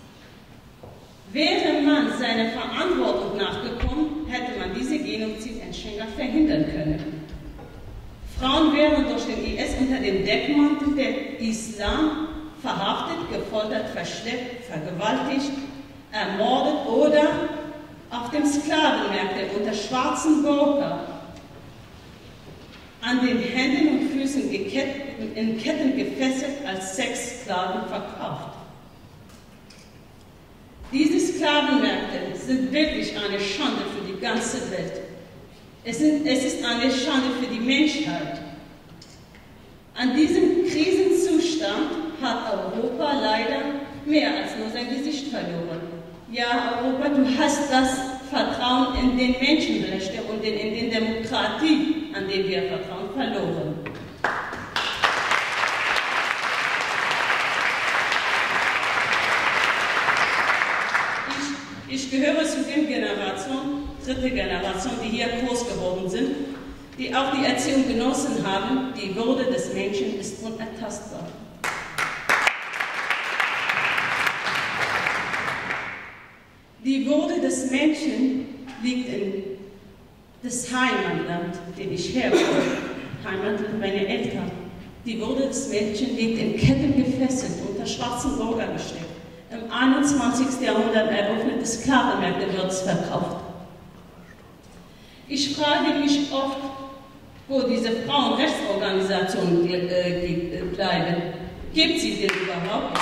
Wäre man seiner Verantwortung nachgekommen, hätte man diese Genozid in Schengal verhindern können. Frauen wären durch den IS unter dem Deckmantel der Islam verhaftet, gefoltert, verschleppt, vergewaltigt, ermordet oder auf dem Sklavenmärkte unter schwarzen Burka an den Händen und Füßen in Ketten gefesselt als Sexsklaven verkauft. Diese Sklavenmärkte sind wirklich eine Schande für die ganze Welt. Es ist eine Schande für die Menschheit. An diesem Krisenzustand hat Europa leider mehr als nur sein Gesicht verloren. Ja, Europa, du hast das Vertrauen in den Menschenrechte und in die Demokratie, an dem wir vertrauen, verloren. Ich gehöre zu den Generationen, 3. Generation, die hier groß geworden sind, die auch die Erziehung genossen haben, die Würde des Menschen ist unantastbar. Die Würde des Menschen liegt Das Heimatland, den ich herkomme, Heimatland meiner Eltern, die Würde des Mädchens liegt in Ketten gefesselt, unter schwarzen Bürger gesteckt. Im 21. Jahrhundert eröffnete Sklavenmärkte wird es verkauft. Ich frage mich oft, wo diese Frauenrechtsorganisationen bleiben. Gibt sie denn überhaupt?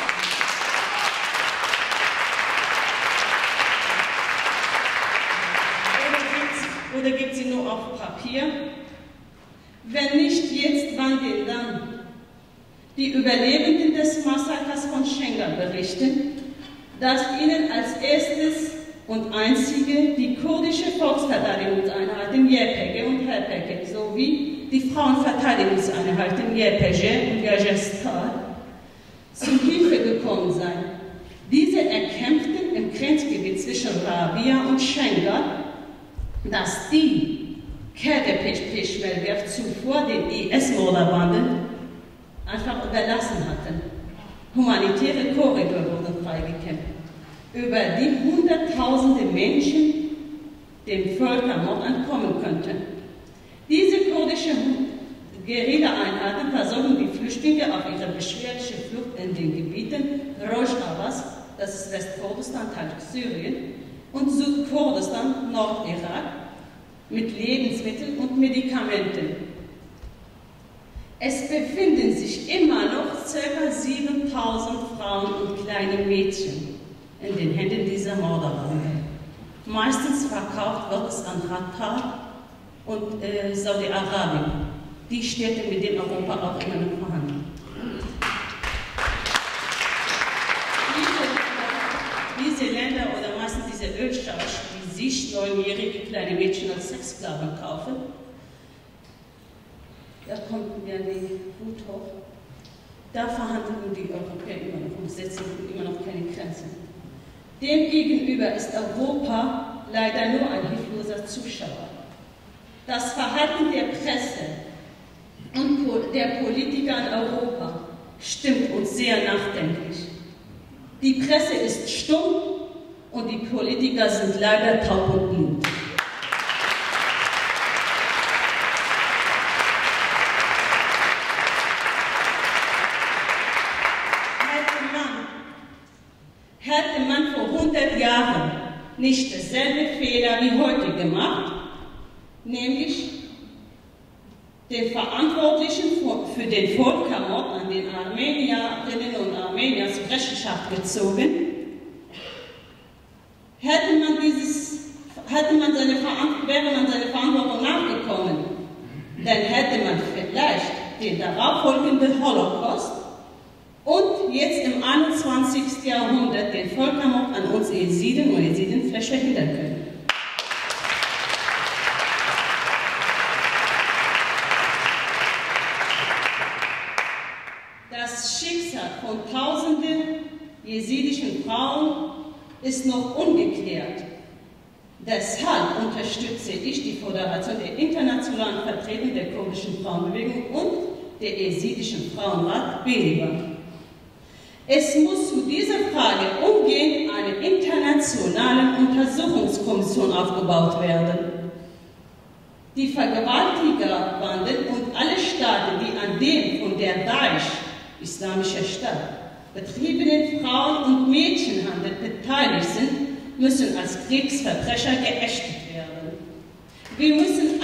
Oder gibt sie nur auf Papier? Wenn nicht jetzt, wann denn dann? Die Überlebenden des Massakers von Schengal berichten, dass ihnen als erstes und einzige die kurdische Volksverteidigungseinheiten YPG und HPG sowie die Frauenverteidigungseinheiten YPG und Yagestal zum Hilfe gekommen seien. Diese erkämpften im Grenzgebiet zwischen Rabia und Schengal, dass die KDP-Peschmerga zuvor den IS-Morderbanden einfach überlassen hatten. Humanitäre Korridore wurden freigekämpft, über die Hunderttausende Menschen dem Völkermord entkommen könnten. Diese kurdischen Guerilla-Einheiten versorgen die Flüchtlinge auf ihrer beschwerlichen Flucht in den Gebieten Roj Abbas, das ist Westkurdistan, Teil Syrien, und Südkurdistan, Nordirak, mit Lebensmitteln und Medikamenten. Es befinden sich immer noch ca. 7000 Frauen und kleine Mädchen in den Händen dieser Morderbande. Meistens verkauft wird es an Katar und Saudi-Arabien, die Städte, mit denen Europa auch immer noch verhandelt. Diese Länder oder meistens diese Ölschausch, die sich 9-jährige kleine Mädchen als Sexsklaven kaufen, da kommt mir die Wut hoch. Da verhandeln die Europäer immer noch und setzen immer noch keine Grenzen. Demgegenüber ist Europa leider nur ein hilfloser Zuschauer. Das Verhalten der Presse und der Politiker in Europa stimmt uns sehr nachdenklich. Die Presse ist stumm und die Politiker sind leider taub und blind. Hätte man vor 100 Jahren nicht dasselbe Fehler wie heute gemacht, nämlich den Verantwortlichen für den Völkermord an den Armenierinnen und Armeniern zur Rechenschaft gezogen, wäre man seiner Verantwortung nachgekommen, dann hätte man vielleicht den darauffolgenden Holocaust und jetzt im 21. Jahrhundert den Völkermord an uns Jesiden und Jesiden vielleicht verhindern können. Das Schicksal von tausenden jesidischen Frauen ist noch ungeklärt. Deshalb unterstütze ich die Föderation der internationalen Vertretung der kurdischen Frauenbewegung und der jesidischen Frauenrat Berivan. Es muss zu dieser Frage umgehend eine internationale Untersuchungskommission aufgebaut werden. Die Vergewaltigerbanden und alle Staaten, die an dem von der Daesh, Islamischer Staat, betriebenen Frauen- und Mädchenhandel beteiligt sind, müssen als Kriegsverbrecher geächtet werden. Wir müssen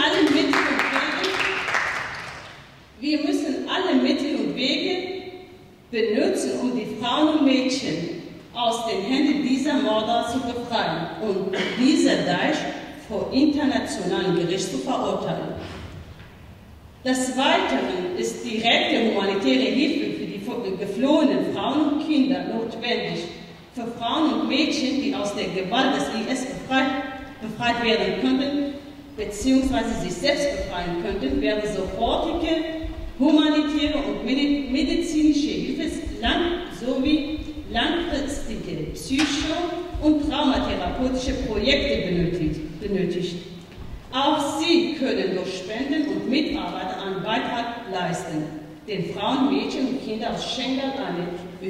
alle Mittel und Wege benutzen, um die Frauen und Mädchen aus den Händen dieser Mörder zu befreien und dieser Daesh vor internationalen Gericht zu verurteilen. Des Weiteren ist direkte humanitäre Hilfe für die geflohenen Frauen und Kinder notwendig. Für Frauen und Mädchen, die aus der Gewalt des IS befreit werden könnten, beziehungsweise sich selbst befreien könnten, werden sofortige humanitäre und medizinische Hilfe sowie langfristige Psycho- und traumatherapeutische Projekte benötigt. Auch sie können durch Spenden und Mitarbeiter einen Beitrag leisten, den Frauen, Mädchen und Kindern aus Schengal eine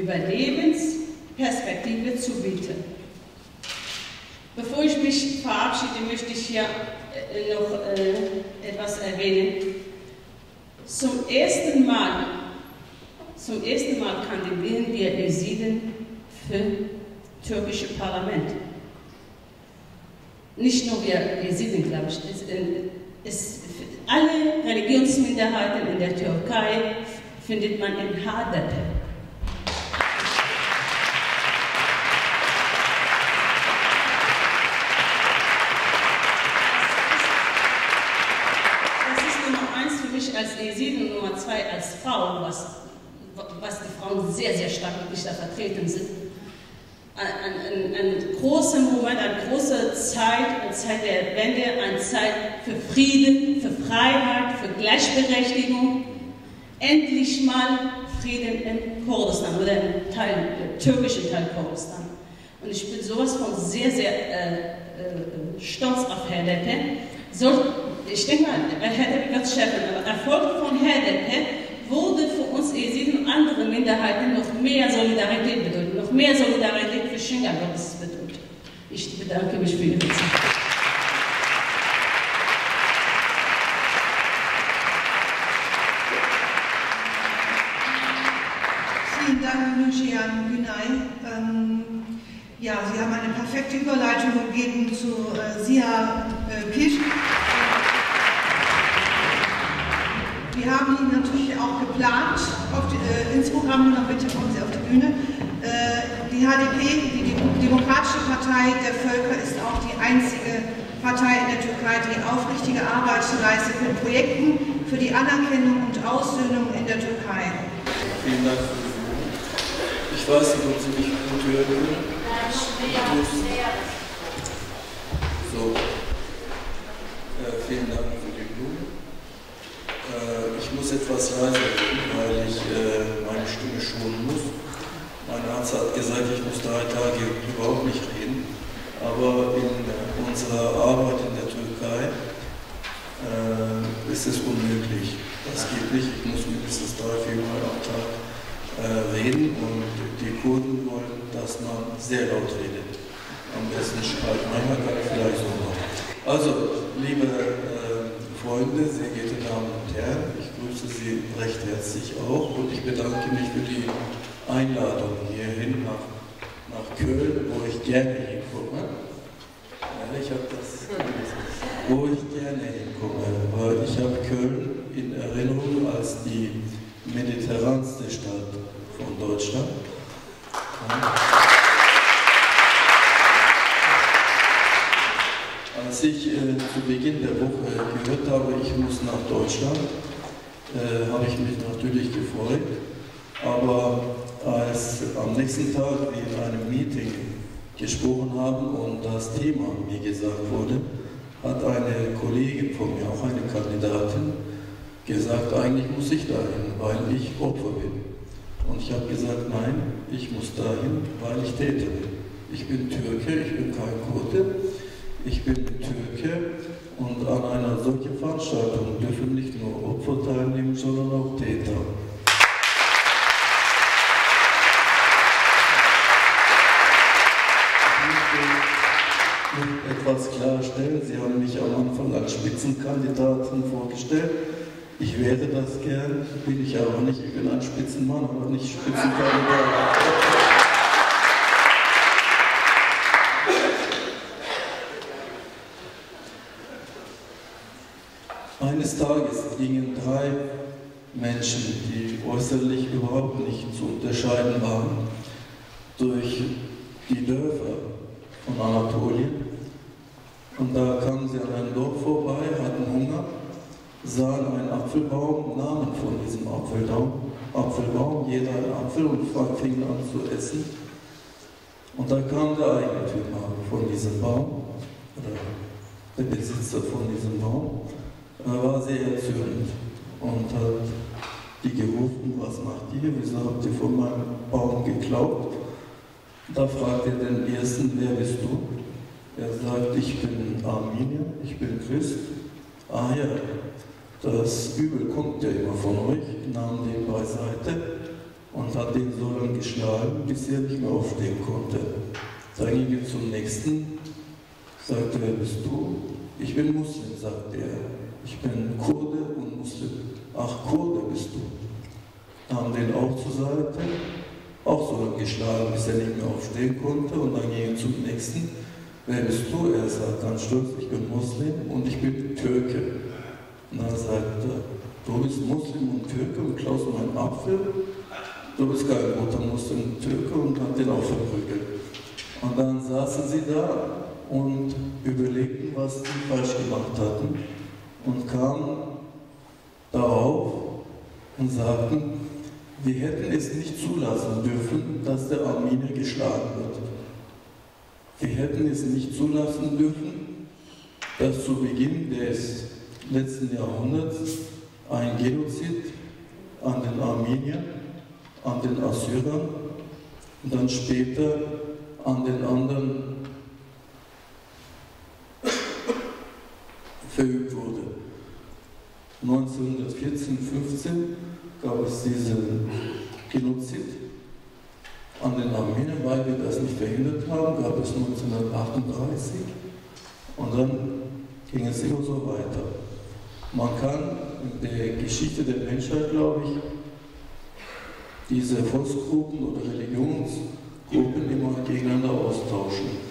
Überlebensperspektive zu bieten. Bevor ich mich verabschiede, möchte ich hier noch etwas erwähnen. Zum ersten Mal kandidieren wir Jesiden für das türkische Parlament. Nicht nur wir Jesiden, glaube ich. Alle Religionsminderheiten in der Türkei findet man in HDP. Das ist Nummer 1 für mich als Jesiden und Nummer 2 als Frau, was die Frauen sehr, sehr stark wirklich da vertreten sind. Ein großer Moment, eine große Zeit, eine Zeit der Wende, eine Zeit für Frieden, für Freiheit, für Gleichberechtigung. Endlich mal Frieden in Kurdistan oder im türkischen Teil Kurdistan. Und ich bin sowas von sehr, sehr stolz auf HDP. Ich denke mal, HDP wird schaffen, aber Erfolg von HDP würde für uns Jesiden und andere Minderheiten noch mehr Solidarität bedeuten, noch mehr Solidarität für Schengen bedeutet. Ich bedanke mich für Ihre Zeit. Vielen Dank, Nurcihan Günay. Ja, Sie haben eine perfekte Überleitung gegeben zu Ziya Pish. Wir haben ihn natürlich auch geplant ins Programm, noch bitte kommen Sie auf die Bühne. Die HDP, die Demokratische Partei der Völker, ist auch die einzige Partei in der Türkei, die aufrichtige Arbeit leistet mit Projekten für die Anerkennung und Aussöhnung in der Türkei. Vielen Dank für die Blumen. Ich weiß nicht, ob Sie mich gut hören können. So. Vielen Dank für die Blumen. Ich muss etwas leiser reden, weil ich meine Stimme schonen muss. Mein Arzt hat gesagt, ich muss 3 Tage überhaupt nicht reden. Aber in unserer Arbeit in der Türkei ist es unmöglich. Das geht nicht. Ich muss mindestens 3-4 Mal am Tag reden und die Kurden wollen, dass man sehr laut redet. Am besten schreit. Manchmal kann ich vielleicht so machen. Also, liebe Freunde, sehr geehrte Damen und Herren, ich grüße Sie recht herzlich auch und ich bedanke mich für die Einladung hierhin nach Köln, wo ich gerne hinkomme. Ja, ich habe das, wo ich gerne hinkomme, weil ich habe Köln in Erinnerung als die mediterranste Stadt von Deutschland. Als ich zu Beginn der Woche gehört habe, ich muss nach Deutschland, habe ich mich natürlich gefreut. Aber als am nächsten Tag wir in einem Meeting gesprochen haben und das Thema mir gesagt wurde, hat eine Kollegin von mir, auch eine Kandidatin, gesagt, eigentlich muss ich dahin, weil ich Opfer bin. Und ich habe gesagt, nein, ich muss dahin, weil ich Täter bin. Ich bin Türke, ich bin kein Kurde. Ich bin Türke und an einer solchen Veranstaltung dürfen nicht nur Opfer teilnehmen, sondern auch Täter. Ich möchte etwas klarstellen. Sie haben mich am Anfang als Spitzenkandidaten vorgestellt. Ich wäre das gern, bin ich aber nicht. Ich bin ein Spitzenmann, aber nicht Spitzenkandidat. Eines Tages gingen 3 Menschen, die äußerlich überhaupt nicht zu unterscheiden waren, durch die Dörfer von Anatolien. Und da kamen sie an einem Dorf vorbei, hatten Hunger, sahen einen Apfelbaum, nahmen von diesem Apfelbaum jeder einen Apfel und fingen an zu essen. Und da kam der Eigentümer von diesem Baum, oder der Besitzer von diesem Baum, er war sehr erzürnt und hat die gerufen, was macht ihr, wieso habt ihr von meinem Baum geklaut? Da fragt er den ersten, wer bist du? Er sagt, ich bin Armenier, ich bin Christ. Ah ja, das Übel kommt ja immer von euch, nahm den beiseite und hat den so lange geschlagen, bis er nicht mehr aufstehen konnte. Dann ging er zum nächsten, sagte, wer bist du? Ich bin Muslim, sagt er. Ich bin Kurde und Muslim. Ach, Kurde bist du. Haben den auch zur Seite, auch so lange geschlagen, bis er nicht mehr aufstehen konnte, und dann ging er zum nächsten. Wer bist du? Er sagt ganz stolz, ich bin Muslim und ich bin Türke. Und dann sagt er, du bist Muslim und Türke und klaust meinen Apfel? Du bist kein guter Muslim und Türke, und hat den auch verprügelt. Und dann saßen sie da und überlegten, was sie falsch gemacht hatten, und kamen darauf und sagten, wir hätten es nicht zulassen dürfen, dass der Armenier geschlagen wird. Wir hätten es nicht zulassen dürfen, dass zu Beginn des letzten Jahrhunderts ein Genozid an den Armeniern, an den Assyrern und dann später an den anderen verübt wurde. 1914, 15 gab es diesen Genozid an den Armeniern, weil wir das nicht verhindert haben, gab es 1938, und dann ging es immer so weiter. Man kann in der Geschichte der Menschheit, glaube ich, diese Volksgruppen oder Religionsgruppen immer gegeneinander austauschen.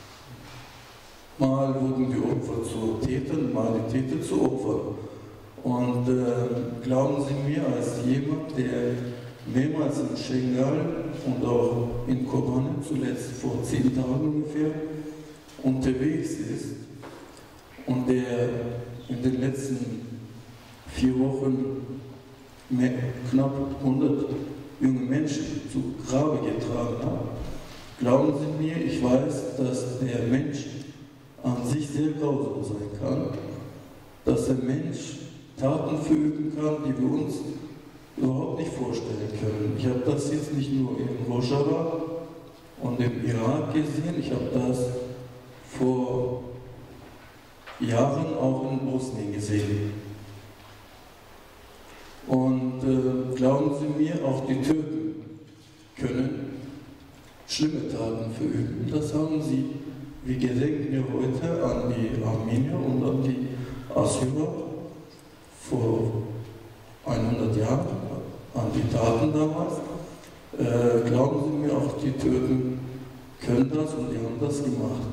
Mal wurden die Opfer zu Tätern, mal die Täter zu Opfern. Und glauben Sie mir, als jemand, der mehrmals in Schengal und auch in Kobane, zuletzt vor 10 Tagen ungefähr, unterwegs ist und der in den letzten 4 Wochen knapp 100 junge Menschen zu Grabe getragen hat, glauben Sie mir, ich weiß, dass der Mensch an sich sehr grausam sein kann, dass der Mensch Taten verüben kann, die wir uns überhaupt nicht vorstellen können. Ich habe das jetzt nicht nur in Rojava und im Irak gesehen, ich habe das vor Jahren auch in Bosnien gesehen. Und glauben Sie mir, auch die Türken können schlimme Taten verüben. Das haben sie. Wir gedenken ja heute an die Armenier und an die Assyrer vor 100 Jahren, an die Taten damals. Glauben Sie mir, auch die Türken können das, und die haben das gemacht.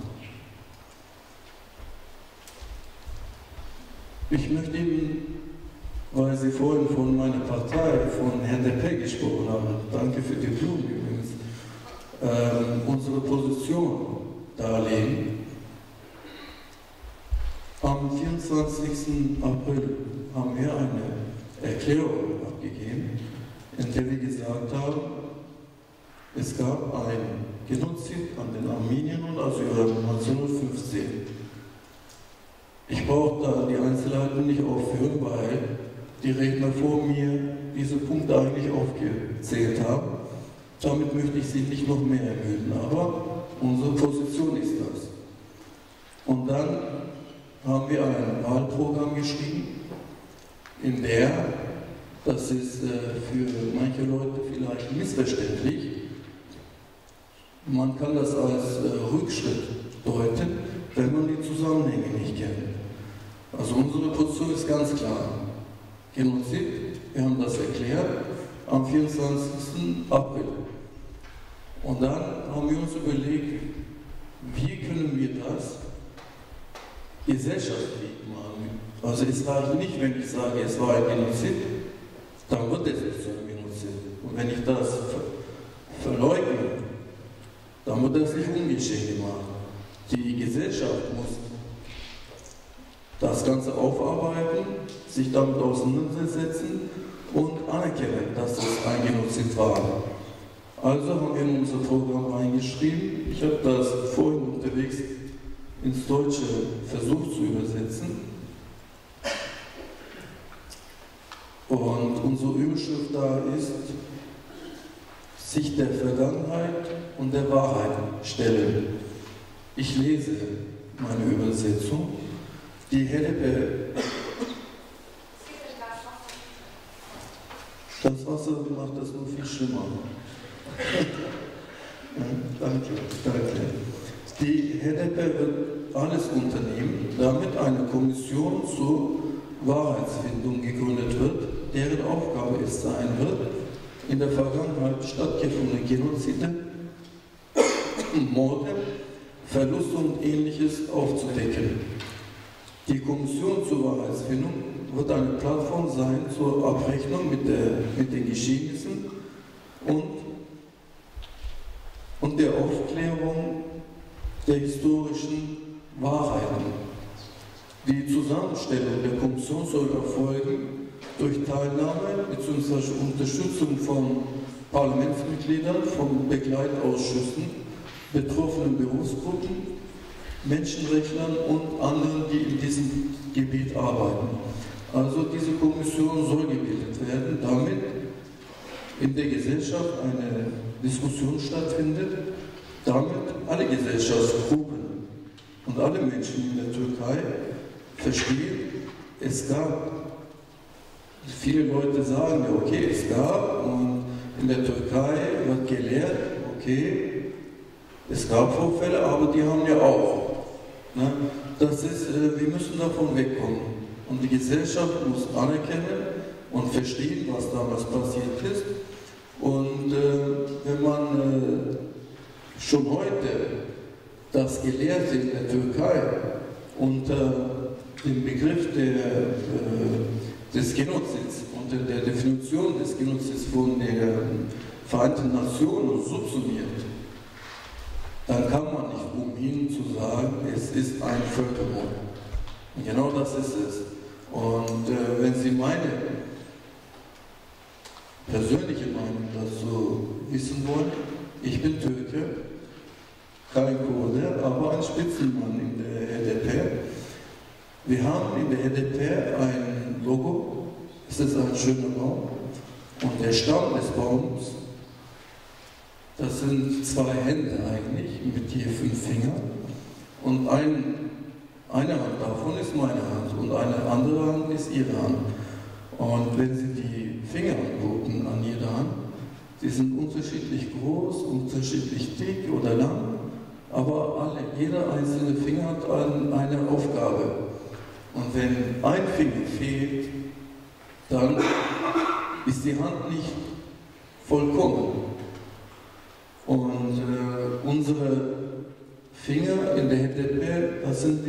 Ich möchte Ihnen, weil Sie vorhin von meiner Partei, von HDP gesprochen haben, danke für die Blumen übrigens, unsere Position darlegen. Am 24. April haben wir eine Erklärung abgegeben, in der wir gesagt haben, es gab ein Genozid an den Armeniern und Assyrern 1915. Ich brauche da die Einzelheiten nicht aufführen, weil die Redner vor mir diese Punkte eigentlich aufgezählt haben. Damit möchte ich Sie nicht noch mehr ermüden, aber unsere Position ist das. Und dann haben wir ein Wahlprogramm geschrieben, in der, das ist für manche Leute vielleicht missverständlich, man kann das als Rückschritt deuten, wenn man die Zusammenhänge nicht kennt. Also unsere Position ist ganz klar. Genozid, wir haben das erklärt, am 24. April. Und dann haben wir uns überlegt, wie können wir das gesellschaftlich machen. Also es reicht nicht, wenn ich sage, es war ein Genozid, dann wird es nicht zu einem Genozid. Und wenn ich das verleugne, dann wird das nicht ungeschehen gemacht. Die Gesellschaft muss das Ganze aufarbeiten, sich damit auseinandersetzen und anerkennen, dass es ein Genozid war. Also haben wir in unser Programm reingeschrieben. Ich habe das vorhin unterwegs ins Deutsche versucht zu übersetzen. Und unsere Überschrift da ist, sich der Vergangenheit und der Wahrheit stellen. Ich lese meine Übersetzung. Die HDP. Das Wasser macht das nur viel schlimmer. Danke, danke. Die HDP wird alles unternehmen, damit eine Kommission zur Wahrheitsfindung gegründet wird, deren Aufgabe es sein wird, in der Vergangenheit stattgefundene Genozide, Morde, Verluste und Ähnliches aufzudecken. Die Kommission zur Wahrheitsfindung wird eine Plattform sein zur Abrechnung mit den Geschehnissen und der Aufklärung der historischen Wahrheiten. Die Zusammenstellung der Kommission soll erfolgen durch Teilnahme bzw. Unterstützung von Parlamentsmitgliedern, von Begleitausschüssen, betroffenen Berufsgruppen, Menschenrechtlern und anderen, die in diesem Gebiet arbeiten. Also diese Kommission soll gebildet werden, damit in der Gesellschaft eine Diskussion stattfindet, damit alle Gesellschaftsgruppen und alle Menschen in der Türkei verstehen, es gab. Viele Leute sagen, ja, okay, es gab und in der Türkei wird gelehrt, okay, es gab Vorfälle, aber die haben ja auch. Ne? Das ist, wir müssen davon wegkommen. Und die Gesellschaft muss anerkennen und verstehen, was damals passiert ist. Und wenn man schon heute das Gelehrte in der Türkei unter dem Begriff des Genozids, unter der Definition des Genozids von den Vereinten Nationen subsumiert, dann kann man nicht umhin zu sagen, es ist ein Völkermord. Und genau das ist es. Und wenn Sie meine persönliche Meinung dazu wissen wollen, ich bin Türke, kein Kurde, aber ein Spitzenmann in der HDP. Wir haben in der HDP ein Logo, es ist ein schöner Baum, und der Stamm des Baums, das sind 2 Hände eigentlich, mit je 5 Fingern, und eine Hand davon ist meine Hand und eine andere Hand ist ihre Hand. Und wenn Sie die Finger angucken an jeder Hand, sie sind unterschiedlich groß, unterschiedlich dick oder lang, aber jeder einzelne Finger hat eine Aufgabe. Und wenn ein Finger fehlt, dann ist die Hand nicht vollkommen. Und unsere Finger in der HDP, das sind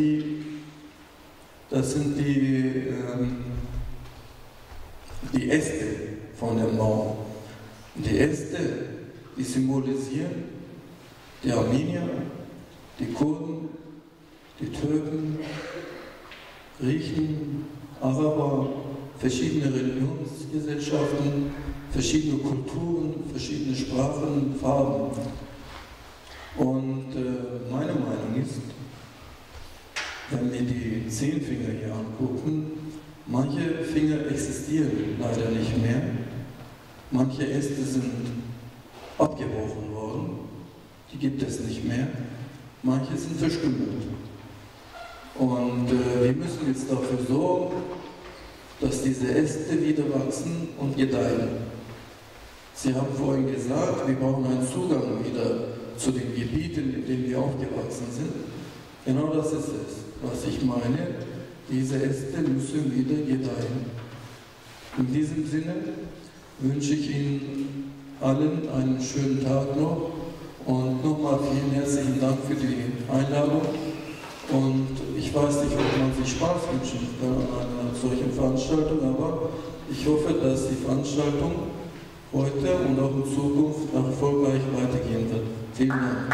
die Äste von dem Baum. Die Äste, die symbolisieren die Armenier, die Kurden, die Türken, Griechen, Araber, verschiedene Religionsgesellschaften, verschiedene Kulturen, verschiedene Sprachen, Farben. Und meine Meinung ist, wenn wir die 10 Finger hier angucken, manche Finger existieren leider nicht mehr, manche Äste sind abgebrochen worden, die gibt es nicht mehr, manche sind verstümmelt. Und wir müssen jetzt dafür sorgen, dass diese Äste wieder wachsen und gedeihen. Sie haben vorhin gesagt, wir brauchen einen Zugang wieder zu den Gebieten, in denen wir aufgewachsen sind. Genau das ist es, was ich meine. Diese Äste müssen wieder gedeihen. In diesem Sinne wünsche ich Ihnen allen einen schönen Tag noch und nochmal vielen herzlichen Dank für die Einladung. Und ich weiß nicht, ob man sich Spaß wünschen kann an einer solchen Veranstaltung, aber ich hoffe, dass die Veranstaltung heute und auch in Zukunft erfolgreich weitergehen wird. Vielen Dank.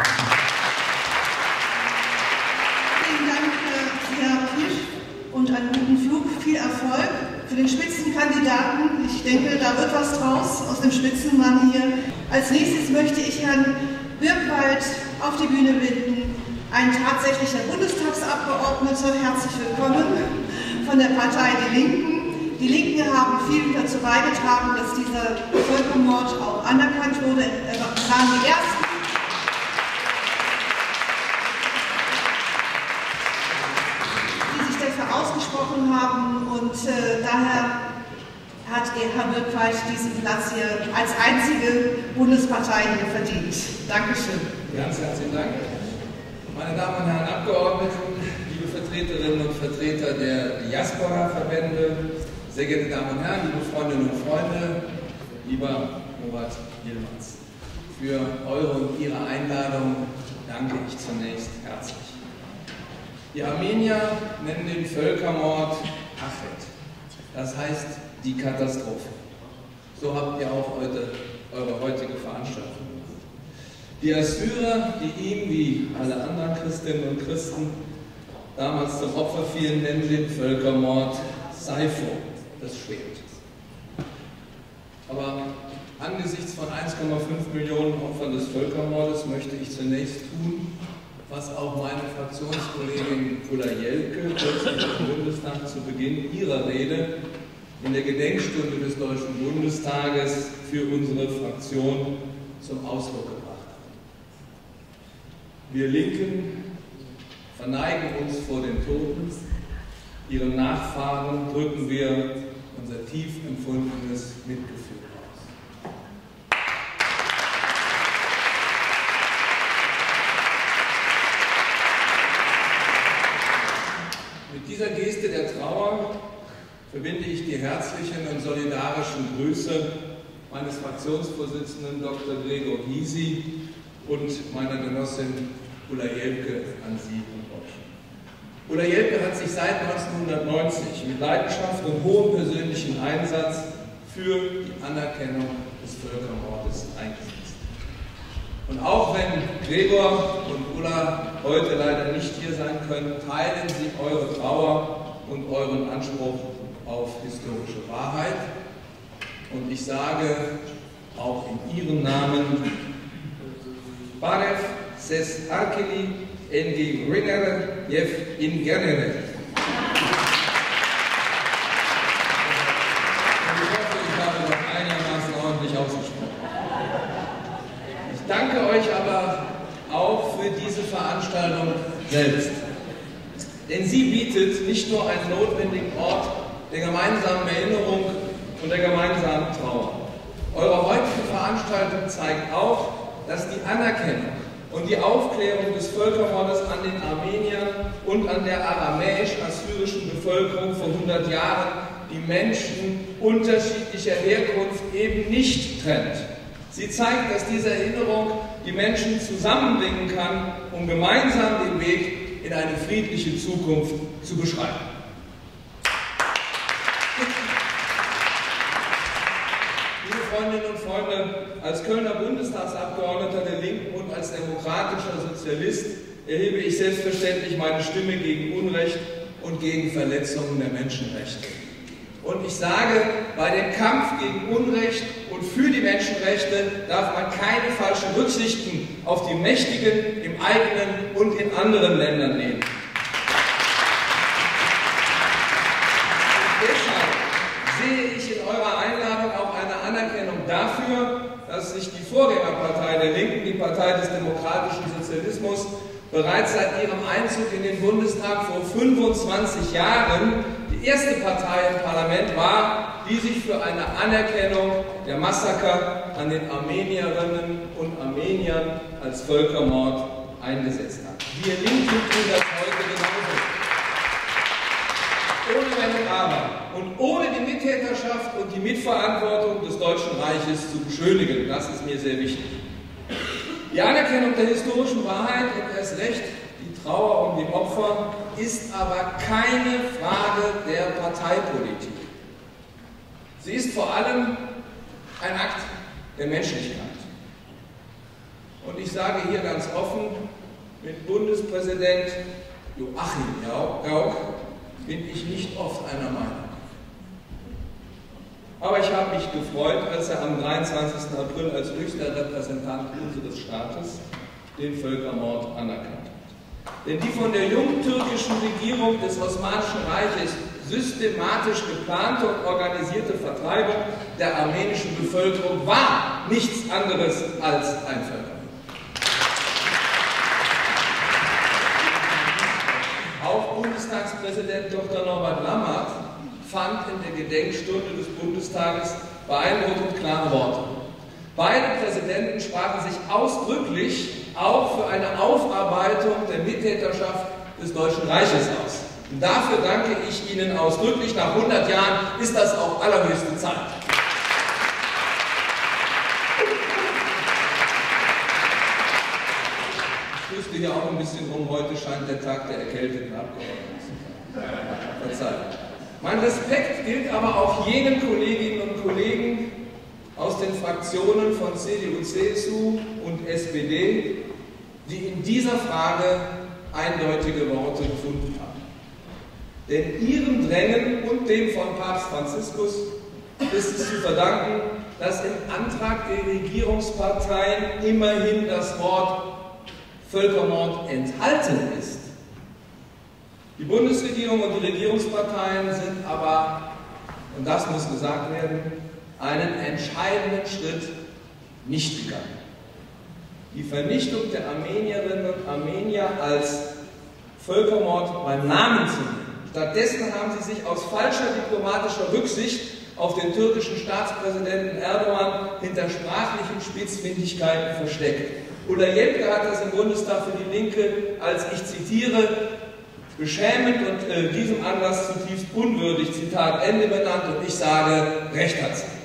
Vielen Dank, Herr Fisch, und einen guten Flug. Viel Erfolg für den Spitzenkandidaten. Ich denke, da wird was draus aus dem Spitzenmann hier. Als nächstes möchte ich Herrn Birkwald auf die Bühne bitten. Ein tatsächlicher Bundestagsabgeordneter, herzlich willkommen, von der Partei Die Linken. Die Linken haben viel dazu beigetragen, dass dieser Völkermord auch anerkannt wurde. Wir waren die Ersten, die sich dafür ausgesprochen haben, und daher hat Herr Birkwald diesen Platz hier als einzige Bundespartei hier verdient. Dankeschön. Ganz herzlichen Dank. Meine Damen und Herren Abgeordneten, Vertreterinnen und Vertreter der Diaspora-Verbände, sehr geehrte Damen und Herren, liebe Freundinnen und Freunde, lieber Murat Yilmaz. Für eure und Ihre Einladung danke ich zunächst herzlich. Die Armenier nennen den Völkermord Achet, das heißt die Katastrophe. So habt ihr auch heute eure heutige Veranstaltung gemacht. Die Assyrer, die ihm wie alle anderen Christinnen und Christen damals zum Opfer fielen, nennen den Völkermord Saipho, das Schwert. Aber angesichts von 1,5 Millionen Opfern des Völkermordes möchte ich zunächst tun, was auch meine Fraktionskollegin Ulla Jelke kürzlich im Bundestag zu Beginn ihrer Rede in der Gedenkstunde des Deutschen Bundestages für unsere Fraktion zum Ausdruck gebracht hat. Wir Linken verneigen uns vor den Toten, ihren Nachfahren drücken wir unser tief empfundenes Mitgefühl aus. Mit dieser Geste der Trauer verbinde ich die herzlichen und solidarischen Grüße meines Fraktionsvorsitzenden Dr. Gregor Gysi und meiner Genossin Ulla Jelke an Sie und euch. Ulla Jelke hat sich seit 1990 mit Leidenschaft und hohem persönlichen Einsatz für die Anerkennung des Völkermordes eingesetzt. Und auch wenn Gregor und Ulla heute leider nicht hier sein können, teilen sie eure Trauer und euren Anspruch auf historische Wahrheit. Und ich sage auch in ihrem Namen, Barev ses Arkeli engi Rinere jev in Genere. Und ich hoffe, ich habe noch einigermaßen ordentlich ausgesprochen. Ich danke euch aber auch für diese Veranstaltung selbst. Denn sie bietet nicht nur einen notwendigen Ort der gemeinsamen Erinnerung und der gemeinsamen Trauer. Eure heutige Veranstaltung zeigt auch, dass die Anerkennung und die Aufklärung des Völkermordes an den Armeniern und an der aramäisch-assyrischen Bevölkerung vor 100 Jahren die Menschen unterschiedlicher Herkunft eben nicht trennt. Sie zeigt, dass diese Erinnerung die Menschen zusammenbringen kann, um gemeinsam den Weg in eine friedliche Zukunft zu beschreiten. Liebe Freundinnen und Freunde, als Kölner Bundestagsabgeordneter der Linken und als demokratischer Sozialist erhebe ich selbstverständlich meine Stimme gegen Unrecht und gegen Verletzungen der Menschenrechte. Und ich sage, bei dem Kampf gegen Unrecht und für die Menschenrechte darf man keine falschen Rücksichten auf die Mächtigen im eigenen und in anderen Ländern nehmen. Sehe ich in eurer Einladung auch eine Anerkennung dafür, dass sich die Vorgängerpartei der Linken, die Partei des demokratischen Sozialismus, bereits seit ihrem Einzug in den Bundestag vor 25 Jahren die erste Partei im Parlament war, die sich für eine Anerkennung der Massaker an den Armenierinnen und Armeniern als Völkermord eingesetzt hat. Wir Linken tun das heute genauso. Ohne Wenn und Aber und ohne die Mittäterschaft und die Mitverantwortung des Deutschen Reiches zu beschönigen. Das ist mir sehr wichtig. Die Anerkennung der historischen Wahrheit und erst recht die Trauer um die Opfer ist aber keine Frage der Parteipolitik. Sie ist vor allem ein Akt der Menschlichkeit. Und ich sage hier ganz offen, mit Bundespräsident Joachim Gauck bin ich nicht oft einer Meinung. Aber ich habe mich gefreut, als er am 23. April als höchster Repräsentant unseres Staates den Völkermord anerkannt hat. Denn die von der jungtürkischen Regierung des Osmanischen Reiches systematisch geplante und organisierte Vertreibung der armenischen Bevölkerung war nichts anderes als ein Völkermord. Auch Bundestagspräsident Dr. Norbert Lammert fand in der Gedenkstunde des Bundestages beeindruckend klare Worte. Beide Präsidenten sprachen sich ausdrücklich auch für eine Aufarbeitung der Mittäterschaft des Deutschen Reiches aus. Und dafür danke ich Ihnen ausdrücklich. Nach 100 Jahren ist das auch allerhöchste Zeit. Ich wüsste hier auch ein bisschen rum, heute scheint der Tag der erkälteten Abgeordneten zu sein. Verzeiht. Mein Respekt gilt aber auch jenen Kolleginnen und Kollegen aus den Fraktionen von CDU, CSU und SPD, die in dieser Frage eindeutige Worte gefunden haben. Denn ihrem Drängen und dem von Papst Franziskus ist es zu verdanken, dass im Antrag der Regierungsparteien immerhin das Wort Völkermord enthalten ist. Die Bundesregierung und die Regierungsparteien sind aber, und das muss gesagt werden, einen entscheidenden Schritt nicht gegangen. Die Vernichtung der Armenierinnen und Armenier als Völkermord beim Namen zu nennen. Stattdessen haben sie sich aus falscher diplomatischer Rücksicht auf den türkischen Staatspräsidenten Erdogan hinter sprachlichen Spitzfindigkeiten versteckt. Ulla Jelpke hat das im Bundestag für die Linke als, ich zitiere, beschämend und diesem Anlass zutiefst unwürdig, Zitat Ende, benannt, und ich sage, recht hat sie.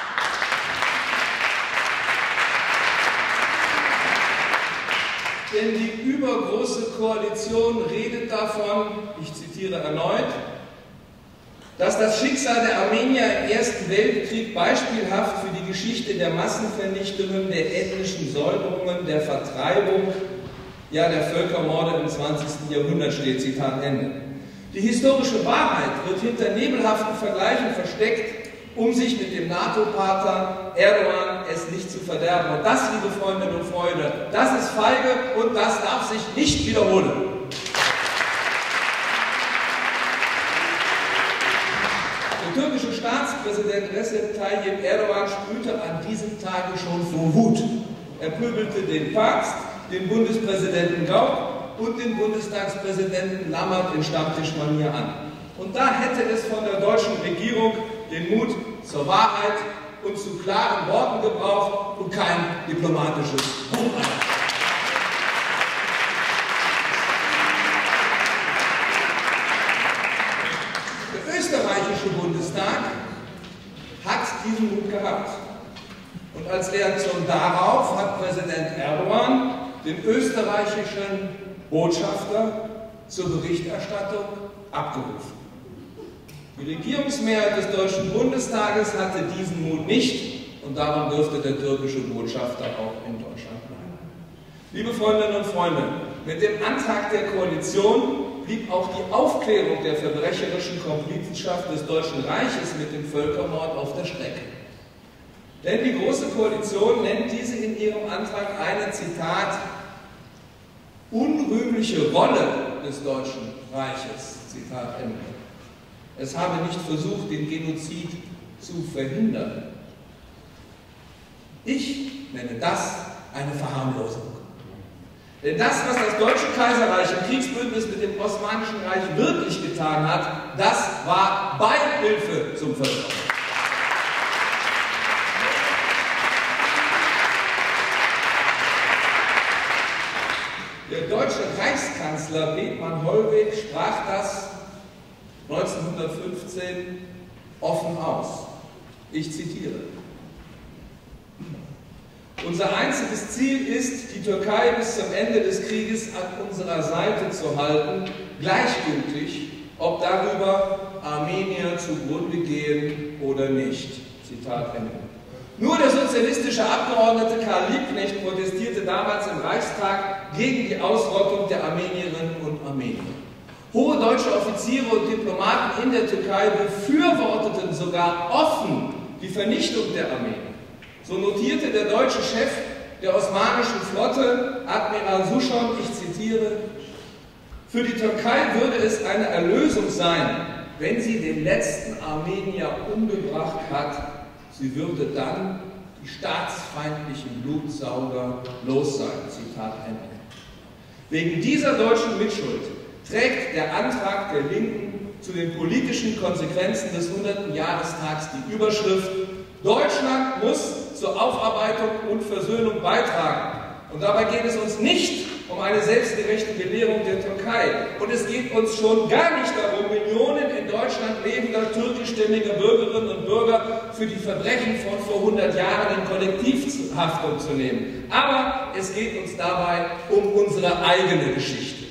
Denn die übergroße Koalition redet davon, ich zitiere erneut, dass das Schicksal der Armenier im Ersten Weltkrieg beispielhaft für die Geschichte der Massenvernichtungen, der ethnischen Säuberungen, der Vertreibung, ja der Völkermorde im 20. Jahrhundert steht, Zitat Ende. Die historische Wahrheit wird hinter nebelhaften Vergleichen versteckt, um sich mit dem NATO-Partner Erdogan es nicht zu verderben. Und das, liebe Freundinnen und Freunde, das ist feige und das darf sich nicht wiederholen. Der türkische Staatspräsident Recep Tayyip Erdogan sprühte an diesem Tage schon vor Wut. Er pöbelte den Papst, den Bundespräsidenten Gauck und den Bundestagspräsidenten Lammert in Stammtischmanier an. Und da hätte es von der deutschen Regierung den Mut zur Wahrheit und zu klaren Worten gebraucht und kein diplomatisches Rumeiern. Der österreichische Bundestag hat diesen Mut gehabt. Und als Reaktion darauf hat Präsident Erdogan den österreichischen Botschafter zur Berichterstattung abgerufen. Die Regierungsmehrheit des Deutschen Bundestages hatte diesen Mut nicht und darum dürfte der türkische Botschafter auch in Deutschland bleiben. Liebe Freundinnen und Freunde, mit dem Antrag der Koalition blieb auch die Aufklärung der verbrecherischen Komplizenschaft des Deutschen Reiches mit dem Völkermord auf der Strecke. Denn die Große Koalition nennt diese in ihrem Antrag eine, Zitat, unrühmliche Rolle des Deutschen Reiches, Zitat Ende. Es habe nicht versucht, den Genozid zu verhindern. Ich nenne das eine Verharmlosung. Denn das, was das Deutsche Kaiserreich im Kriegsbündnis mit dem Osmanischen Reich wirklich getan hat, das war Beihilfe zum Völkermord. Der deutsche Reichskanzler Bethmann Hollweg sprach das 1915 offen aus. Ich zitiere. Unser einziges Ziel ist, die Türkei bis zum Ende des Krieges an unserer Seite zu halten, gleichgültig, ob darüber Armenier zugrunde gehen oder nicht. Zitat Ende. Nur der sozialistische Abgeordnete Karl Liebknecht protestierte damals im Reichstag gegen die Ausrottung der Armenierinnen und Armenier. Hohe deutsche Offiziere und Diplomaten in der Türkei befürworteten sogar offen die Vernichtung der Armenier. So notierte der deutsche Chef der osmanischen Flotte, Admiral Suschon, ich zitiere, für die Türkei würde es eine Erlösung sein, wenn sie den letzten Armenier umgebracht hat. Sie würde dann die staatsfeindlichen Blutsauger los sein. Zitat Ende. Wegen dieser deutschen Mitschuld trägt der Antrag der Linken zu den politischen Konsequenzen des 100. Jahrestags die Überschrift Deutschland muss zur Aufarbeitung und Versöhnung beitragen. Und dabei geht es uns nicht um eine selbstgerechte Belehrung der Türkei. Und es geht uns schon gar nicht darum, Millionen in Deutschland lebender türkischstämmiger Bürgerinnen und Bürger für die Verbrechen von vor 100 Jahren in Kollektivhaftung zu nehmen. Aber es geht uns dabei um unsere eigene Geschichte.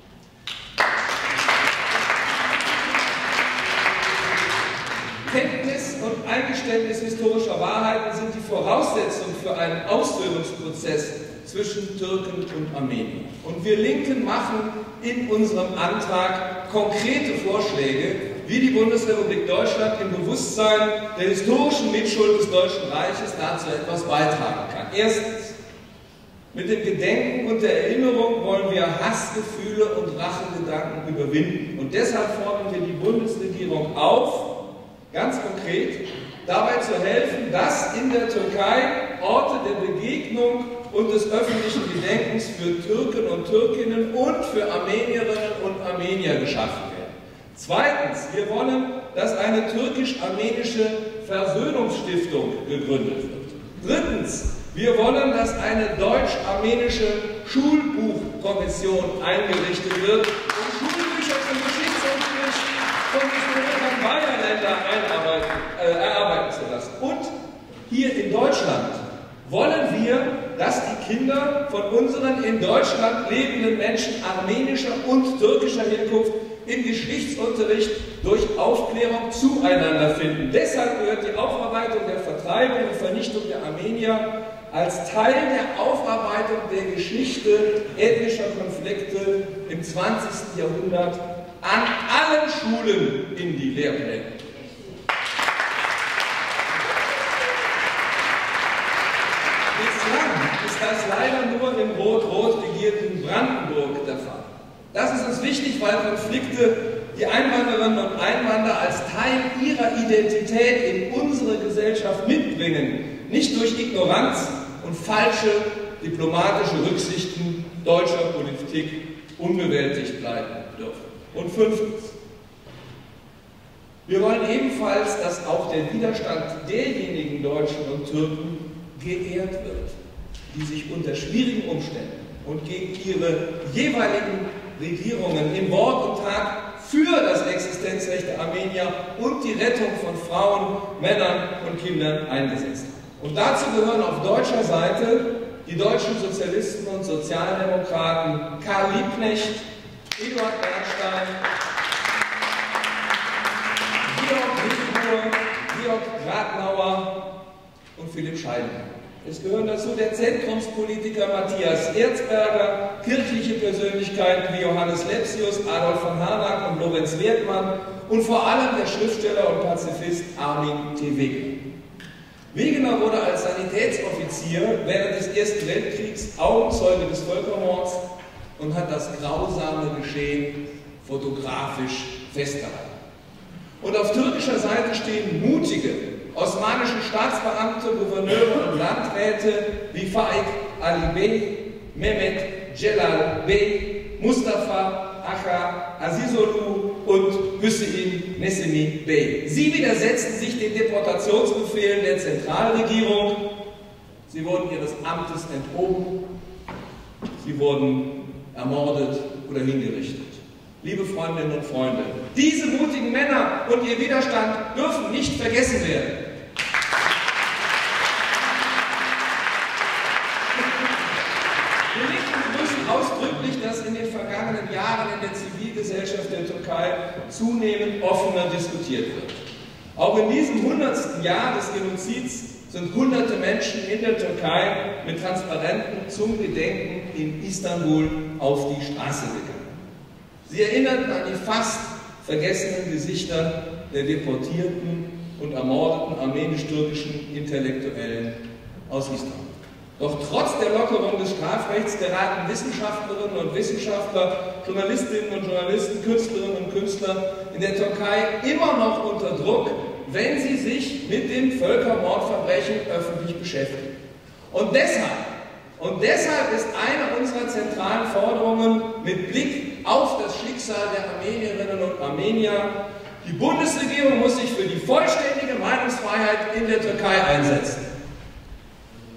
Kenntnis und Eingeständnis historischer Wahrheiten sind die Voraussetzung für einen Aussöhnungsprozess zwischen Türken und Armeniern. Und wir Linken machen in unserem Antrag konkrete Vorschläge, wie die Bundesrepublik Deutschland im Bewusstsein der historischen Mitschuld des Deutschen Reiches dazu etwas beitragen kann. Erstens, mit dem Gedenken und der Erinnerung wollen wir Hassgefühle und Rachegedanken überwinden. Und deshalb fordern wir die Bundesregierung auf, ganz konkret, dabei zu helfen, dass in der Türkei Orte der Begegnung und des öffentlichen Gedenkens für Türken und Türkinnen und für Armenierinnen und Armenier geschaffen werden. Zweitens, wir wollen, dass eine türkisch-armenische Versöhnungsstiftung gegründet wird. Drittens, wir wollen, dass eine deutsch-armenische Schulbuchkommission eingerichtet wird, um Schulbücher zum Geschichtsunterricht von Historikern beider Länder erarbeiten zu lassen. Und hier in Deutschland wollen wir, dass die Kinder von unseren in Deutschland lebenden Menschen armenischer und türkischer Herkunft im Geschichtsunterricht durch Aufklärung zueinander finden. Deshalb gehört die Aufarbeitung der Vertreibung und Vernichtung der Armenier als Teil der Aufarbeitung der Geschichte ethnischer Konflikte im 20. Jahrhundert an allen Schulen in die Lehrpläne. Bislang ist das leider nur im rot-rot regierten Brandenburg der Fall. Das ist uns wichtig, weil Konflikte die Einwanderinnen und Einwanderer als Teil ihrer Identität in unsere Gesellschaft mitbringen, nicht durch Ignoranz und falsche diplomatische Rücksichten deutscher Politik unbewältigt bleiben dürfen. Und fünftens, wir wollen ebenfalls, dass auch der Widerstand derjenigen Deutschen und Türken geehrt wird, die sich unter schwierigen Umständen und gegen ihre jeweiligen Regierungen in Wort und Tat für das Existenzrecht der Armenier und die Rettung von Frauen, Männern und Kindern eingesetzt haben. Und dazu gehören auf deutscher Seite die deutschen Sozialisten und Sozialdemokraten Karl Liebknecht, Eduard Bernstein, Georg Wilbur, Georg Gradnauer und Philipp Scheidemann. Es gehören dazu der Zentrumspolitiker Matthias Erzberger, kirchliche Persönlichkeiten wie Johannes Lepsius, Adolf von Harnack und Lorenz Wertmann und vor allem der Schriftsteller und Pazifist Armin T. Wegener. Wegener wurde als Sanitätsoffizier während des Ersten Weltkriegs Augenzeuge des Völkermords und hat das grausame Geschehen fotografisch festgehalten. Und auf türkischer Seite stehen mutige osmanische Staatsbeamte, Gouverneure und Landräte wie Faik Ali Bey, Mehmet Celal Bey, Mustafa Acha Azizoglu und Hüseyin Nesimi Bey. Sie widersetzten sich den Deportationsbefehlen der Zentralregierung. Sie wurden ihres Amtes enthoben. Sie wurden ermordet oder hingerichtet. Liebe Freundinnen und Freunde, diese mutigen Männer und ihr Widerstand dürfen nicht vergessen werden. Wir Linken begrüßen ausdrücklich, dass in den vergangenen Jahren in der Zivilgesellschaft der Türkei zunehmend offener diskutiert wird. Auch in diesem 100. Jahr des Genozids sind hunderte Menschen in der Türkei mit Transparenten zum Gedenken in Istanbul auf die Straße gegangen. Sie erinnerten an die fast vergessenen Gesichter der deportierten und ermordeten armenisch-türkischen Intellektuellen aus Istanbul. Doch trotz der Lockerung des Strafrechts geraten Wissenschaftlerinnen und Wissenschaftler, Journalistinnen und Journalisten, Künstlerinnen und Künstler in der Türkei immer noch unter Druck, wenn sie sich mit den Völkermordverbrechen öffentlich beschäftigen. Und deshalb ist eine unserer zentralen Forderungen mit Blick auf das Schicksal der Armenierinnen und Armenier: Die Bundesregierung muss sich für die vollständige Meinungsfreiheit in der Türkei einsetzen.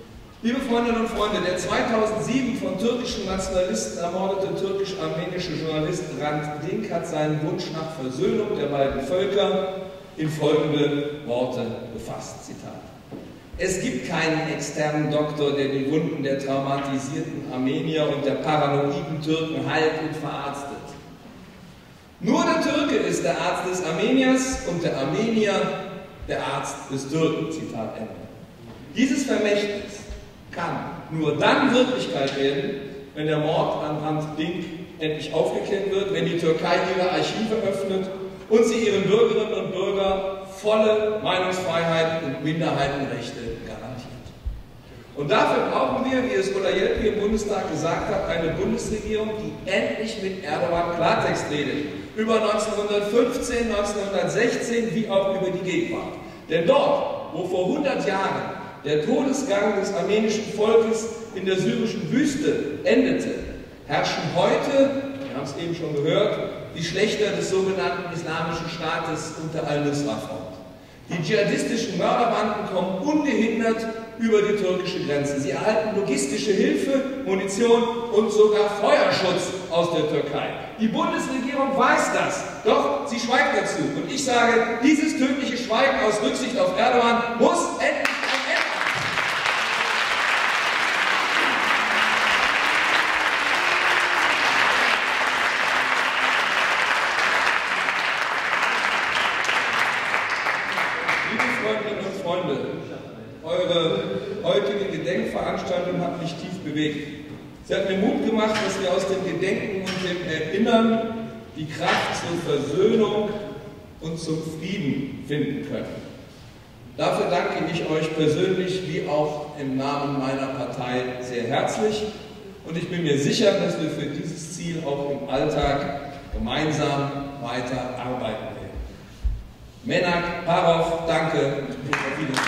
Liebe Freundinnen und Freunde, der 2007 von türkischen Nationalisten ermordete türkisch-armenische Journalist Hrant Dink hat seinen Wunsch nach Versöhnung der beiden Völker in folgende Worte gefasst, Zitat: Es gibt keinen externen Doktor, der die Wunden der traumatisierten Armenier und der paranoiden Türken heilt und verarztet. Nur der Türke ist der Arzt des Armeniers und der Armenier der Arzt des Türken, Zitat Ende. Dieses Vermächtnis kann nur dann Wirklichkeit werden, wenn der Mord an Hrant Dink endlich aufgeklärt wird, wenn die Türkei ihre Archive öffnet und sie ihren Bürgerinnen und Bürgern volle Meinungsfreiheit und Minderheitenrechte garantiert. Und dafür brauchen wir, wie es Ola Jelpi im Bundestag gesagt hat, eine Bundesregierung, die endlich mit Erdogan Klartext redet. Über 1915, 1916, wie auch über die Gegenwart. Denn dort, wo vor 100 Jahren der Todesgang des armenischen Volkes in der syrischen Wüste endete, herrschen heute, wir haben es eben schon gehört, die Schlächter des sogenannten Islamischen Staates unter al-Nusra fort. Die dschihadistischen Mörderbanden kommen ungehindert über die türkische Grenze. Sie erhalten logistische Hilfe, Munition und sogar Feuerschutz aus der Türkei. Die Bundesregierung weiß das, doch sie schweigt dazu. Und ich sage, dieses tödliche Schweigen aus Rücksicht auf Erdogan muss endlich ein Ende haben. Liebe Freundinnen und Freunde, eure heutige Gedenkveranstaltung hat mich tief bewegt. Sie hat mir Mut gemacht, dass wir aus dem Gedenken und dem Erinnern die Kraft zur Versöhnung und zum Frieden finden können. Dafür danke ich euch persönlich wie auch im Namen meiner Partei sehr herzlich und ich bin mir sicher, dass wir für dieses Ziel auch im Alltag gemeinsam weiter arbeiten werden. Menak Parov, danke und auf Wiedersehen.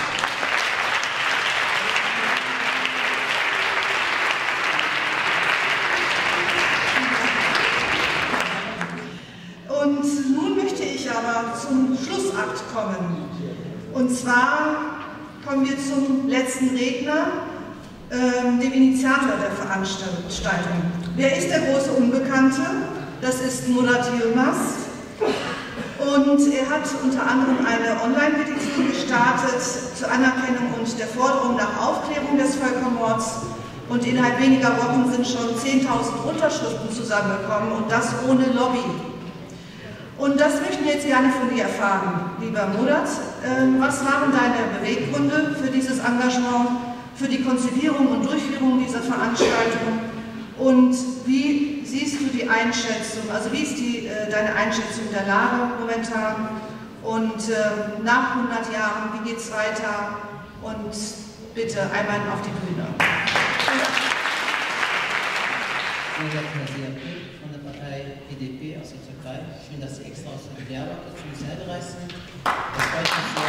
Und nun möchte ich aber zum Schlussakt kommen. Und zwar kommen wir zum letzten Redner, dem Initiator der Veranstaltung. Wer ist der große Unbekannte? Das ist Murat Yilmaz. Und er hat unter anderem eine Online-Petition gestartet zur Anerkennung und der Forderung nach Aufklärung des Völkermords. Und innerhalb weniger Wochen sind schon 10.000 Unterschriften zusammengekommen und das ohne Lobby. Und das möchten wir jetzt gerne von dir erfahren, lieber Murat. Was waren deine Beweggründe für dieses Engagement, für die Konzipierung und Durchführung dieser Veranstaltung? Und wie siehst du die Einschätzung, also wie ist deine Einschätzung der Lage momentan? Und nach 100 Jahren, wie geht es weiter? Und bitte einmal auf die Bühne. Von der Partei HDP aus der Türkei. Schön, dass Sie extra aus Diyarbakır zu uns hergereist sind. Das freut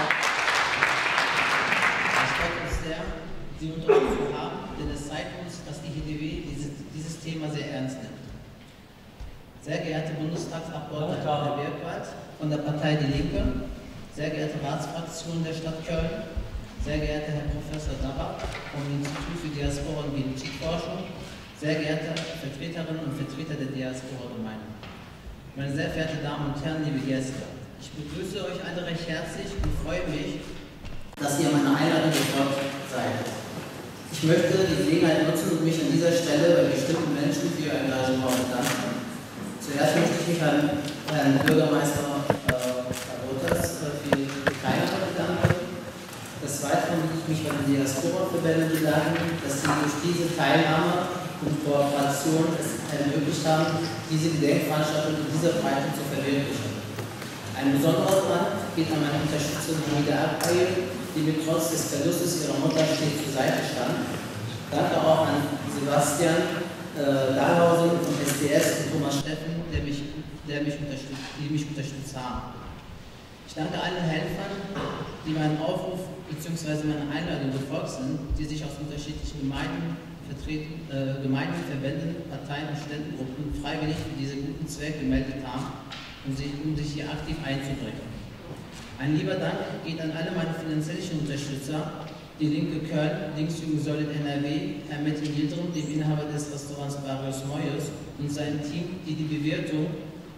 uns sehr, Sie unter uns zu haben, denn es zeigt uns, dass die HDP dieses Thema sehr ernst nimmt. Sehr geehrte Bundestagsabgeordnete Herr Birkwald von der Partei Die Linke, sehr geehrte Ratsfraktion der Stadt Köln, sehr geehrter Herr Professor Dabak vom Institut für Diaspora und Politikforschung, sehr geehrte Vertreterinnen und Vertreter der Diaspora-Gemeinde, meine sehr verehrten Damen und Herren, liebe Gäste, ich begrüße euch alle recht herzlich und freue mich, dass ihr meiner Einladung gefolgt seid. Ich möchte die Gelegenheit nutzen und mich an dieser Stelle bei bestimmten Menschen für ihr Engagement bedanken. Zuerst möchte ich mich an Herrn Bürgermeister Karotas für die Teilnahme bedanken. Des Weiteren möchte ich mich bei den Diaspora-Verbänden bedanken, dass sie durch diese Teilnahme und Kooperation es ermöglicht haben, diese Gedenkveranstaltung in dieser Breite zu verwirklichen. Ein besonderer Dank geht an meine Unterstützerin Hamida Akbayel, die mir trotz des Verlustes ihrer Mutter stets zur Seite stand. Danke auch an Sebastian Dahlhausen von SDS und Thomas Steffen, die mich unterstützt haben. Ich danke allen Helfern, die meinen Aufruf bzw. meiner Einladung gefolgt sind, die sich aus unterschiedlichen Gemeinden, Verbänden, Parteien und Studentengruppen freiwillig für diesen guten Zweck gemeldet haben, um sich hier aktiv einzubringen. Ein lieber Dank geht an alle meine finanziellen Unterstützer, Die Linke Köln, Linksjugend Solid NRW, Herr Metin Yildirim, dem Inhaber des Restaurants Barrios Moyes und sein Team, die die Bewertung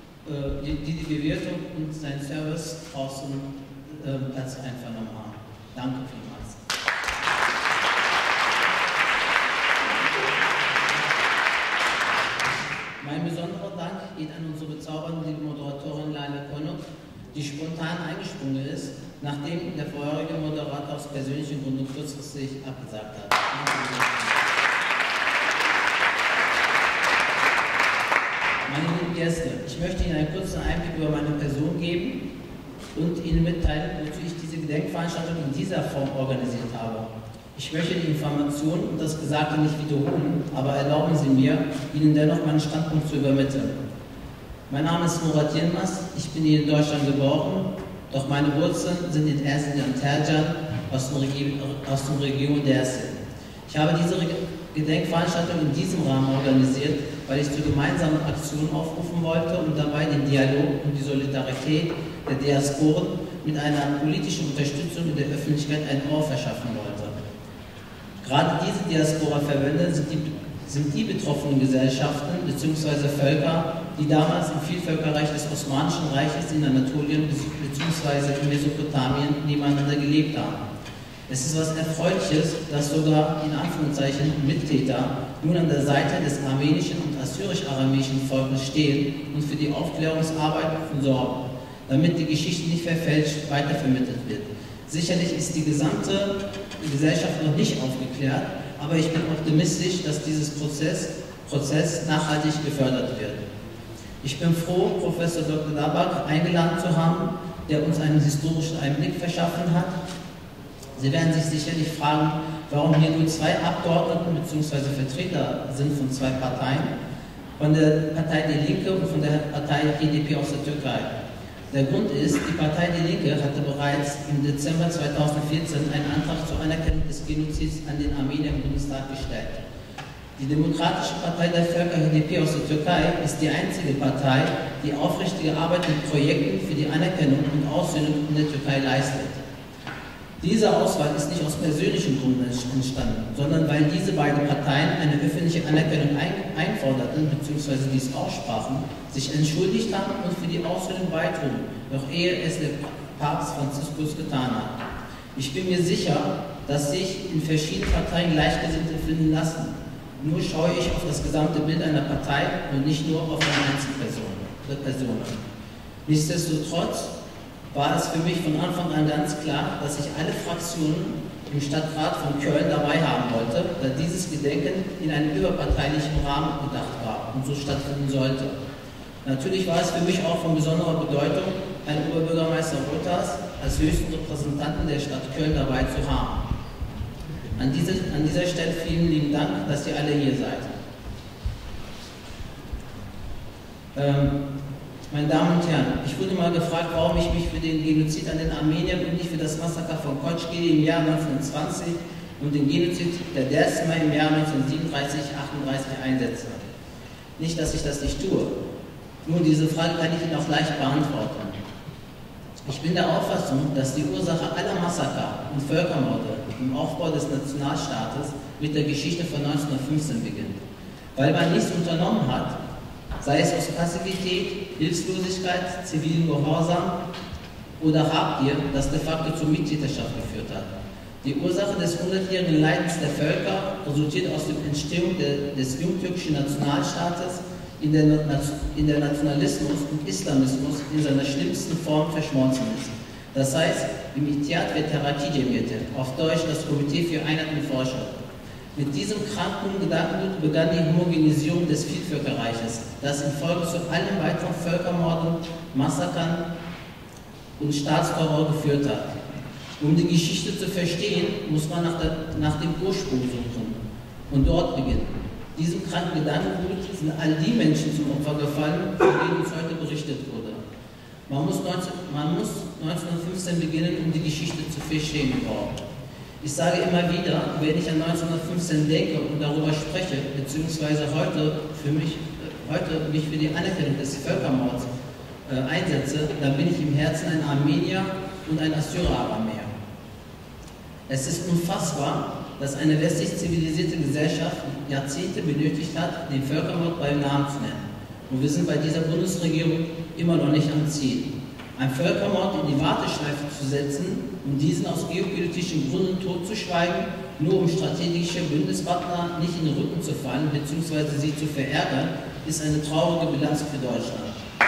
und seinen Service draußen Platz einvernommen haben. Danke vielmals. Mein besonderer Dank geht an unsere bezaubernde Moderatorin Laila Konuk, die spontan eingesprungen ist, nachdem der vorherige Moderator aus persönlichen Gründen kurzfristig abgesagt hat. Meine lieben Gäste, ich möchte Ihnen einen kurzen Einblick über meine Person geben und Ihnen mitteilen, wozu ich diese Gedenkveranstaltung in dieser Form organisiert habe. Ich möchte die Informationen und das Gesagte nicht wiederholen, aber erlauben Sie mir, Ihnen dennoch meinen Standpunkt zu übermitteln. Mein Name ist Murat Yilmaz, ich bin hier in Deutschland geboren, doch meine Wurzeln sind in Erzincan Tercan aus der Region Dersim. Ich habe diese Gedenkveranstaltung in diesem Rahmen organisiert, weil ich zu gemeinsamen Aktionen aufrufen wollte und dabei den Dialog und die Solidarität der Diasporen mit einer politischen Unterstützung in der Öffentlichkeit ein Ohr verschaffen wollte. Gerade diese Diaspora-Verbände sind die betroffenen Gesellschaften bzw. Völker, die damals im Vielvölkerreich des Osmanischen Reiches in Anatolien bzw. in Mesopotamien nebeneinander gelebt haben. Es ist etwas Erfreuliches, dass sogar in Anführungszeichen Mittäter nun an der Seite des armenischen und assyrisch-aramäischen Volkes stehen und für die Aufklärungsarbeit sorgen, damit die Geschichte nicht verfälscht weitervermittelt wird. Sicherlich ist die gesamte Gesellschaft noch nicht aufgeklärt, aber ich bin optimistisch, dass dieses Prozess nachhaltig gefördert wird. Ich bin froh, Professor Dr. Dabak eingeladen zu haben, der uns einen historischen Einblick verschaffen hat. Sie werden sich sicherlich fragen, warum hier nur zwei Abgeordneten bzw. Vertreter sind von zwei Parteien, von der Partei Die Linke und von der Partei HDP aus der Türkei. Der Grund ist, die Partei Die Linke hatte bereits im Dezember 2014 einen Antrag zur Anerkennung des Genozids an den Armenier im Bundestag gestellt. Die Demokratische Partei der Völker HDP aus der Türkei ist die einzige Partei, die aufrichtige Arbeit mit Projekten für die Anerkennung und Aussöhnung in der Türkei leistet. Diese Auswahl ist nicht aus persönlichen Gründen entstanden, sondern weil diese beiden Parteien eine öffentliche Anerkennung einforderten bzw. dies aussprachen, sich entschuldigt haben und für die Aussöhnung beitrugen, noch ehe es der Papst Franziskus getan hat. Ich bin mir sicher, dass sich in verschiedenen Parteien Gleichgesinnte finden lassen. Nur schaue ich auf das gesamte Bild einer Partei und nicht nur auf eine Einzelperson. Nichtsdestotrotz war es für mich von Anfang an ganz klar, dass ich alle Fraktionen im Stadtrat von Köln dabei haben wollte, da dieses Gedenken in einem überparteilichen Rahmen gedacht war und so stattfinden sollte. Natürlich war es für mich auch von besonderer Bedeutung, einen Oberbürgermeister Rotas als höchsten Repräsentanten der Stadt Köln dabei zu haben. An dieser Stelle vielen lieben Dank, dass ihr alle hier seid. Meine Damen und Herren, ich wurde mal gefragt, warum ich mich für den Genozid an den Armeniern und nicht für das Massaker von Koçgeli im Jahr 1920 und den Genozid der Dersimer im Jahr 1937-38 einsetze. Nicht, dass ich das nicht tue. Nur diese Frage kann ich Ihnen auch leicht beantworten. Ich bin der Auffassung, dass die Ursache aller Massaker und Völkermorde im Aufbau des Nationalstaates mit der Geschichte von 1915 beginnt. Weil man nichts unternommen hat, sei es aus Passivität, Hilflosigkeit, zivilen Gehorsam oder Habgier, das de facto zur Mittäterschaft geführt hat. Die Ursache des 100-jährigen Leidens der Völker resultiert aus der Entstehung des jungtürkischen Nationalstaates, in der Nationalismus und Islamismus in seiner schlimmsten Form verschmolzen ist. Das heißt, im Ittihad ve Terakki Cemiyeti, auf Deutsch das Komitee für Einheit und Fortschritt. Mit diesem kranken Gedankengut begann die Homogenisierung des Vielvölkerreiches, das in Folge zu allen weiteren Völkermorden, Massakern und Staatsterror geführt hat. Um die Geschichte zu verstehen, muss man nach dem Ursprung suchen und dort beginnen. Diesem kranken Gedankengut sind all die Menschen zum Opfer gefallen, von denen uns heute berichtet wurde. Man muss 1915 beginnen, um die Geschichte zu verstehen überhaupt. Ich sage immer wieder, wenn ich an 1915 denke und darüber spreche, beziehungsweise heute mich für die Anerkennung des Völkermords einsetze, dann bin ich im Herzen ein Armenier und ein Assyrer-Aramäer. Es ist unfassbar, dass eine westlich zivilisierte Gesellschaft Jahrzehnte benötigt hat, den Völkermord beim Namen zu nennen. Und wir sind bei dieser Bundesregierung immer noch nicht am Ziel. Ein Völkermord in die Warteschleife zu setzen und diesen aus geopolitischen Gründen totzuschweigen, nur um strategische Bündnispartner nicht in den Rücken zu fallen bzw. sie zu verärgern, ist eine traurige Bilanz für Deutschland.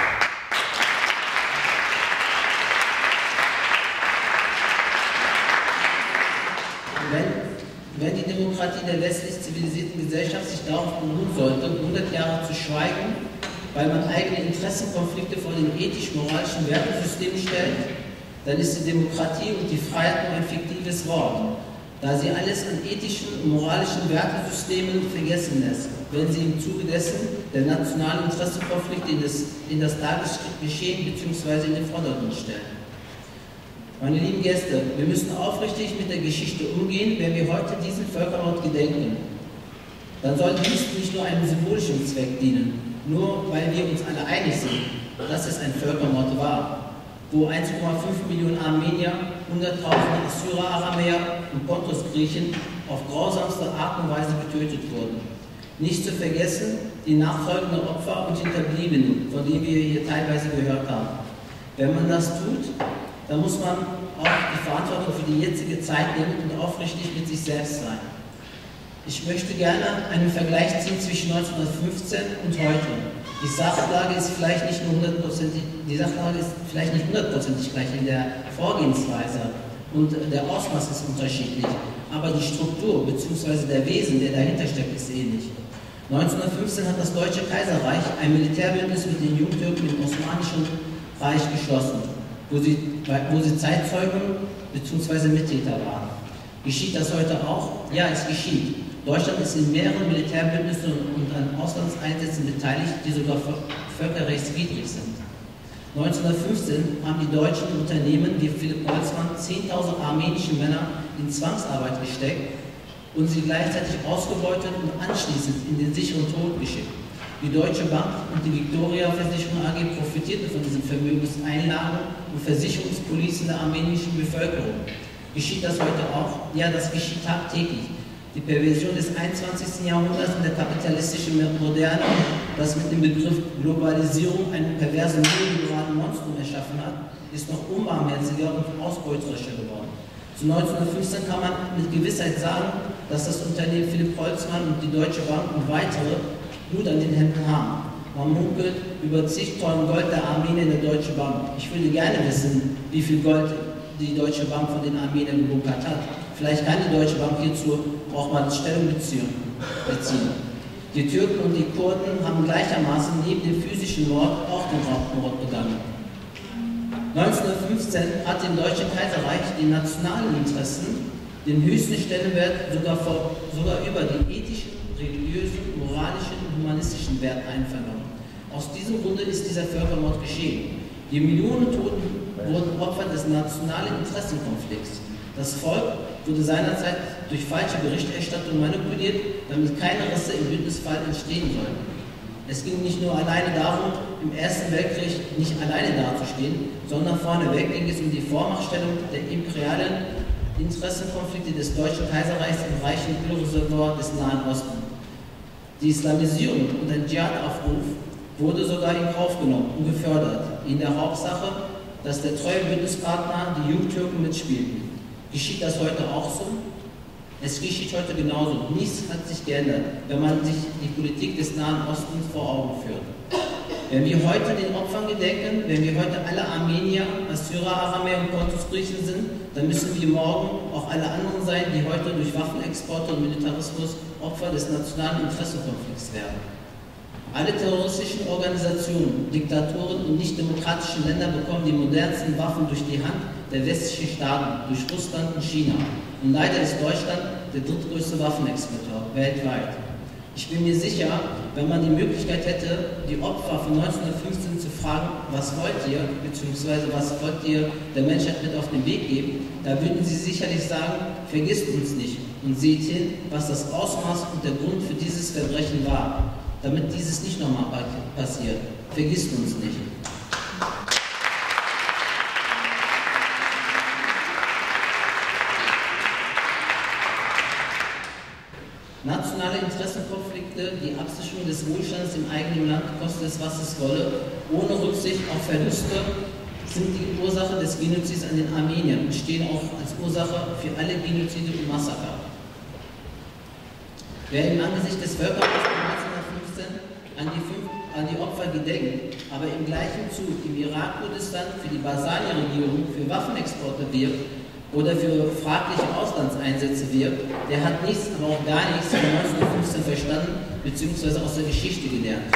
Wenn die Demokratie der westlich zivilisierten Gesellschaft sich darauf beruhen sollte, 100 Jahre zu schweigen, weil man eigene Interessenkonflikte vor den ethisch-moralischen Wertesystemen stellt, dann ist die Demokratie und die Freiheit nur ein fiktives Wort, da sie alles an ethischen und moralischen Wertesystemen vergessen lässt, wenn sie im Zuge dessen der nationalen Interessenkonflikte in das Tagesgeschehen bzw. in den Vordergrund stellen. Meine lieben Gäste, wir müssen aufrichtig mit der Geschichte umgehen, wenn wir heute diesen Völkermord gedenken. Dann soll dies nicht nur einem symbolischen Zweck dienen, nur weil wir uns alle einig sind, dass es ein Völkermord war, wo 1,5 Millionen Armenier, Hunderttausende Assyrer, Aramäer und Pontus-Griechen auf grausamste Art und Weise getötet wurden. Nicht zu vergessen die nachfolgenden Opfer und Hinterbliebenen, von denen wir hier teilweise gehört haben. Wenn man das tut, dann muss man auch die Verantwortung für die jetzige Zeit nehmen und aufrichtig mit sich selbst sein. Ich möchte gerne einen Vergleich ziehen zwischen 1915 und heute. Die Sachlage ist vielleicht nicht hundertprozentig gleich in der Vorgehensweise und der Ausmaß ist unterschiedlich, aber die Struktur bzw. der Wesen, der dahinter steckt, ist ähnlich. 1915 hat das Deutsche Kaiserreich ein Militärbündnis mit den Jungtürken im Osmanischen Reich geschlossen, wo sie Zeitzeugen bzw. Mittäter waren. Geschieht das heute auch? Ja, es geschieht. Deutschland ist in mehreren Militärbündnissen und an Auslandseinsätzen beteiligt, die sogar völkerrechtswidrig sind. 1915 haben die deutschen Unternehmen wie Philipp Holzmann 10.000 armenische Männer in Zwangsarbeit gesteckt und sie gleichzeitig ausgebeutet und anschließend in den sicheren Tod geschickt. Die Deutsche Bank und die Victoria Versicherung AG profitierten von diesen Vermögenseinlagen und Versicherungspolicen der armenischen Bevölkerung. Geschieht das heute auch? Ja, das geschieht tagtäglich. Die Perversion des 21. Jahrhunderts in der kapitalistischen Moderne, das mit dem Begriff Globalisierung einen perversen neoliberalen Monstrum erschaffen hat, ist noch unbarmherziger und ausbeuterischer geworden. Zu 1915 kann man mit Gewissheit sagen, dass das Unternehmen Philipp Holzmann und die Deutsche Bank und weitere Blut an den Händen haben. Man munkelt über zig Tonnen Gold der Armenier in der Deutschen Bank. Ich würde gerne wissen, wie viel Gold die Deutsche Bank von den Armeniern gebunkert hat. Vielleicht kann die Deutsche Bank hierzu auch mal Stellung beziehen. Die Türken und die Kurden haben gleichermaßen neben dem physischen Mord auch den Raubmord begangen. 1915 hat dem Deutschen Kaiserreich die nationalen Interessen den höchsten Stellenwert sogar über die ethischen, religiösen, moralischen und humanistischen Wert einvernommen. Aus diesem Grunde ist dieser Völkermord geschehen. Die Millionen Toten wurden Opfer des nationalen Interessenkonflikts. Das Volk wurde seinerzeit durch falsche Berichterstattung manipuliert, damit keine Risse im Bündnisfall entstehen sollten. Es ging nicht nur alleine darum, im Ersten Weltkrieg nicht alleine dazustehen, sondern vorneweg ging es um die Vormachtstellung der imperialen Interessenkonflikte des Deutschen Kaiserreichs im reichen Ölreservoir des Nahen Ostens. Die Islamisierung und der Dschihad-Aufruf wurde sogar in Kauf genommen und gefördert, in der Hauptsache, dass der treue Bündnispartner die Jungtürken mitspielten. Geschieht das heute auch so? Es geschieht heute genauso. Nichts hat sich geändert, wenn man sich die Politik des Nahen Ostens vor Augen führt. Wenn wir heute den Opfern gedenken, wenn wir heute alle Armenier, Assyrer, Aramäer und Pontus-Griechen sind, dann müssen wir morgen auch alle anderen sein, die heute durch Waffenexporte und Militarismus Opfer des nationalen Interessenkonflikts werden. Alle terroristischen Organisationen, Diktaturen und nicht-demokratischen Länder bekommen die modernsten Waffen durch die Hand der westlichen Staaten, durch Russland und China. Und leider ist Deutschland der drittgrößte Waffenexporteur weltweit. Ich bin mir sicher, wenn man die Möglichkeit hätte, die Opfer von 1915 zu fragen, was wollt ihr, beziehungsweise was wollt ihr der Menschheit mit auf den Weg geben, da würden sie sicherlich sagen, vergisst uns nicht und seht hin, was das Ausmaß und der Grund für dieses Verbrechen war, damit dieses nicht nochmal passiert. Vergisst uns nicht. Nationale Interessenkonflikte, die Absicherung des Wohlstands im eigenen Land, koste es was es wolle, ohne Rücksicht auf Verluste, sind die Ursache des Genozids an den Armeniern und stehen auch als Ursache für alle Genozide und Massaker. Wer im Angesicht des Völkermords von 1915 an die Opfer gedenkt, aber im gleichen Zug im Irak-Kurdistan für die Barzani-Regierung für Waffenexporte wirbt oder für fragliche Auslandseinsätze wirbt, der hat nichts, aber auch gar nichts von 1915 verstanden bzw. aus der Geschichte gelernt.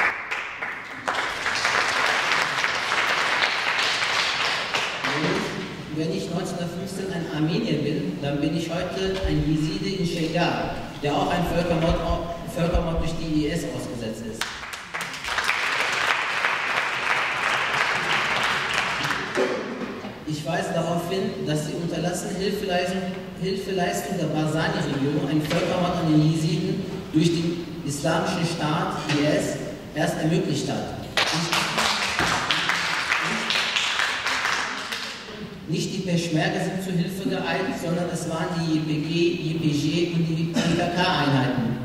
Wenn ich 1915 ein Armenier bin, dann bin ich heute ein Jeside in Shegar, der auch ein Völkermord durch die IS ausgesetzt ist. Ich weise darauf hin, dass die unterlassene Hilfeleistung der Barzani-Regierung einen Völkermord an den Jesiden durch den islamischen Staat IS erst ermöglicht hat. Nicht die Peschmerga sind zur Hilfe geeilt, sondern es waren die YPG, YPG und die PKK-Einheiten.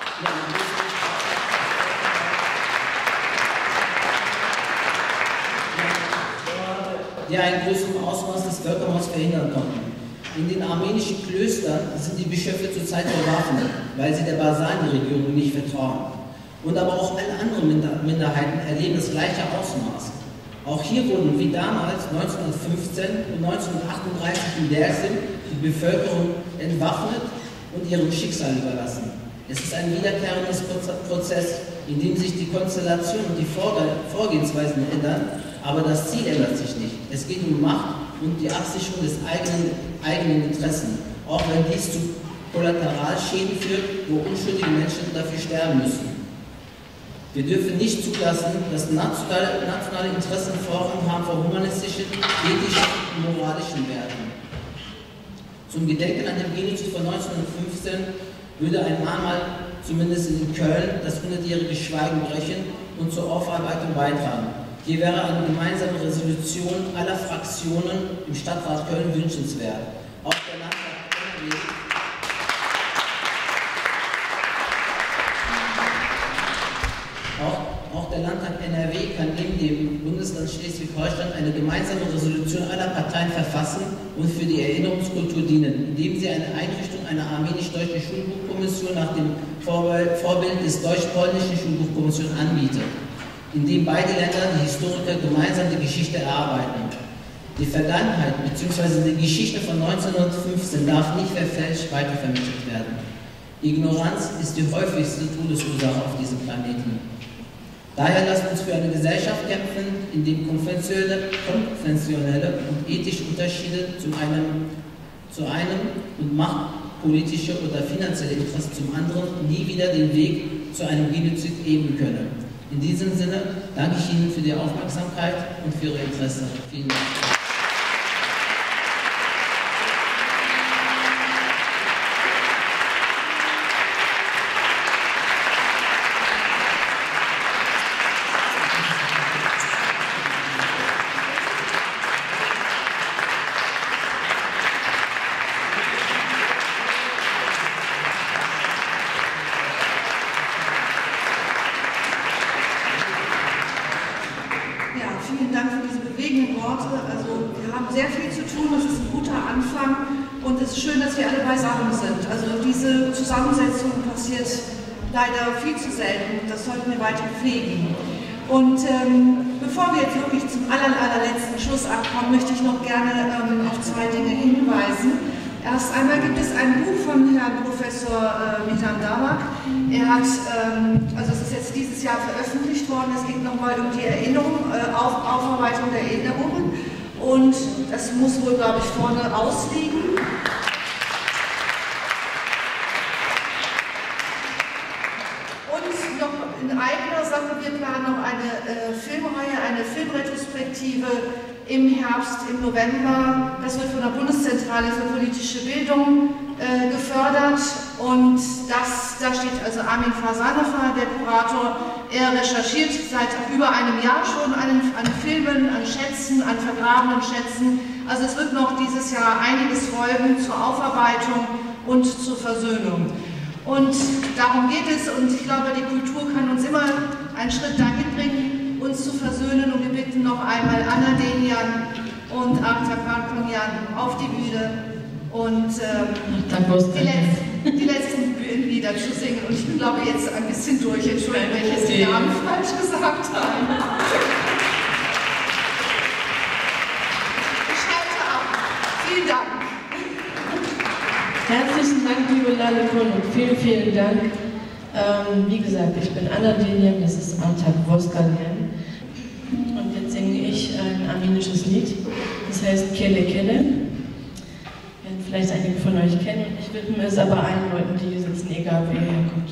Die einen größeren Ausmaß des Völkermords verhindern konnten. In den armenischen Klöstern sind die Bischöfe zurzeit bewaffnet, weil sie der Barzani-Regierung nicht vertrauen. Und aber auch alle anderen Minderheiten erleben das gleiche Ausmaß. Auch hier wurden wie damals 1915 und 1938 in Dersim die Bevölkerung entwaffnet und ihrem Schicksal überlassen. Es ist ein wiederkehrender Prozess, in dem sich die Konstellation und die Vorgehensweisen ändern, aber das Ziel ändert sich nicht. Es geht um Macht und die Absicherung des eigenen Interessen, auch wenn dies zu Kollateralschäden führt, wo unschuldige Menschen dafür sterben müssen. Wir dürfen nicht zulassen, dass nationale Interessen Vorrang haben vor humanistischen, ethischen und moralischen Werten. Zum Gedenken an den Genozid von 1915 würde ein Mahnmal, zumindest in Köln, das 100-jährige Schweigen brechen und zur Aufarbeitung beitragen. Hier wäre eine gemeinsame Resolution aller Fraktionen im Stadtrat Köln wünschenswert. Auch der Landtag NRW kann neben dem Bundesland Schleswig-Holstein eine gemeinsame Resolution aller Parteien verfassen und für die Erinnerungskultur dienen, indem sie eine Einrichtung einer armenisch-deutschen Schulbuchkommission nach dem Vorbild des deutsch-polnischen Schulbuchkommission anbietet, indem beide Länder, die Historiker, gemeinsam die Geschichte erarbeiten. Die Vergangenheit bzw. die Geschichte von 1915 darf nicht verfälscht weitervermittelt werden. Ignoranz ist die häufigste Todesursache auf diesem Planeten. Daher lasst uns für eine Gesellschaft kämpfen, in der konventionelle und ethische Unterschiede zu einem und machtpolitische oder finanzielle Interessen zum anderen nie wieder den Weg zu einem Genozid ebnen können. In diesem Sinne danke ich Ihnen für die Aufmerksamkeit und für Ihr Interesse. Vielen Dank. Vielen Dank für diese bewegenden Worte. Also wir haben sehr viel zu tun, das ist ein guter Anfang und es ist schön, dass wir alle beisammen sind. Also diese Zusammensetzung passiert leider viel zu selten, das sollten wir weiter pflegen. Und bevor wir jetzt wirklich zum allerletzten Schlussakt kommen, möchte ich noch gerne auf zwei Dinge hinweisen. Erst einmal gibt es ein Buch von Herrn Professor Mihran Damak. Er hat, also es ist jetzt dieses Jahr veröffentlicht worden, es geht nochmal um die Erinnerung, Aufarbeitung der Erinnerungen und das muss wohl, glaube ich, vorne ausliegen. Und noch in eigener Sache, wir planen noch eine Filmreihe, eine Filmretrospektive im Herbst, im November. Das wird von der Bundeszentrale für politische Bildung gefördert und da steht also Armin Fasanova, der Kurator. Er recherchiert seit über einem Jahr schon an Filmen, an Schätzen, an vergrabenen Schätzen. Also es wird noch dieses Jahr einiges folgen zur Aufarbeitung und zur Versöhnung. Und darum geht es, und ich glaube, die Kultur kann uns immer einen Schritt dahin bringen, uns zu versöhnen. Und wir bitten noch einmal Anna Denian und Arta Parkonyan auf die Bühne und die letzten Lieder zu singen. Und ich glaube jetzt ein bisschen durch. Entschuldigung, wenn ich jetzt den Namen falsch gesagt habe. Ich schalte ab. Vielen Dank. Herzlichen Dank, liebe Lalekon, und vielen, vielen Dank. Wie gesagt, ich bin Anna Denian, das ist Arta Parkonyan. Und jetzt singe ich ein armenisches Lied, das heißt Kele Kele. Werden vielleicht einige von euch kennen. Ich widme es aber allen Leuten, die hier sitzen, egal wer herkommt.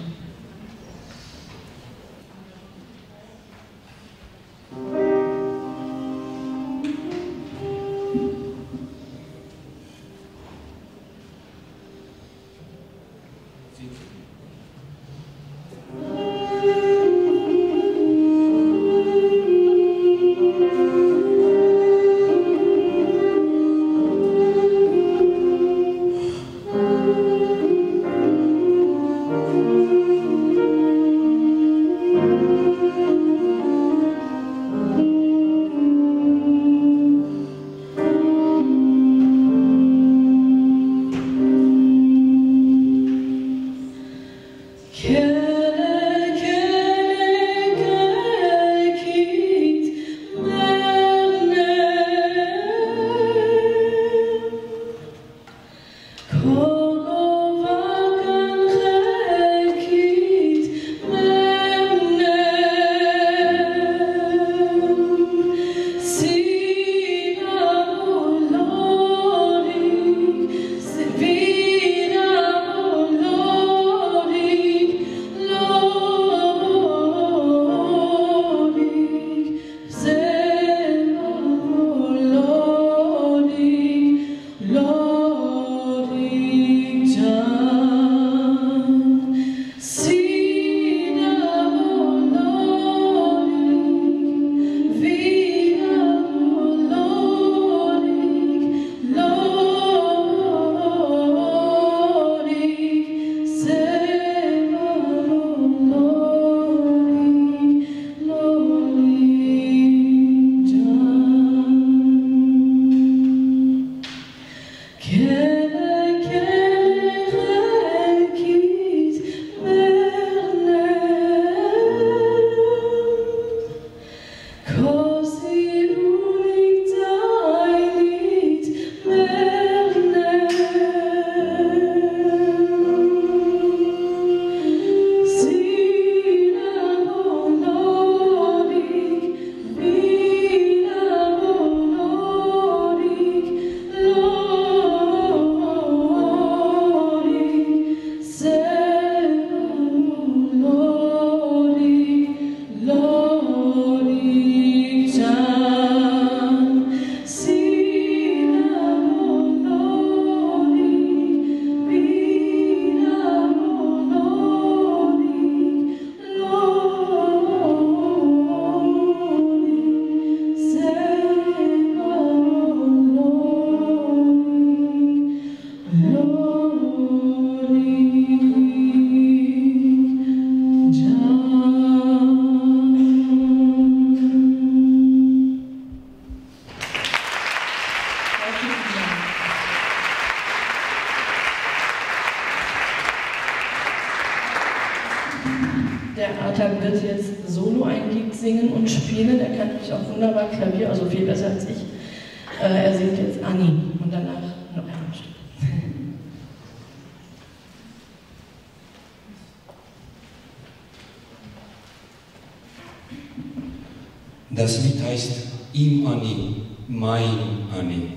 Der Arta wird jetzt solo ein Lied singen und spielen. Er kann nämlich auch wunderbar Klavier, also viel besser als ich. Er singt jetzt Anni und danach noch ein Stück. Das Lied heißt Im Anni, mein Anni.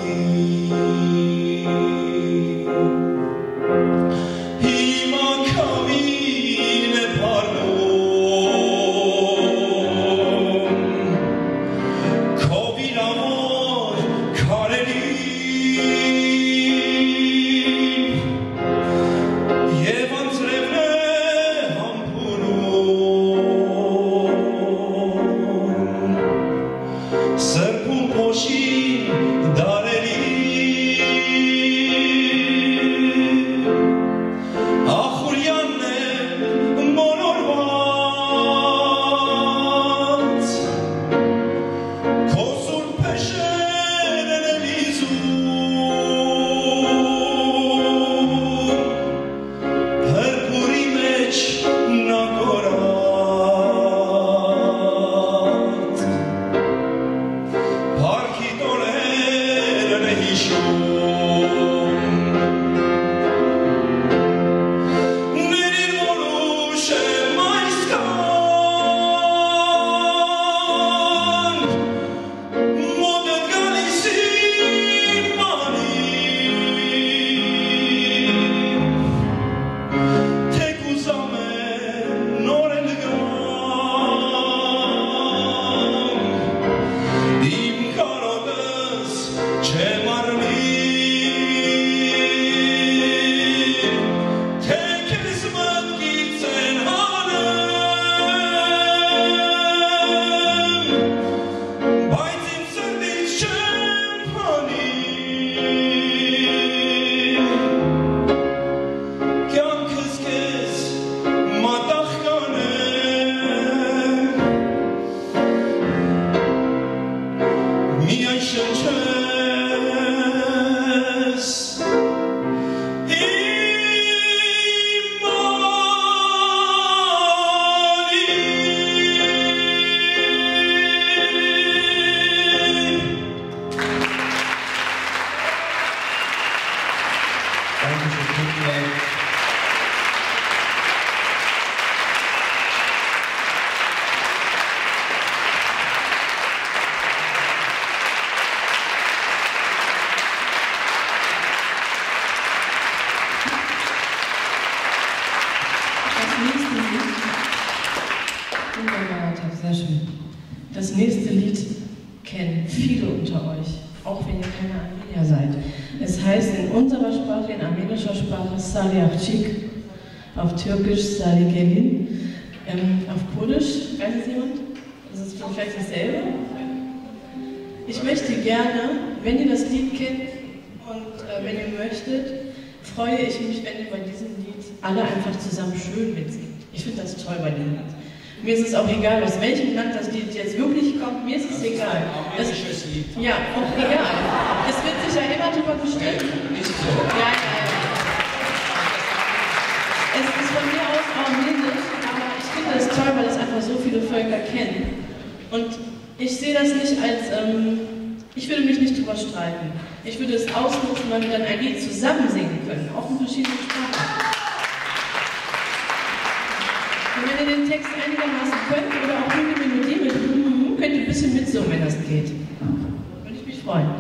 Sehr schön. Das nächste Lied kennen viele unter euch, auch wenn ihr keine Armenier seid. Es heißt in unserer Sprache, in armenischer Sprache, Sali Achik, auf Türkisch Sali Gelin, auf Polisch, weiß es jemand? Das ist vielleicht dasselbe. Ich möchte gerne, wenn ihr das Lied kennt und wenn ihr möchtet, freue ich mich, wenn ihr bei diesem Lied alle einfach zusammen schön mitsingt. Ich finde das toll bei dem Lied. Mir ist es auch egal, aus welchem Land das Lied jetzt wirklich kommt, mir ist es egal. Armenisches Lied. Ja, auch egal. Es wird sich ja immer drüber gestritten. Nicht so. Ja. Es ist von mir aus armenisch, aber ich finde es toll, weil es einfach so viele Völker kennen. Und ich sehe das nicht als, ich würde mich nicht drüber streiten. Ich würde es ausnutzen, weil wir dann ein Lied zusammen singen können, auch in verschiedenen Sprachen. Und wenn ihr den Text einigermaßen könnt oder auch nur die Melodie mit, könnt ihr ein bisschen mitsummen, wenn das geht. Würde ich mich freuen.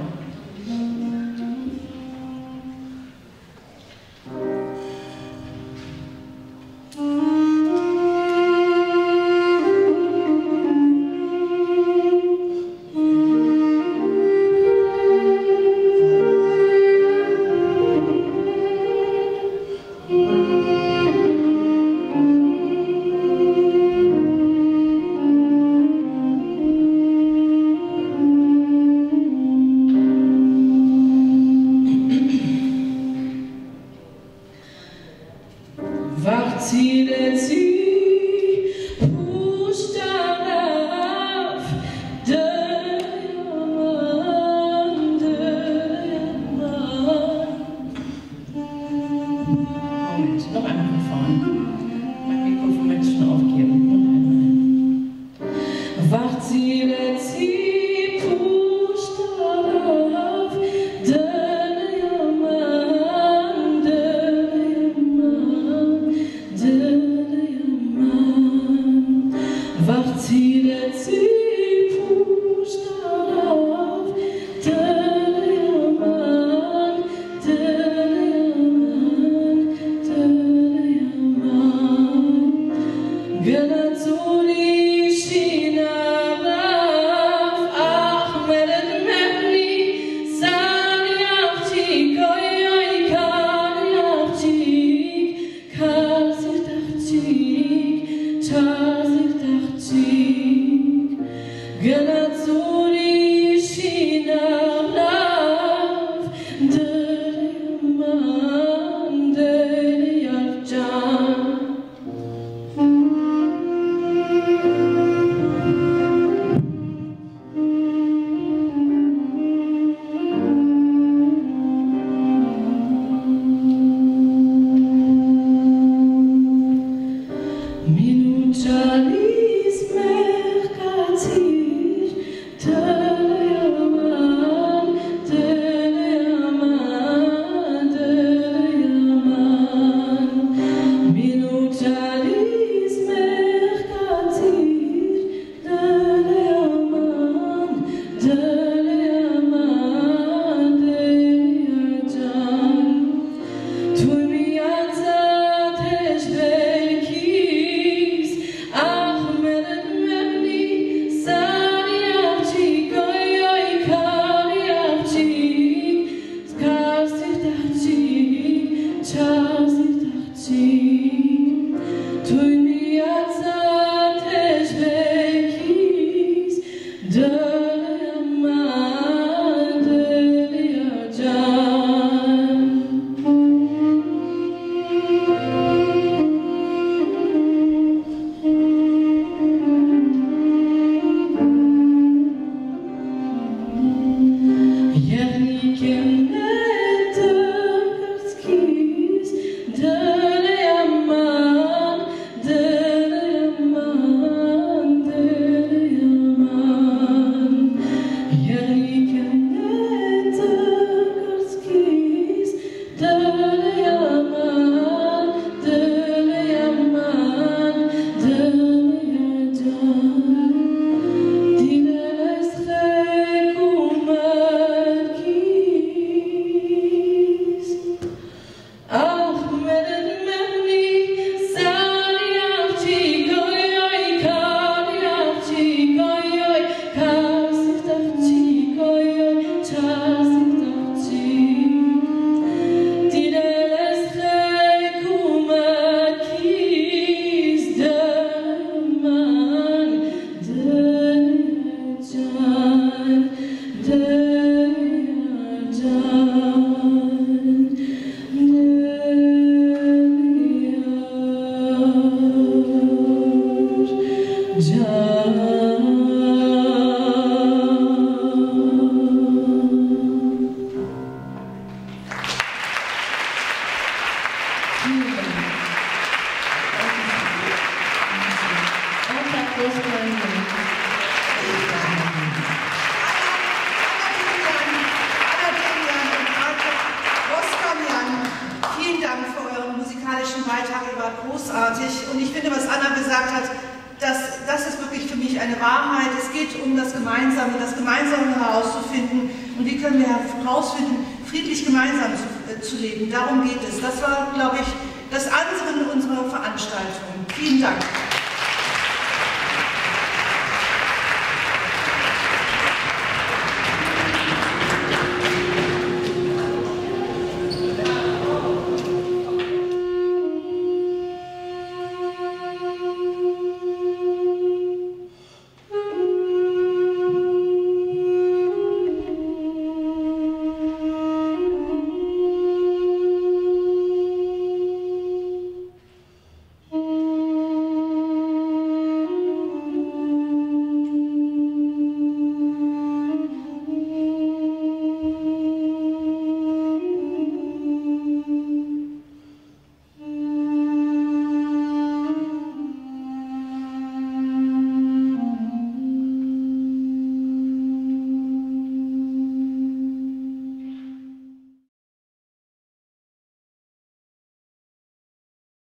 war großartig. Und ich finde, was Anna gesagt hat, das ist wirklich für mich eine Wahrheit. Es geht um das Gemeinsame herauszufinden. Und wie können wir herausfinden, friedlich gemeinsam zu leben. Darum geht es. Das war, glaube ich, das Ansinnen unserer Veranstaltung. Vielen Dank.